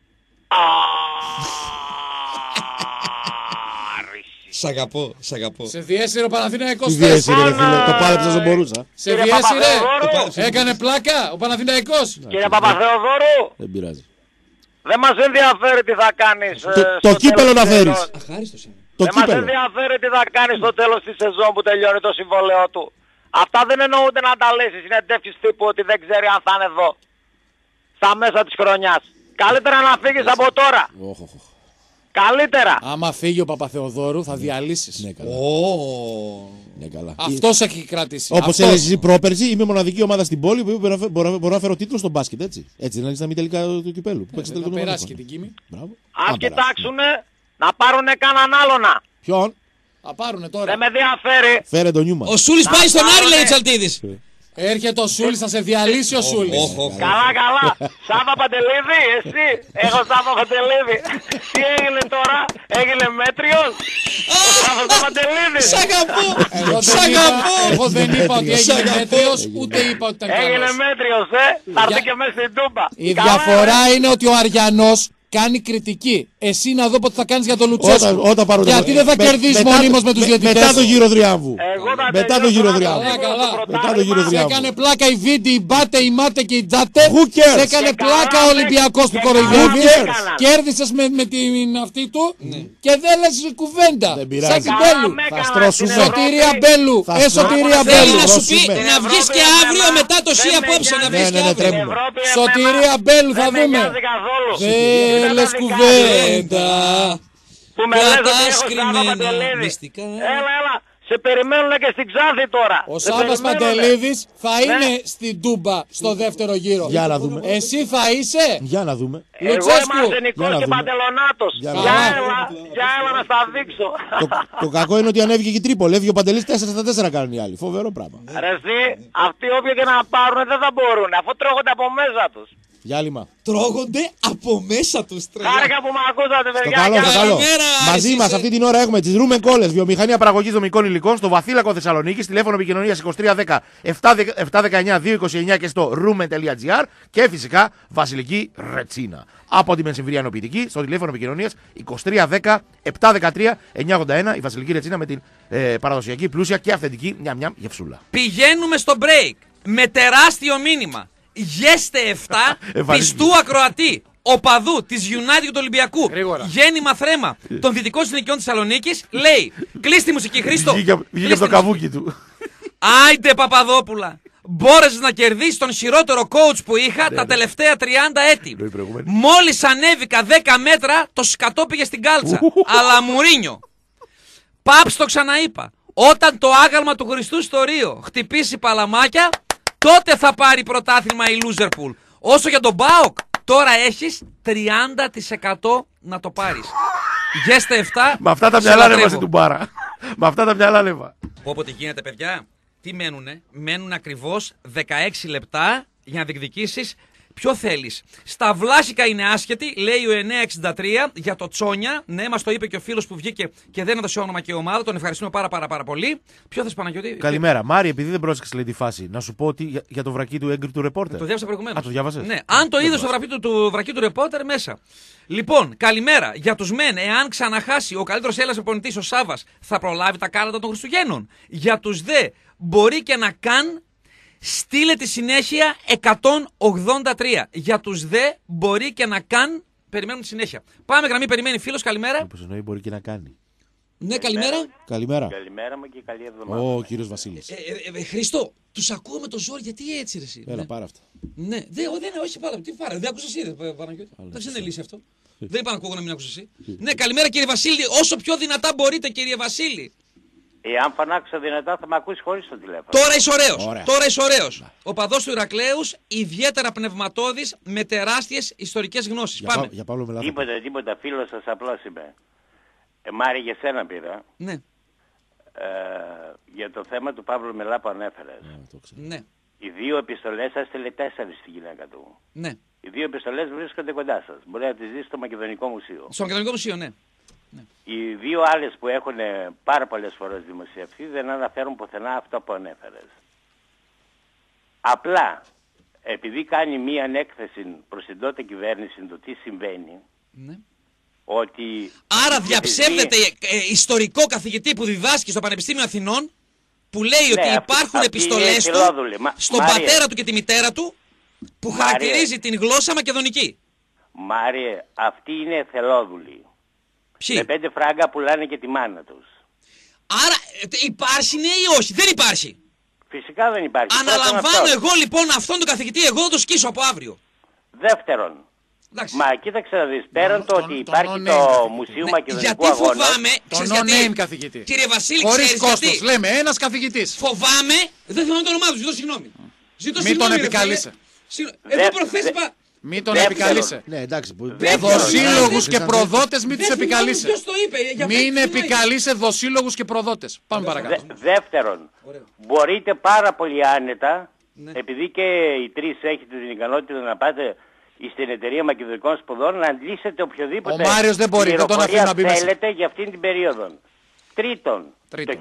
Σ' αγαπώ. Σε διέσυρε ο Παναθηναϊκός. Το πάλεψα όσο μπορούσα. Σε διέσυρε. Έκανε πλάκα ο Παναθηναϊκός. Κύριε Παπαθεοδόρου. Δεν πειράζει. Δεν μας ενδιαφέρει τι θα κάνεις. Το κύπελο να φέρεις. Δεν μας ενδιαφέρει τι θα κάνεις στο τέλος της σεζόν που τελειώνει το συμβόλαιό του. Αυτά δεν εννοούνται να τα λες. Συνεντεύξεις τύπου ότι δεν ξέρει αν θα είναι εδώ. Στα μέσα της χρονιάς. Καλύτερα να φύγεις από τώρα. Καλύτερα. Άμα φύγει ο Παπαθεοδόρου θα διαλύσεις. Ναι, καλά. Αυτός έχει κρατήσει. Όπως έλεγες εσύ πρόπερση, είμαι μοναδική ομάδα στην πόλη που μπορώ να φέρω τίτλο στο μπάσκετ. Έτσι δεν είναι στα μη τελικά του κυπέλου. Θα περάσει και την Κίμη. Ας κοιτάξουνε να πάρουνε κανέναν άλλονα. Ποιον? Θα πάρουνε τώρα. Δεν με ενδιαφέρει. Φέρε τον Νιούμαν. Ο Σούλης πάει στον Άρη, λέει ο Τσαλτίδης. Έρχεται ο Σούλης, θα σε διαλύσει ο Σούλης. Καλά. Σάβα Παντελίδη, εσύ. Έχω Σάβα Παντελίδη. Τι έγινε τώρα, έγινε μέτριος. Ο Σάββας Παντελίδης. Σ' αγαπώ. Εγώ δεν είπα ότι έγινε μέτριος, ούτε είπα ότι ήταν καλός. Έγινε μέτριος, θα έρθει και μέσα στην Τούμπα. Η διαφορά είναι ότι ο Αριανός κάνει κριτική. Εσύ να δω πότε θα κάνεις για τον Λουτσέσκου. Γιατί δεν θα κερδίσεις μονίμως με τους διαιτητές. Μετά το γύρο Δριάμβου. Μετά το γύρο Δριάμβου. Σε έκανε πλάκα η Βίντι, η Μπάτε, η Μάτε και η Τζάτε. Σε έκανε πλάκα ο Ολυμπιακός που κοροϊδεύει. Κέρδισες με την αυτή του και δεν λες κουβέντα. Σαν Μπέλου. Σωτηρία Μπέλου. Σωτηρία Θέλει Μπέλου. να σου πει να βγεις και αύριο μετά το ΣΥ απόψε. Να βγεις και αύριο. Σωτηρία Μπέλου θα δούμε. Δεν λες κουβέντα. Που με λες ότι έχω Σάββα Παντελίδη. Έλα. Σε περιμένουν και στην Ξάνθη τώρα. Ο Σάββας Παντελίδης θα είναι στην Τούμπα στο δεύτερο γύρο. Για να δούμε. Εσύ θα είσαι. Για να δούμε. Εγώ είμαι Αρσενικός και Παντελονάτος. Για έλα να στα δείξω. Το κακό είναι ότι ανέβηκε και η Τρίπολη. Έφυγε ο Παντελής 4-4 κάνουν οι άλλοι. Φοβερό πράγμα. Ρε εσύ, αυτοί όποιοι και να πάρουν δεν θα μπορούν. Αφού τρώγονται από μέσα τους. Διάλειμμα. Τρώγονται από μέσα τους. Χάρηκα που με ακούσατε, παιδιά. Στο καλό. Μαζί μας αυτή την ώρα έχουμε τις Ρούμεν Κόλλες, βιομηχανία παραγωγής δομικών υλικών, στο Βαθύλακο Θεσσαλονίκης, τηλέφωνο επικοινωνίας 2310 719 229 και στο rumen.gr και φυσικά Βασιλική Ρετσίνα. Από τη Μενσυμβρία Ενοποιητική, στο τηλέφωνο επικοινωνίας 2310 713 981, η Βασιλική Ρετσίνα με την παραδοσιακή πλούσια και αυθεντική μια γευσούλα. Πηγαίνουμε στο break με τεράστιο μήνυμα. Γέστε 7 πιστού ακροατή οπαδού της United του Ολυμπιακού. Γέννημα θρέμα των δυτικών συνοικιών της Θεσσαλονίκης. Λέει: κλείς τη μουσική, Χρήστο. Βγήκε από το καβούκι του. Άιντε Παπαδόπουλα. Μπόρεσες να κερδίσεις τον χειρότερο coach που είχα τα τελευταία 30 έτη. Μόλις ανέβηκα 10 μέτρα, το σκατό πήγε στην κάλτσα. Αλλά Μουρίνιο. Παps, το ξαναείπα. Όταν το άγαλμα του Χριστού στο Ρίο χτυπήσει παλαμάκια, τότε θα πάρει πρωτάθλημα η Λούζερπουλ. Όσο για τον ΠΑΟΚ, τώρα έχεις 30% να το πάρεις. Γέστε 7. Με αυτά τα μυαλά είναι μαζί του Μπάρα. Με αυτά τα μυαλά λέμε. Όποτε γίνεται, παιδιά, τι μένουνε? Μένουν ακριβώς 16 λεπτά για να διεκδικήσεις. Ποιο θέλεις? Στα Βλάσικα είναι άσχετη, λέει ο 963 για το Τσόνια. Ναι, μας το είπε και ο φίλος που βγήκε και δεν έδωσε όνομα και ομάδα. Τον ευχαριστούμε πάρα πολύ. Ποιο θες, Παναγιώτη? Καλημέρα. Μάρη, επειδή δεν πρόσεξες λέει τη φάση, να σου πω ότι για το βρακί του έγκριτου ρεπόρτερ. Το διάβασα προηγουμένως. Το διάβασες? Ναι, αν το είδες το βρακί του ρεπόρτερ μέσα. Λοιπόν, καλημέρα. Για τους μεν, εάν ξαναχάσει ο καλύτερος Έλληνας προπονητής ο Σάβας, θα προλάβει τα κάλατα των Χριστουγέννων. Για τους δε, μπορεί και να καν. Στείλε τη συνέχεια 183. Για τους δε μπορεί και να καν. Περιμένουν τη συνέχεια. Πάμε γραμμή, περιμένει φίλος, καλημέρα. Όπως εννοεί μπορεί και να κάνει. Ναι, καλημέρα. Καλημέρα. Καλημέρα μου και καλή εβδομάδα. Ο κύριος Βασίλης. Χριστό, τους ακούω με το ζόρι, γιατί έτσι ρε εσύ? Έλα, πάρα αυτά. Ναι, όχι πάρα. Τι πάρα, δεν άκουσες εσύ, Παναγιώτη. Δεν είναι λύση αυτό. Δεν είπα να ακούω να μην άκουσες εσύ. Ναι, καλημέρα κύριε Βασίλη, όσο πιο δυνατά μπορείτε κύριε Βασίλη. Εάν φωνάξω δυνατά θα με ακούσει χωρίς το τηλέφωνο. Τώρα είσαι ωραίος. Ο παδός του Ηρακλέους, ιδιαίτερα πνευματώδης, με τεράστιες ιστορικές γνώσεις. Πάμε. Για Παύλο Μελά. Τίποτα, φίλος σας απλώς είμαι. Μάρη, για σένα πήρα. Ναι. Για το θέμα του Παύλου Μελά που ανέφερες. Ναι. Οι 2 επιστολές σας στείλε 4 στη γυναίκα του. Ναι. Οι 2 επιστολές βρίσκονται κοντά σας. Μπορεί να τις δεις στο Μακεδονικό Μουσείο. Στο Μακεδονικό Μουσείο, ναι. Οι 2 άλλες που έχουν πάρα πολλές φορές δημοσιευθεί δεν αναφέρουν πουθενά αυτό που ανέφερες. Απλά, επειδή κάνει μία ανέκθεση προς την τότε κυβέρνηση το τι συμβαίνει, ναι. Ότι... Άρα διαψεύδεται ιστορικό καθηγητή που διδάσκει στο Πανεπιστήμιο Αθηνών, που λέει ότι υπάρχουν επιστολές του στον πατέρα του και τη μητέρα του, που χαρακτηρίζει την γλώσσα μακεδονική. Μάριε, αυτοί είναι εθελόδουλοι. Με 5 φράγκα πουλάνε και τη μάνα τους. Άρα υπάρχει ναι ή όχι? Δεν υπάρχει. Φυσικά δεν υπάρχει. Αναλαμβάνω εγώ λοιπόν αυτόν τον καθηγητή, εγώ θα το σκίσω από αύριο. Δεύτερον, μα κοίταξε να δεις, πέραν το ότι υπάρχει το Μουσείο Μακεδονικού Αγώνα. Γιατί φοβάμαι, ξέρεις γιατί, καθηγητή. Κύριε Βασίλη, χωρίς κόστος, λέμε, ένας καθηγητής. Φοβάμαι, δεν θυμάμαι το όνομά του, ζητώ συγγνώμη. Μην τον επικαλείσαι. Εδώ προχθές είπα... Μην τον επικαλείσαι. Ναι, εντάξει. Δοσύλλογους και προδότες μην τους επικαλείσαι. Ποιος το είπε? Μην επικαλείσαι δοσύλλογους και προδότες. Πάμε παρακάτω. Δεύτερον, μπορείτε πάρα πολύ άνετα, επειδή και οι 3 έχετε την ικανότητα να πάτε στην εταιρεία Μακεδονικών Σπουδών, να αντλήσετε οποιοδήποτε πληροφορία θέλετε για αυτήν την περίοδο. Τρίτον, το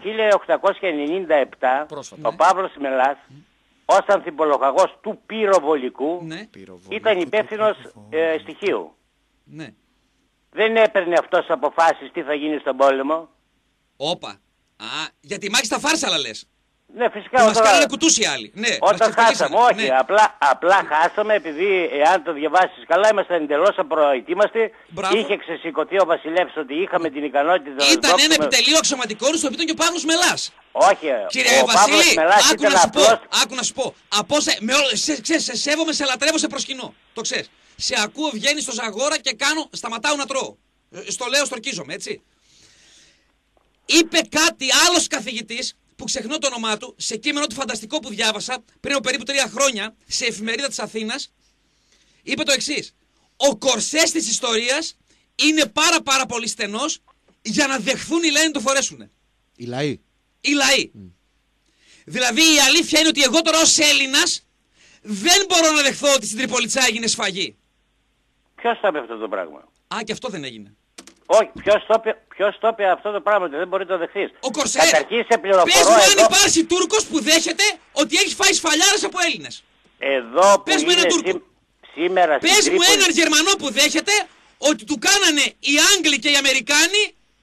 1897 ο Παύλος Μελάς, ως ανθιπολογαγός του πυροβολικού, ήταν υπεύθυνος στοιχείου. Ναι. Δεν έπαιρνε αυτός αποφάσεις τι θα γίνει στον πόλεμο. Όπα. Για τη μάχη στα Φάρσαλα λες. Ναι, φυσικά. Μας κάνανε κουτούς οι άλλοι. Ναι, όταν χάσαμε, όχι. Ναι. Απλά χάσαμε επειδή, εάν το διαβάσεις καλά, ήμασταν εντελώς απροετοίμαστοι. Είχε ξεσηκωθεί ο Βασιλεύς ότι είχαμε την ικανότητα να ήταν ένα επιτελείο αξιωματικών στο οποίο ήταν και ο Παύλος Μελάς. Όχι, κύριε Βασίλη, άκου να σου πω. Σε σέβομαι, σε λατρεύω, σε προσκυνώ. Το ξέρεις. Σε ακούω, βγαίνεις στο Ζαγόρα και σταματάω να τρώω. Στο λέω, στορκίζομαι, έτσι. Είπε κάτι άλλος καθηγητής, που ξεχνώ το όνομά του, σε κείμενο του φανταστικό που διάβασα πριν από περίπου 3 χρόνια, σε εφημερίδα της Αθήνας, είπε το εξής. Ο κορσές της ιστορίας είναι πάρα πολύ στενός για να δεχθούν οι λαοί να το φορέσουν. Οι λαοί. Οι λαοί. Δηλαδή η αλήθεια είναι ότι εγώ τώρα ως Έλληνας δεν μπορώ να δεχθώ ότι στην Τριπολιτσά έγινε σφαγή. Ποιος το είπε αυτό το πράγμα? Και αυτό δεν έγινε. Όχι, ποιος το είπε αυτό το πράγμα, ότι δεν μπορεί να το δεχθείς. Ο Κορσέ. Καταρχήν σε πληροφορώ. Πες μου αν υπάρχει Τούρκος που δέχεται ότι έχει φάει σφαλιάρες από Έλληνες. Εδώ πες που είναι σήμερα στην Πες μου έναν Γερμανό που δέχεται ότι του κάνανε οι Άγγλοι και οι Αμερικάνοι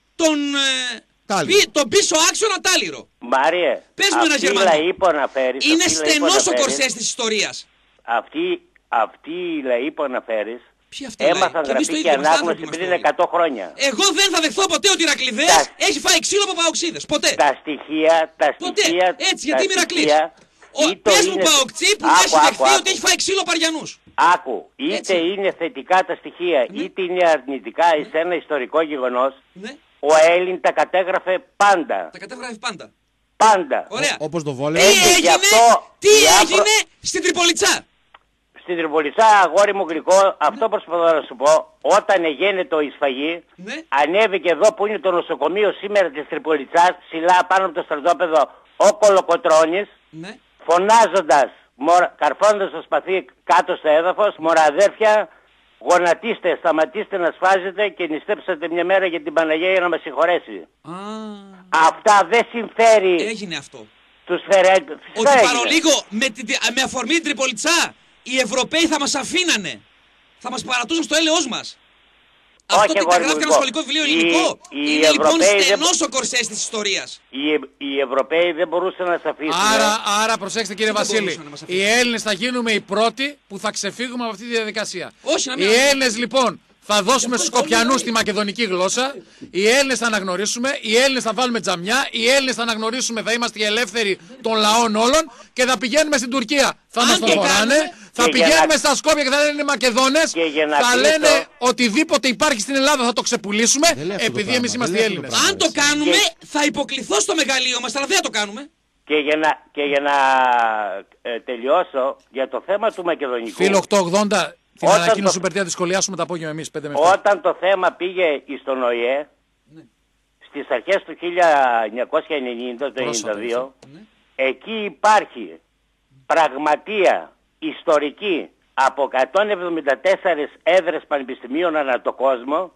τον πίσω άξονα τάλιρο. Μάριε, πες μου έναν Γερμανό. Είναι στενός ο Κορσές της ιστορίας. Αυτή η λαοί που αναφέρεις έμαθαν γραφή και ανάγνωση πριν 100 χρόνια. Εγώ δεν θα δεχθώ ποτέ ότι ο Ηρακλειδέας έχει φάει ξύλο από παοξίδες. Ποτέ. Τα στοιχεία. Έτσι, γιατί είμαι Ηρακλής. Πες μου παοξί που έχει δεχθεί ότι έχει φάει ξύλο Παριανούς. Άκου, είτε είναι θετικά τα στοιχεία, είτε είναι αρνητικά σε ένα ιστορικό γεγονός, ο Έλλην τα κατέγραφε πάντα. Τα κατέγραφε πάντα. Πάντα. Ωραία. Όπως το βόλεϊ. Τι έγινε στην Τριπολιτσά. στην Τριπολιτσά, αγόρι μου γλυκό, αυτό προσπαθώ να σου πω. Όταν εγένετο η σφαγή, ανέβηκε εδώ που είναι το νοσοκομείο σήμερα της Τριπολιτσάς, ψηλά πάνω από το στρατόπεδο, ο Κολοκοτρώνης, φωνάζοντας, καρφώνοντας το σπαθί κάτω στο έδαφος, μωραδέρφια, γονατίστε, σταματήστε να σφάζετε και νηστέψατε μια μέρα για την Παναγία για να μας συγχωρέσει. Αυτά δεν συμφέρει. Έγινε αυτό. Τους φερέγγους. Ότι παρολίγο με αφορμή την Τριπολιτσά οι Ευρωπαίοι θα μας αφήνανε. Θα μας παρατούσαν στο έλεος μας. Αυτό τι τα γράφει ένα σχολικό βιβλίο ελληνικό. Είναι λοιπόν στενός ο κορσές της ιστορίας. Οι Ευρωπαίοι δεν μπορούσαν να σε αφήσουν. Άρα προσέξτε κύριε Βασίλη. Οι Έλληνες θα γίνουμε οι πρώτοι που θα ξεφύγουμε από αυτή τη διαδικασία. Οι Έλληνες λοιπόν θα δώσουμε στους Σκοπιανούς τη μακεδονική γλώσσα. Οι Έλληνες θα αναγνωρίσουμε. Οι Έλληνες θα βάλουμε τζαμιά. Οι Έλληνες θα αναγνωρίσουμε. Θα είμαστε οι ελεύθεροι των λαών όλων. Και θα πηγαίνουμε στην Τουρκία. Θα μας το χωράνε. Θα πηγαίνουμε στα Σκόπια και θα λένε Μακεδόνες. Θα λένε οτιδήποτε υπάρχει στην Ελλάδα θα το ξεπουλήσουμε. Επειδή εμείς είμαστε οι Έλληνες. Αν το κάνουμε θα υποκληθώ στο μεγαλείο μας. Αλλά δεν θα το κάνουμε. Και για να τελειώσω για το θέμα του μακεδονικού. Φίλο 880. Την ανακοίνωση Super 3 τη σχολιάσουμε το απόγευμα εμείς 5 με 7. Όταν το θέμα πήγε στον ΟΗΕ, στις αρχές του 1990, το 1992, εκεί υπάρχει πραγματεία ιστορική από 174 έδρες πανεπιστημίων ανά το κόσμο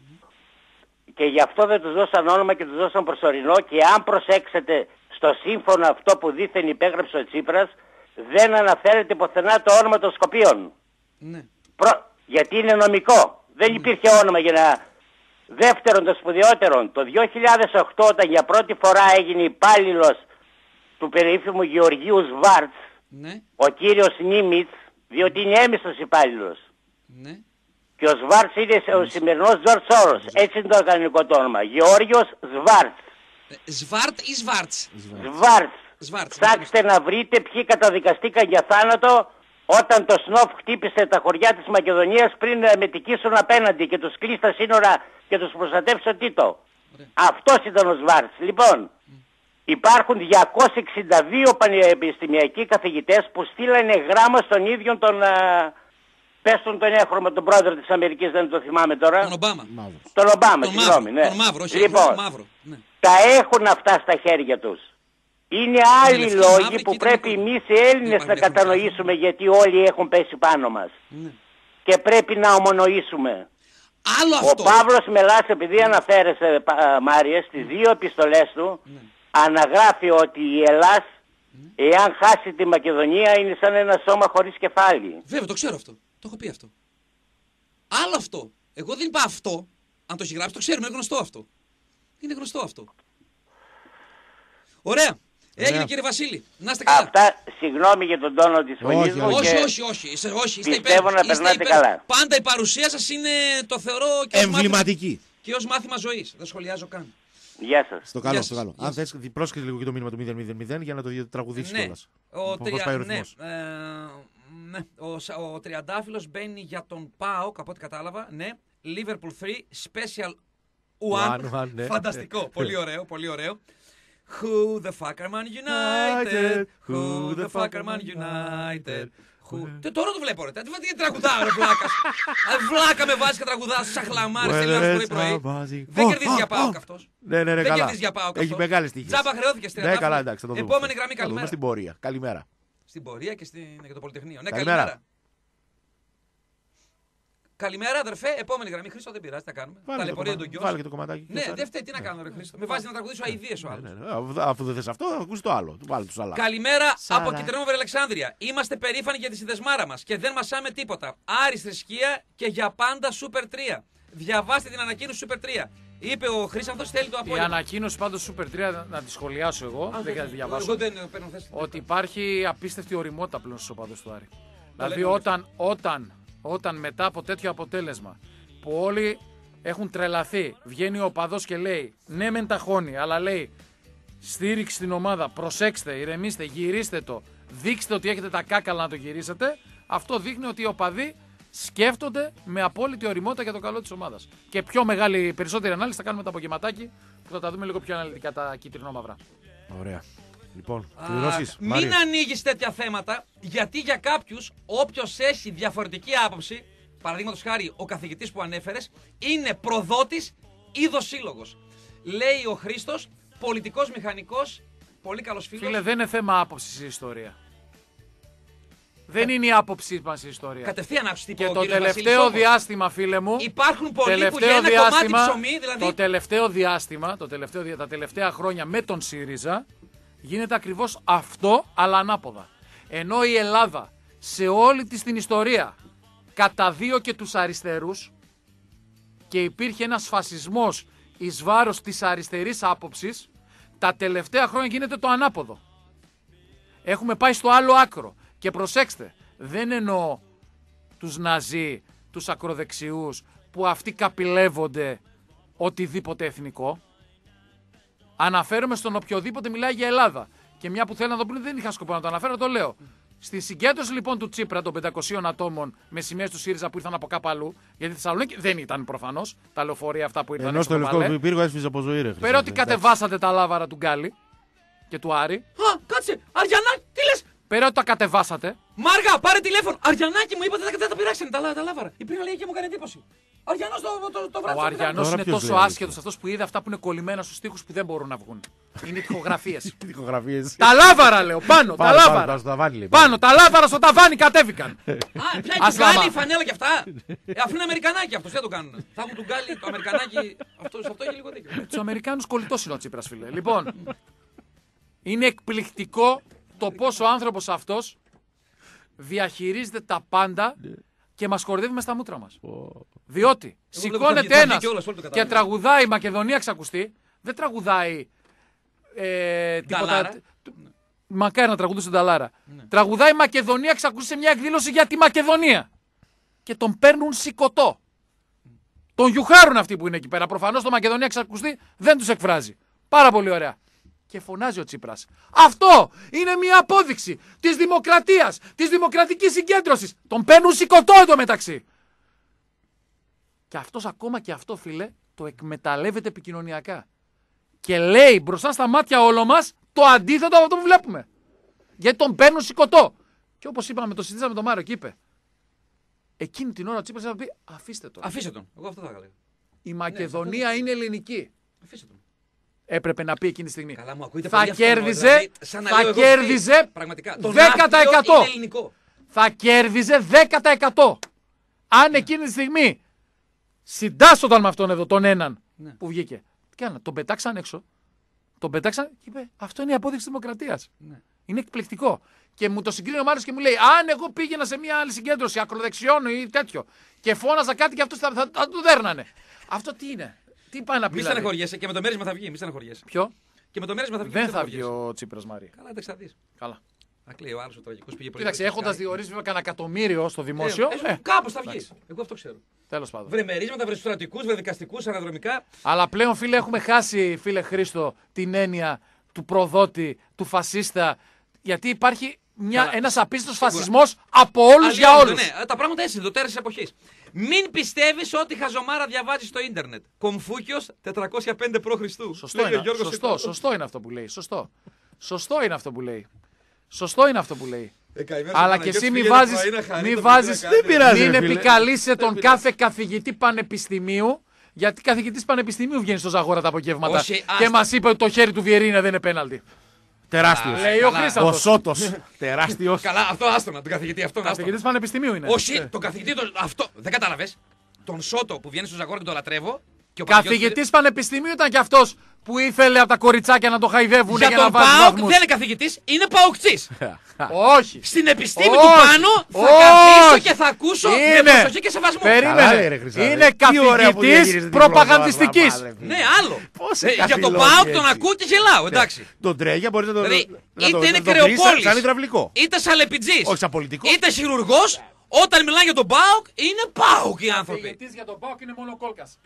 και γι' αυτό δεν τους δώσαν όνομα και τους δώσαν προσωρινό και αν προσέξετε στο σύμφωνο αυτό που δήθεν υπέγραψε ο Τσίπρας δεν αναφέρεται πουθενά το όνομα των Σκοπίων. Ναι. Γιατί είναι νομικό. Δεν υπήρχε όνομα για να... Δεύτερον, το σπουδαιότερον, το 2008 όταν για πρώτη φορά έγινε υπάλληλος του περίφημου Γεωργίου Σβάρτς, ο κύριος Νίμιτς, διότι είναι έμιστος υπάλληλος. Και ο Σβάρτς είναι ο σημερινός Τζορτζ Σόρος. Έτσι είναι το κανονικό το όνομα. Γεώργιος Σβάρτς. Σβάρτ ή Σβάρτς? Σβάρτς. Ψάξτε να βρείτε ποιοι καταδικαστήκαν για θάνατο όταν το ΣΝΟΦ χτύπησε τα χωριά της Μακεδονίας πριν μετικήσουν απέναντι και τους κλείσει τα σύνορα και τους προστατεύσει ο Τίτο. Αυτός ήταν ο Σβάρτς. Λοιπόν, υπάρχουν 262 πανεπιστημιακοί καθηγητές που στείλανε γράμμα στον ίδιο τον... Πες τον έχρωμο, τον πρόεδρο της Αμερικής, δεν το θυμάμαι τώρα. Τον Ομπάμα. Τον Ομπάμα, συγγνώμη. Ναι. Τον Μαύρο, όχι, λοιπόν, Μαύρο. Ναι. Τα έχουν αυτά στα χέρια τους. Είναι άλλοι λόγοι που πρέπει εμείς οι Έλληνες να κατανοήσουμε γιατί όλοι έχουν πέσει πάνω μας. Ναι. Και πρέπει να ομονοήσουμε. Άλλο αυτό. Ο Παύλος Μελάς, επειδή αναφέρεσαι Μάριε, στις δύο επιστολές του αναγράφει ότι η Ελλάς εάν χάσει τη Μακεδονία είναι σαν ένα σώμα χωρίς κεφάλι. Βέβαια, το ξέρω αυτό. Το έχω πει αυτό. Άλλο αυτό. Εγώ δεν είπα αυτό. Αν το έχει γράψει, το ξέρουμε. Είναι γνωστό αυτό. Είναι γνωστό αυτό. Ωραία. Έγινε κύριε Βασίλη. Να είστε καλά. Αυτά, συγγνώμη για τον τόνο της φωνής μου. Όχι. Πιστεύω να περνάτε καλά. Πάντα η παρουσία σας είναι, το θεωρώ και εμβληματική. Και ως μάθημα ζωής. Δεν σχολιάζω καν. Γεια σας. Στο καλό, στο καλό. Αν θες, πρόσχεσαι λίγο και το μήνυμα του 000 για να το τραγουδήσεις κιόλας. Ναι, ο Τριαντάφυλλος μπαίνει για τον ΠΑΟΚ, από ό,τι κατάλαβα. Ναι, Liverpool 3, Special One. Ναι. Φανταστικό, πολύ ωραίο, πολύ ωραίο. Who the fuck are Man United? Who the fuck are Man United? Τώρα το βλέπω ρε, τι τραγουδάω ρε βλάκας. Βλάκα με βάζεις και τραγουδάς σαν χλαμάρες τελειώνεις πρωί. Δεν κερδίζει για ΠΑΟΚ αυτός. Ναι, δεν κερδίζει για ΠΑΟΚ αυτός. Έχει μεγάλες τύχες. Τζάμπα χρεώθηκε στην Ελλάδα. Ναι, καλά, εντάξει, θα το δούμε. Επόμενη γραμμή, καλημέρα. Στην πορεία, καλημέρα. Στην πορεία και το Πολυτεχνείο. Ναι, καλημέρα. Καλημέρα, αδερφέ. Επόμενη γραμμή. Χρήστο, δεν πειράζει, τι θα κάνουμε. Ταλαιπωρία τον Βάλε και το κομματάκι. Ναι, δεν φταίει, τι να κάνω, ρε Χρήστο. Με βάζει να τραγουδήσω αηδίες ο άλλος. Αφού δεν θες αυτό, θα ακούσει το άλλο. Βάλε τους άλλα. Καλημέρα από Κιτρινόμαυρη Αλεξάνδρεια. Είμαστε περήφανοι για τη συνδεσμάρα μας και δεν μασάμε τίποτα. Άρης θρησκεία και για πάντα Super 3. Διαβάστε την ανακοίνωση Super 3. Είπε ο Χρήστος, στέλνει το απόγευμα. Η ανακοίνωση πάντως Super 3, να τη σχολιάσω εγώ, δεν θα τη διαβάσω. Ότι υπάρχει απίστευτη ωριμότητα πλέον στους οπαδούς του Άρη. Δηλαδή όταν μετά από τέτοιο αποτέλεσμα που όλοι έχουν τρελαθεί, βγαίνει ο οπαδός και λέει ναι μεν ταχώνει, αλλά λέει στήριξη στην ομάδα, προσέξτε, ηρεμήστε, γυρίστε το, δείξτε ότι έχετε τα κάκαλα να το γυρίσετε, αυτό δείχνει ότι οι οπαδοί σκέφτονται με απόλυτη ωριμότητα για το καλό της ομάδας. Και πιο μεγάλη, περισσότερη ανάλυση θα κάνουμε το απογευματάκι που θα τα δούμε λίγο πιο αναλυτικά τα κίτρινο-μαυρά. Ωραία. Λοιπόν, μην ανοίγεις τέτοια θέματα, γιατί για κάποιους, όποιος έχει διαφορετική άποψη, παραδείγματος χάρη ο καθηγητής που ανέφερες, είναι προδότης ή δοσύλλογος. Λέει ο Χρήστος, πολιτικός μηχανικός, πολύ καλός φίλος. Φίλε, δεν είναι θέμα άποψης η ιστορία. Δεν είναι η άποψή μας η ιστορία. Κατευθείαν άκουσε τι είπε και ο το κύριος τελευταίο Βασίλης, διάστημα, φίλε μου. Υπάρχουν πολλοί που για ένα κομμάτι ψωμί, δηλαδή. Το τελευταίο διάστημα, τα τελευταία χρόνια με τον ΣΥΡΙΖΑ γίνεται ακριβώς αυτό, αλλά ανάποδα. Ενώ η Ελλάδα σε όλη της την ιστορία καταδίωκε τους αριστερούς και υπήρχε ένας φασισμός εις βάρος της αριστερής άποψης, τα τελευταία χρόνια γίνεται το ανάποδο. Έχουμε πάει στο άλλο άκρο. Και προσέξτε, δεν εννοώ τους Ναζί, τους ακροδεξιούς, που αυτοί καπηλεύονται οτιδήποτε εθνικό. Αναφέρομαι στον οποιοδήποτε μιλάει για Ελλάδα. Και μια που θέλω να το πούνε, δεν είχα σκοπό να το αναφέρω, το λέω. Στη συγκέντρωση λοιπόν του Τσίπρα των 500 ατόμων με σημαίες του ΣΥΡΙΖΑ που ήρθαν από κάπου αλλού, γιατί στη Θεσσαλονίκη δεν ήταν προφανώς τα λεωφορεία αυτά που ήρθαν. Ενώ στο λευκό του πύργου έσφιζε από ζωή, ρε. Πέρα ότι κατεβάσατε τα λάβαρα του Γκάλι και του Άρη. Κάτσε, Αριανά, τι λες. Πέρα ότι τα κατεβάσατε. Μάργα, πάρε τηλέφωνο. Αριανάκι μου είπατε δεν τα πειράξανε τα λάβαρα. Η πριν λέει και μου έκανε εντύπωση. Αριανός το βράδυ. Ο Αριανός είναι τόσο άσχετος αυτός που είδε αυτά που είναι κολλημένα στους τοίχους που δεν μπορούν να βγουν. Είναι τοιχογραφίες. Τα λάβαρα λέω, πάνω, τα λάβαρα. Πάνω, τα λάβαρα στο ταβάνι κατέβηκαν. Πια του Γκάλι η φανέλα κι αυτά. Αφού είναι Αμερικανάκι αυτός, δεν το κάνουν. Θα έχουν του Γκάλι το Αμερικανάκι. Αυτό έχει λίγο δίκιο. Τους Αμερικάνους κολλητός είναι ο Τσίπρας, φίλε. Λοιπόν, είναι εκπληκτικό το πόσο ο άνθρωπος αυτός διαχειρίζεται τα πάντα και μας κορδεύει μες στα μούτρα μας. Διότι σηκώνεται ένας και τραγουδάει Μακεδονία ξακουστεί, δεν τραγουδάει τίποτα. Μακάρι να τραγουδούσε την Ταλάρα. Τραγουδάει Μακεδονία ξακουστεί σε μια εκδήλωση για τη Μακεδονία. Και τον παίρνουν σηκωτό. Τον γιουχάρουν αυτοί που είναι εκεί πέρα. Προφανώς το Μακεδονία ξακουστεί δεν τους εκφράζει. Πάρα πολύ ωραία. Και φωνάζει ο Τσίπρας. Αυτό είναι μια απόδειξη της δημοκρατίας, της δημοκρατικής συγκέντρωσης. Τον παίρνουν σηκωτό εντωμεταξύ. Και αυτός ακόμα και αυτό, φίλε, το εκμεταλλεύεται επικοινωνιακά. Και λέει μπροστά στα μάτια όλων μας το αντίθετο από αυτό που βλέπουμε. Γιατί τον παίρνουν σηκωτό. Και όπως είπαμε, το συζήτησαμε με τον Μάριο και είπε. Εκείνη την ώρα ο Τσίπρας θα πει: αφήστε τον. Αφήστε τον. Εγώ αυτό θα έλεγα. Η Μακεδονία είναι ελληνική. Αφήστε τον. Έπρεπε να πει εκείνη τη στιγμή. Καλά, μου ακούγεται θα πολύ κέρδιζε, δηλαδή, θα κέρδιζε 10%. Θα κέρδιζε 10%. Αν εκείνη τη στιγμή συντάσσονταν με αυτόν εδώ τον έναν που βγήκε. Τι κάνανε, τον πετάξαν έξω. Τον πετάξαν και είπε: αυτό είναι η απόδειξη της δημοκρατίας. Είναι εκπληκτικό. Και μου το συγκρίνει ο Μάριος και μου λέει: αν εγώ πήγαινα σε μια άλλη συγκέντρωση ακροδεξιών ή τέτοιο και φώναζα κάτι και αυτός θα του δέρνανε. Αυτό τι είναι. Τι πάει να πει. Μη στεναχωριέσαι και με το μέρισμα θα βγει. Μη στεναχωριέσαι. Ποιο? Και με το μέρισμα θα βγει. Δεν θα βγει ο Τσίπρας, Μάρια. Καλά, δεν θα δεις. Καλά. Θα κλαίει ο άλλος ο τραγικός πήγε πολύ. Κοίταξε, έχοντας διορίσει βέβαια κανένα εκατομμύριο στο δημόσιο. Κάπως θα βγει. Εγώ αυτό ξέρω. Τέλος πάντων. Βρε μερίσματα, βρε στρατικούς, βρε δικαστικούς, αναδρομικά. Αλλά πλέον, φίλε, έχουμε χάσει, φίλε Χρήστο, την έννοια του προδότη, του φασίστα. Γιατί υπάρχει ένας απίστευτος φασισμός από όλους για όλους. Ναι, τα πράγματα έτσι, το τέρας της εποχής. Μην πιστεύεις ότι χαζομάρα διαβάζεις στο ίντερνετ. Κομφούκιος 405 π.Χ. Σωστό είναι αυτό που λέει. Σωστό είναι αυτό που λέει. Αλλά και εσύ μη βάζεις. Μην επικαλείσαι τον κάθε καθηγητή πανεπιστημίου. Γιατί καθηγητής πανεπιστημίου βγαίνει στο Ζαγόρα τα απογεύματα και μας είπε ότι το χέρι του Βιερίνια δεν είναι πέναλτι. Τεράστιος. Λέει ο Χρήστος. Ο Σότος. Τεράστιος. Καλά, αυτό άστονα. Τον καθηγητή αυτό. Καθηγητής πανεπιστημίου είναι. Όχι, τον καθηγητή αυτό. Δεν κατάλαβες. Τον Σότο που βγαίνει στο Ζαγόρα και τον λατρεύω. Καθηγητής πανεπιστημίου ήταν κι αυτός που ήθελε από τα κοριτσάκια να το χαϊδεύουν για να βάζει βαθμούς. Δεν είναι καθηγητής, είναι παοκτσής. Όχι. Στην επιστήμη του πάνω θα καθίσω και θα ακούσω με προσοχή και σεβασμό. Περίμενε. Είναι καθηγητής προπαγανδιστικής. Ναι, άλλο. Για τον ΠΑΟΚ τον ακούω και γελάω, εντάξει. Τον Τρέγια μπορείς να τον βρεις. Είτε είναι κρεοπόλης, είτε σαλεπιτζής, είτε χειρουργός. Όταν μιλάνε για τον ΠΑΟΚ, είναι ΠΑΟΚ οι άνθρωποι. Καθηγητής για τον ΠΑΟΚ είναι μόνο ο Κόλκας.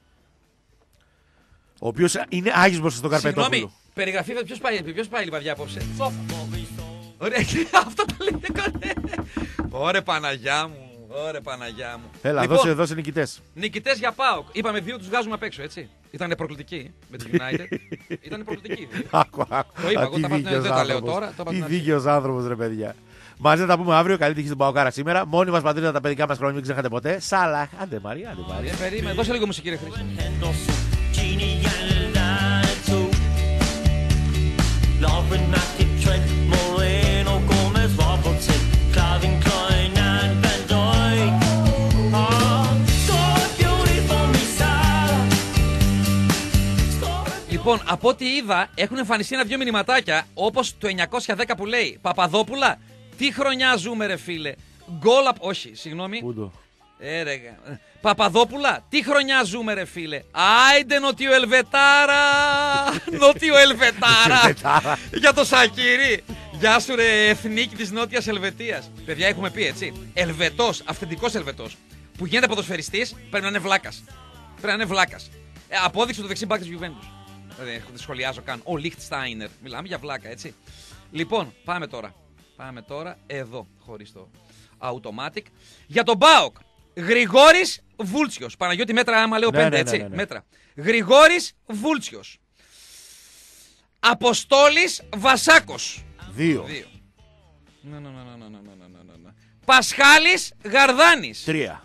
Ο οποίος είναι άγιος μπροστά στον Καρπετόπουλο. Συγγνώμη, περιγραφή ποιος πάει λιβαδιά απόψε. Ωραία, αυτό το λέτε. Ωραία Παναγιά μου, ωραία Παναγιά μου. Έλα, δώσε νικητές. Νικητές για ΠΑΟΚ. Είπαμε 2 τους βγάζουμε απ' έξω, έτσι. Ήταν προκλητική με τη United. Ήταν προκλητική. Άκου. Το είπα εγώ, δεν τα λέω τώρα. Τι δίκαιος άνθρωπος, ρε παιδιά. Μαζί θα τα πούμε αύριο. Καλή τύχη στην Παοκάρα σήμερα. Μόνη μας πατρίδα τα παιδικά μας χρόνια, μην ξέχατε ποτέ. Σάλαχ. Άντε Μαρία, άντε Μαρία. Περίμενε, δώσε λίγο μουσική, ρε Χρήστο. Λοιπόν, από ό,τι είδα, έχουν εμφανιστεί ένα-δυο μηνυματάκια, όπως το 910 που λέει Παπαδόπουλα, τι χρονιά ζούμε, ρε φίλε. Γκολ απ'. Όχι, συγγνώμη. Παπαδόπουλα, τι χρονιά ζούμε, ρε φίλε. Άιντε Νοτιοελβετάρα! Νοτιοελβετάρα! Για το Σακύρι! Γεια σου, ρε εθνίκη της Νότιας Ελβετίας. Παιδιά, έχουμε πει έτσι. Ελβετός, αυθεντικός Ελβετός, που γίνεται ποδοσφαιριστής, πρέπει να είναι βλάκας. Πρέπει να είναι βλάκας. Απόδειξε το δεξί μπακ της Juventus. Δεν σχολιάζω καν. Ο Λίχτστάινερ. Μιλάμε για βλάκα, έτσι. Λοιπόν, πάμε τώρα. Πάμε τώρα εδώ, χωρίς το automatic. Για τον ΠΑΟΚ. Γρηγόρης Βούλτσιος. Παναγιώτη, μέτρα άμα λέω 5, έτσι. Ναι. Μέτρα. Γρηγόρης Βούλτσιος. Αποστόλης Βασάκος. 2. Ναι. Πασχάλης Γαρδάνης. 3.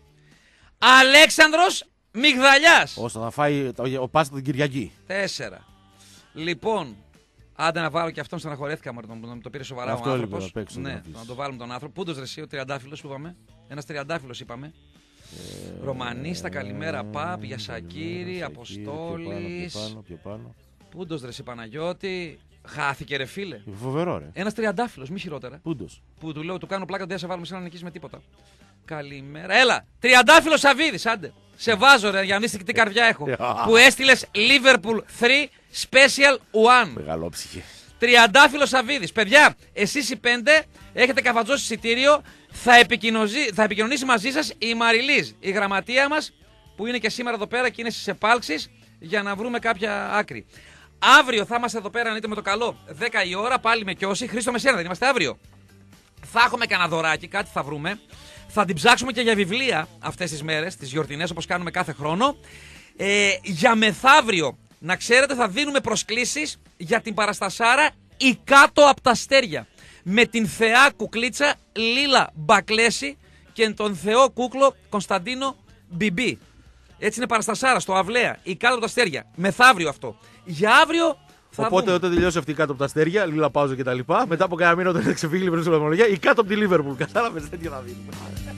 Αλέξανδρος Μιγδαλιάς. Ώστε να φάει ο Πάστα την Κυριακή. 4. Λοιπόν, άντε να βάλω και αυτόν, στεναχωρέθηκα να το πήρε σοβαρά αυτό ο άνθρωπος. Ναι, να το βάλουμε τον άνθρωπο. Πούντος ρε εσύ, ο τριαντάφυλλος που είπαμε. Ένας τριαντάφυλλος είπαμε. Ρομανίστα, καλημέρα Παπ, για Σακύρη, Αποστόλης. Πιο πάνω. Πούντος ρε εσύ Παναγιώτη. Χάθηκε ρε φίλε. Φοβερό ρε. Ένας τριαντάφυλλος, μη χειρότερα. Πούντος. Που του λέω, του κάνω πλάκα, δεν σε βάλουμε σε να νικήσει με τίποτα. Καλημέρα. Έλα, τριαντάφυλλος Σαββίδης, άντε. Σε βάζω ρε, για να δεις τι καρδιά έχω. Που έστειλες Liverpool 3 Special 1. Μεγαλόψυχη. Τριαντάφυλλος Σαββίδης. Παιδιά, εσείς οι 5 έχετε καφατζώσει εισιτήριο. Θα επικοινωνήσει μαζί σας η Μαριλίζ, η γραμματεία μας, που είναι και σήμερα εδώ πέρα και είναι στις επάλξεις, για να βρούμε κάποια άκρη. Αύριο θα είμαστε εδώ πέρα, αν είτε με το καλό, 10 η ώρα, πάλι με κιόση. Χρήστο, με σένα δεν είμαστε αύριο. Θα έχουμε κανένα δωράκι, κάτι θα βρούμε. Θα την ψάξουμε και για βιβλία αυτές τις μέρες, τις γιορτινές, όπως κάνουμε κάθε χρόνο. Για μεθαύριο, να ξέρετε, θα δίνουμε προσκλήσεις για την παραστασάρα «Η κάτω από τα αστέρια». Με την θεά κουκλίτσα Λίλα Μπακλέση και τον θεό κούκλο Κωνσταντίνο Μπιμπί. Έτσι είναι παραστασάρα στο Αυλαία, «Η κάτω από τα αστέρια». Μεθαύριο αυτό. Για αύριο. Οπότε όταν τελειώσει αυτή κάτω από τα αστέρια, Λίλα Πάουζο κτλ. Μετά από κάνα μήνα όταν θα ξεφύγει λίγο στην βαθμολογία, η κάτω από τη Λίβερπουλ. Κατάλαβες, τέτοιο να δίνουμε.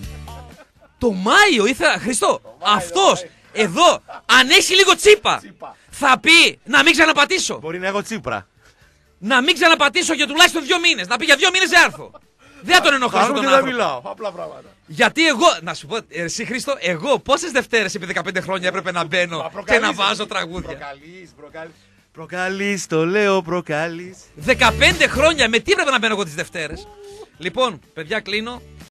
Το Μάιο ήθελα. Χριστό, αυτός εδώ, αν έχει λίγο τσίπα, θα πει να μην ξαναπατήσω. Μπορεί να έχω τσίπρα. Να μην ξαναπατήσω για τουλάχιστον 2 μήνες. Να πει για 2 μήνες δεν έρθω. Δεν θα τον ενοχλήσω τον άνθρωπο. Δεν μιλάω. Απλά πράγματα. Γιατί εγώ, να σου πω, εσύ Χρήστο, εγώ πόσες Δευτέρες επί 15 χρόνια έπρεπε να μπαίνω και να βάζω τραγούδια. Προκαλείς, το λέω, προκαλείς. 15 χρόνια με τι έπρεπε να μπαίνω εγώ τις Δευτέρες. Λοιπόν, παιδιά, κλείνω.